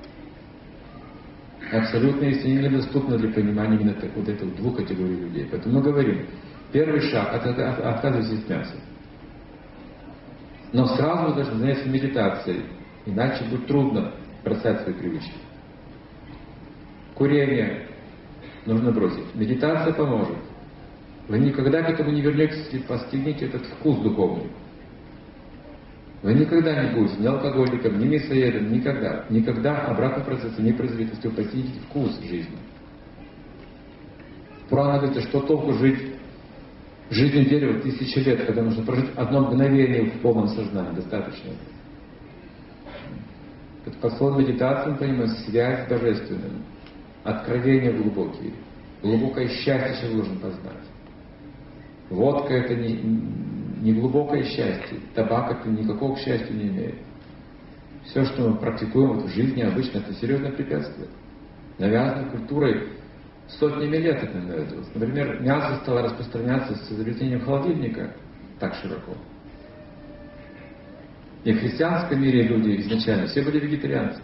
Абсолютно истина недоступна для понимания именно вот этих 2 категорий людей. Поэтому мы говорим, первый шаг – отказывайтесь от мяса. Но сразу вы должны заняться медитацией, иначе будет трудно бросать свои привычки. Курение нужно бросить. Медитация поможет. Вы никогда к этому не вернетесь, если постигнете этот вкус духовный. Вы никогда не будете ни алкоголиком, ни мясоедом, никогда. Никогда обратного процесса не произойдет, если вы постигнете вкус жизни. В Пуране говорится, что толку жить жизнью дерева 1000 лет, когда нужно прожить одно мгновение в полном сознании, достаточно. Это под словом медитации мы понимаем связь с Божественным, откровения глубокие, глубокое счастье вы должны познать. Водка — это не глубокое счастье, табак — это никакого к счастью не имеет. Все, что мы практикуем в жизни обычно, это серьезное препятствие. Навязанной культурой сотнями лет это навязывалось. Например, мясо стало распространяться с изобретением холодильника так широко. И в христианском мире люди изначально все были вегетарианцы.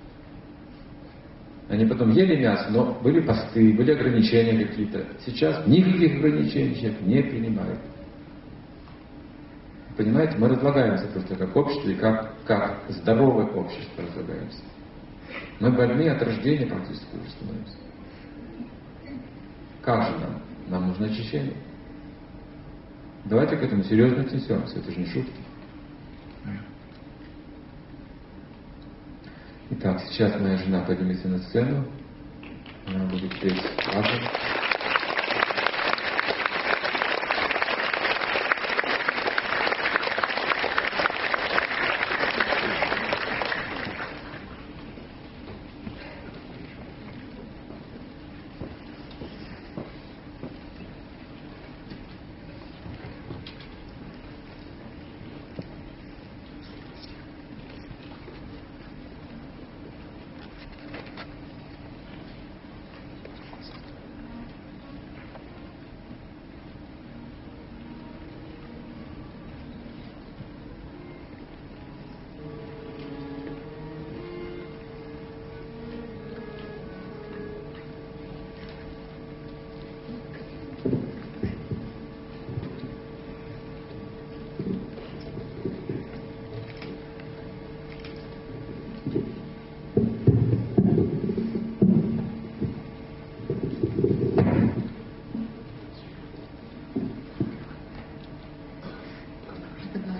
Они потом ели мясо, но были посты, были ограничения какие-то. Сейчас никаких ограничений человек не принимает. Понимаете, мы разлагаемся просто как общество и как здоровое общество разлагаемся. Мы больны от рождения практически уже становимся. Как же нам? Нам нужно очищение. Давайте к этому серьезно отнесемся, это же не шутки. Итак, сейчас моя жена поднимется на сцену. Она будет петь разом.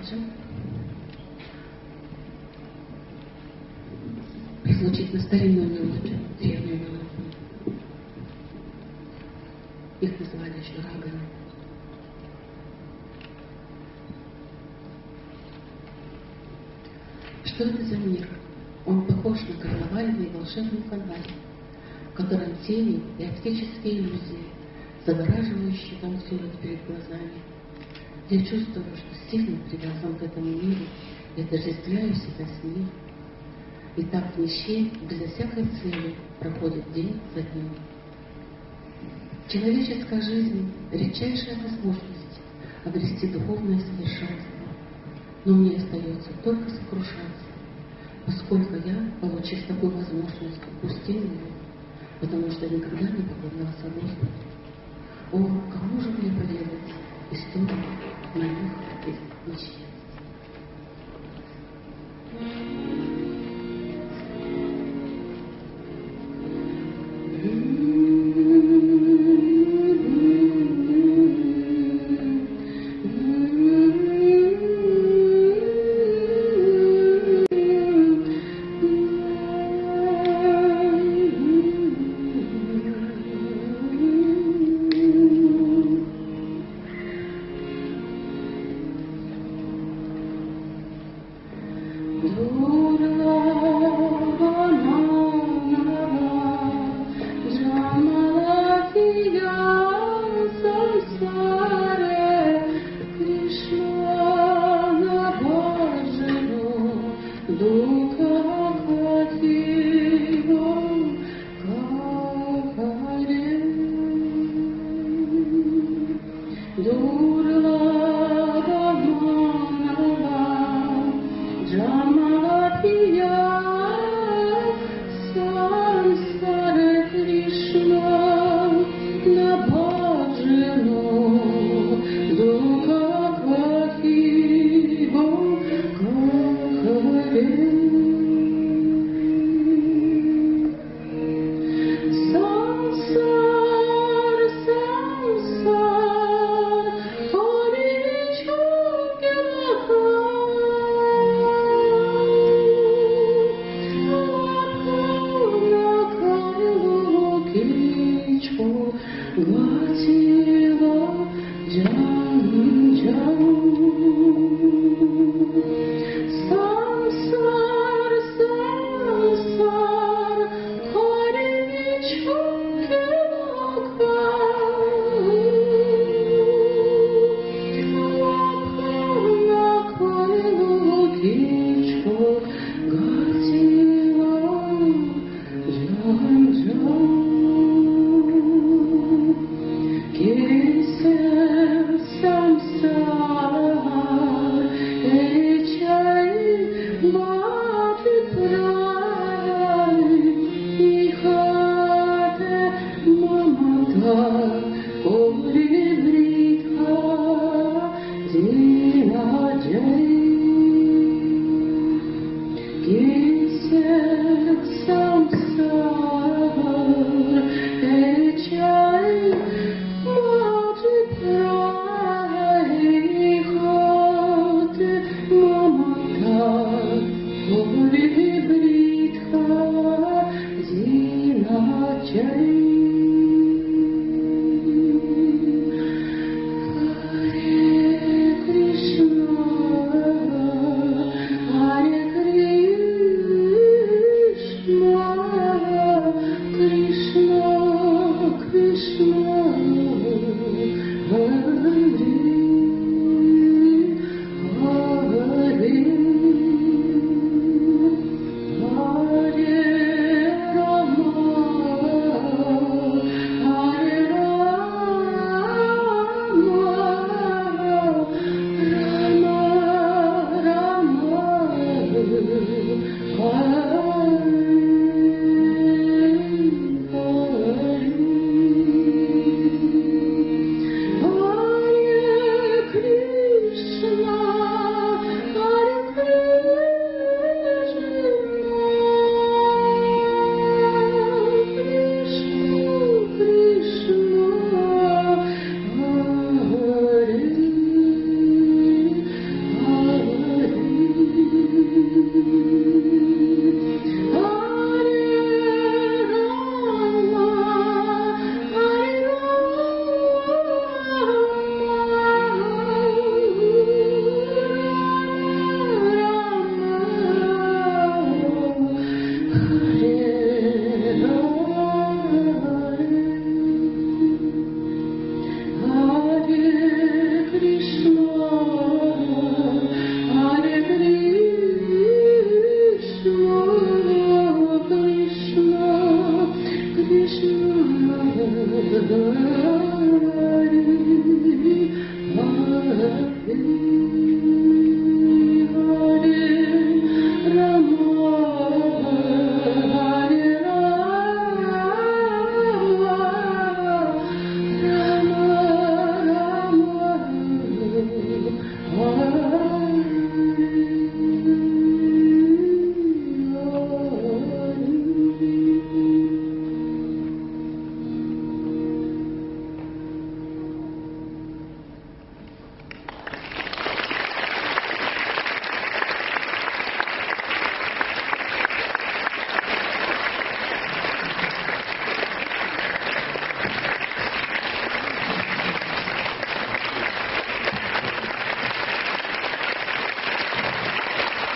Раджа. Звучит на старинную мелодию, древнюю мелодию. Их называли еще рагами. Что это за мир? Он похож на карнавальный волшебный фонарь, в котором тени и оптические иллюзии, завораживающие танцуют перед глазами. Я чувствую, что сильно привязан к этому миру и отождествляю себя с ним. И так в нищете, безо всякой цели, проходит день за днем. Человеческая жизнь — редчайшая возможность обрести духовное совершенство. Но мне остается только сокрушаться, поскольку я, получив такую возможность, упустил ее, потому что никогда не поклонялся Господу. О, кому же мне поведать историю моих несчастий?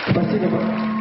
Спасибо.